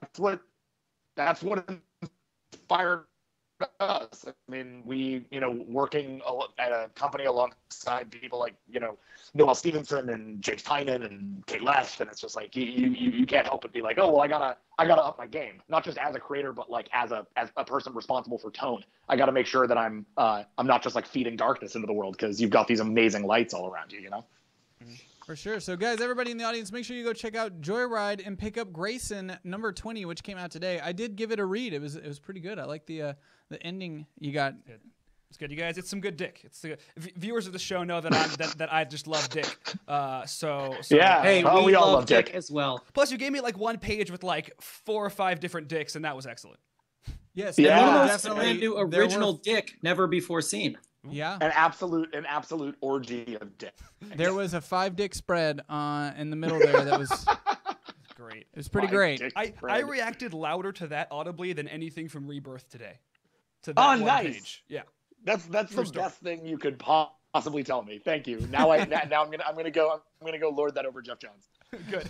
inspired us. I mean, we working at a company alongside people like Noel Stevenson and James Tynan and Kate Leff, and it's just like you can't help but be like, oh well, I gotta up my game, not just as a creator, but like as a person responsible for tone. I gotta make sure that I'm not just like feeding darkness into the world, because you've got these amazing lights all around you, For sure. So, guys, everybody in the audience, make sure you go check out Joyride and pick up Grayson number 20, which came out today. I did give it a read. It was pretty good. I like the ending you got. It's good, you guys. It's some good dick. It's the viewers of the show know that I just love dick. So yeah. Hey, we all love dick as well. Plus, you gave me like one page with like 4 or 5 different dicks, and that was excellent. Yes. Yeah. Definitely. New original dick, never before seen. Yeah. An absolute orgy of dick. There was a 5-dick spread in the middle there that was great. It was pretty great. I reacted louder to that audibly than anything from Rebirth today. To that one nice. Page. Yeah. That's the best thing you could possibly tell me. Thank you. Now I'm gonna go lord that over Jeff Johns. Good.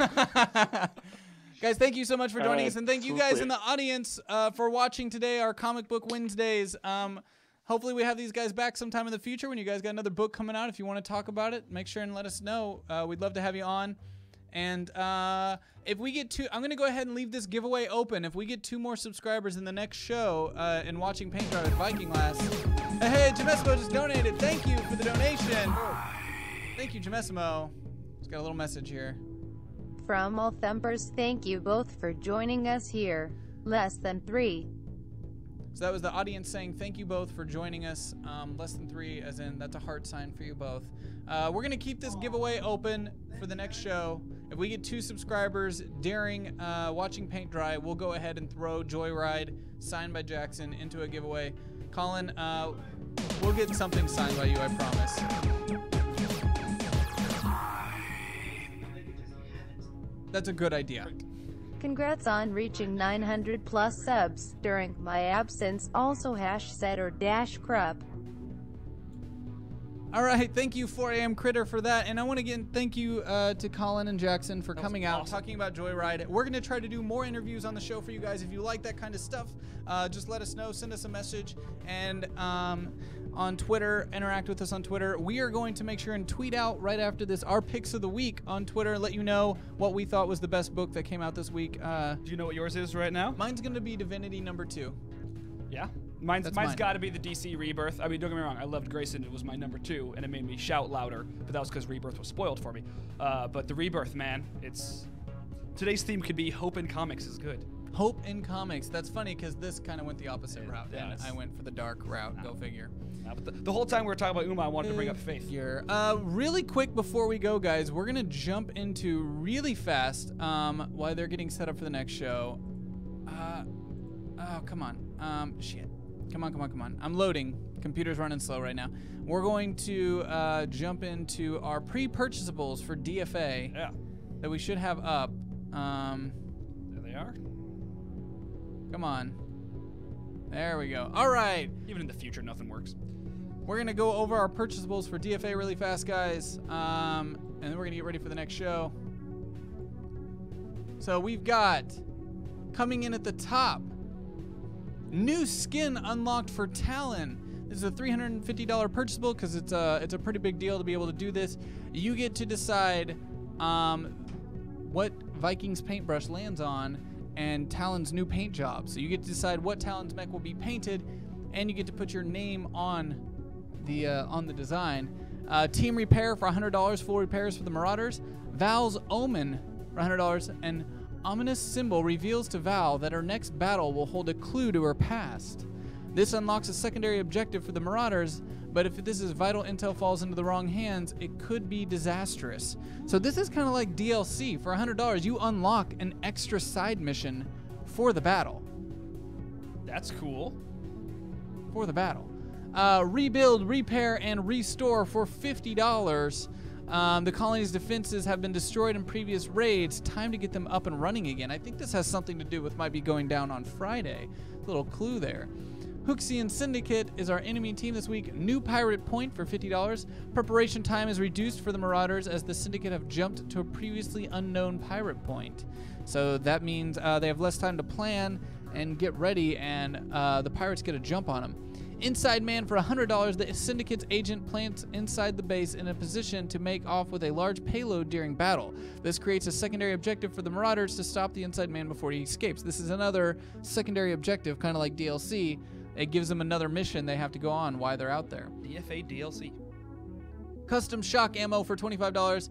Guys, thank you so much for joining us, and thank you guys in the audience for watching today, our Comic Book Wednesdays. Hopefully we have these guys back sometime in the future when you guys got another book coming out. If you want to talk about it, make sure and let us know. We'd love to have you on. And if we get 2, I'm going to go ahead and leave this giveaway open. If we get 2 more subscribers in the next show and watching Paint Dry with Viking Lass. Hey, Jamesimo just donated. Thank you for the donation. Thank you, Jamesimo. Just got a little message here. From all thumpers, thank you both for joining us here. Less than 3. So that was the audience saying thank you both for joining us. Less than 3, as in that's a heart sign for you both. We're going to keep this giveaway open for the next show. If we get 2 subscribers during watching Paint Dry, we'll go ahead and throw Joyride, signed by Jackson, into a giveaway. Colin, we'll get something signed by you, I promise. That's a good idea. Congrats on reaching 900 plus subs during my absence. Also #setter-crup. All right, thank you 4am Critter for that, and I want to again thank you to Colin and Jackson for coming out, talking about Joyride. We're going to try to do more interviews on the show for you guys. If you like that kind of stuff, just let us know, send us a message, and on Twitter, interact with us on Twitter. We are going to make sure and tweet out right after this our picks of the week on Twitter, let you know what we thought was the best book that came out this week. Do you know what yours is right now? Mine's going to be Divinity number 2. Yeah? Mine's got to be the DC Rebirth. I mean, don't get me wrong. I loved Grayson. It was my number 2, and it made me shout louder. But that was because Rebirth was spoiled for me. But the Rebirth, man, it's Today's theme could be Hope in Comics is good. Hope in comics. That's funny because this kind of went the opposite route, and does. I went for the dark route. Go figure. But the whole time we were talking about Uma, I wanted to bring up Faith. Really quick before we go, guys, we're gonna jump into really fast while they're getting set up for the next show. Oh, come on. Shit. Come on. I'm loading. Computer's running slow right now. We're going to jump into our pre-purchasables for DFA that we should have up. There they are. Come on. There we go. All right. Even in the future, nothing works. We're going to go over our purchasables for DFA really fast, guys. And then we're going to get ready for the next show. So we've got, coming in at the top, new skin unlocked for Talon. This is a $350 purchasable because it's a pretty big deal to be able to do this. You get to decide what Vikings paintbrush lands on and Talon's new paint job. So you get to decide what Talon's mech will be painted, and you get to put your name on the design. Team Repair for $100, full repairs for the Marauders. Val's Omen for $100, and Ominous Symbol reveals to Val that her next battle will hold a clue to her past. This unlocks a secondary objective for the Marauders, but if this is vital intel falls into the wrong hands, it could be disastrous. So this is kind of like DLC. For $100, you unlock an extra side mission for the battle. That's cool. For the battle. Rebuild, repair, and restore for $50. The colony's defenses have been destroyed in previous raids. Time to get them up and running again. I think this has something to do with might be going down on Friday. Little clue there. Huxian Syndicate is our enemy team this week. New pirate point for $50. Preparation time is reduced for the Marauders as the Syndicate have jumped to a previously unknown pirate point. So that means they have less time to plan and get ready, and the pirates get a jump on them. Inside Man for $100, the Syndicate's agent plants inside the base in a position to make off with a large payload during battle. This creates a secondary objective for the Marauders to stop the Inside Man before he escapes. This is another secondary objective, kind of like DLC. It gives them another mission they have to go on while they're out there. DFA DLC. Custom shock ammo for $25.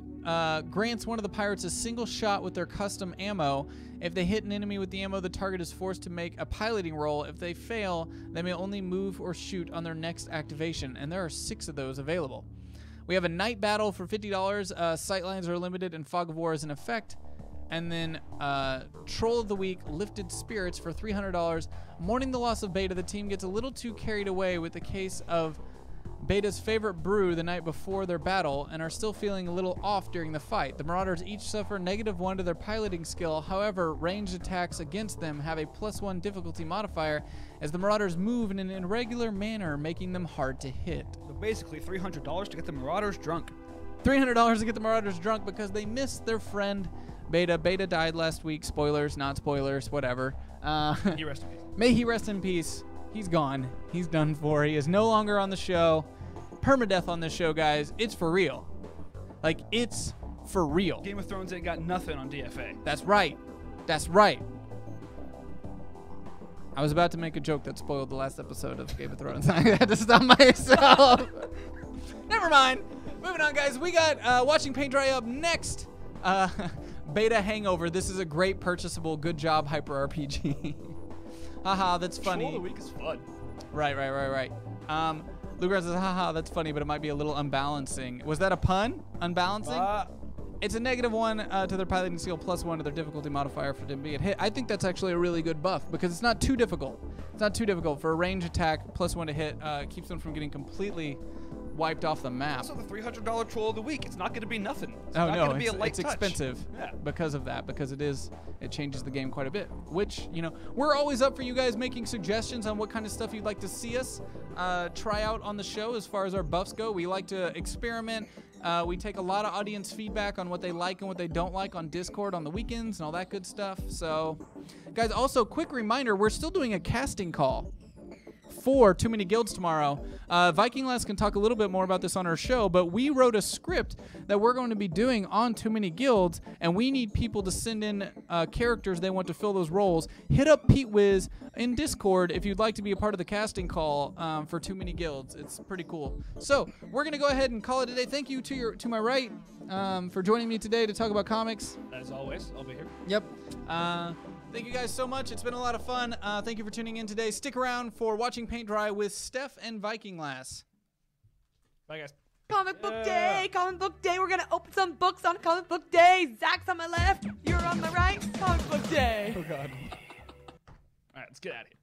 Grants one of the pirates a single shot with their custom ammo. If they hit an enemy with the ammo, the target is forced to make a piloting roll. If they fail, they may only move or shoot on their next activation, and there are 6 of those available. We have a night battle for $50. Sightlines are limited and Fog of War is in effect. And then Troll of the Week, Lifted Spirits for $300. Mourning the loss of Beta, the team gets a little too carried away with the case of Beta's favorite brew the night before their battle and are still feeling a little off during the fight. The Marauders each suffer -1 to their piloting skill. However, ranged attacks against them have a +1 difficulty modifier as the Marauders move in an irregular manner, making them hard to hit. So basically $300 to get the Marauders drunk. $300 to get the Marauders drunk because they missed their friend Beta. Beta died last week. Spoilers, not spoilers, whatever. He rest in peace. May he rest in peace. He's gone. He's done for. He is no longer on the show. Permadeath on this show, guys. It's for real. Like, it's for real. Game of Thrones ain't got nothing on DFA. That's right. That's right. I was about to make a joke that spoiled the last episode of Game of Thrones. I had to stop myself. Never mind. Moving on, guys. We got Watching Paint Dry up next. Beta Hangover. This is a great purchasable. Good job, Hyper RPG. Haha, that's funny. Troll of the Week is fun. Right. Lugar says, haha, that's funny, but it might be a little unbalancing. Was that a pun? Unbalancing? It's a -1 to their piloting skill, +1 to their difficulty modifier for them being hit. I think that's actually a really good buff because it's not too difficult. It's not too difficult. For a range attack, +1 to hit keeps them from getting completely wiped off the map. Also, the $300 Troll of the Week. It's not going to be nothing. It's Oh not no, going to be a light it's touch. expensive Yeah. because of that. Because it changes the game quite a bit. Which, you know, we're always up for you guys making suggestions on what kind of stuff you'd like to see us try out on the show as far as our buffs go. We like to experiment. We take a lot of audience feedback on what they like and what they don't like on Discord on the weekends and all that good stuff. So, guys, also quick reminder: we're still doing a casting call for Too Many Guilds tomorrow. Viking Lass can talk a little bit more about this on our show, but we wrote a script that we're going to be doing on Too Many Guilds, and we need people to send in characters they want to fill those roles. Hit up Pete Wiz in Discord if you'd like to be a part of the casting call for Too Many Guilds. It's pretty cool. So we're going to go ahead and call it a day. Thank you to my right for joining me today to talk about comics. As always, I'll be here. Yep. Thank you guys so much. It's been a lot of fun. Thank you for tuning in today. Stick around for Watching Paint Dry with Steph and Viking Lass. Bye, guys. Comic book day, comic book day. We're gonna open some books on comic book day. Zach's on my left, you're on my right. Comic book day. Oh God. All right, let's get out of here.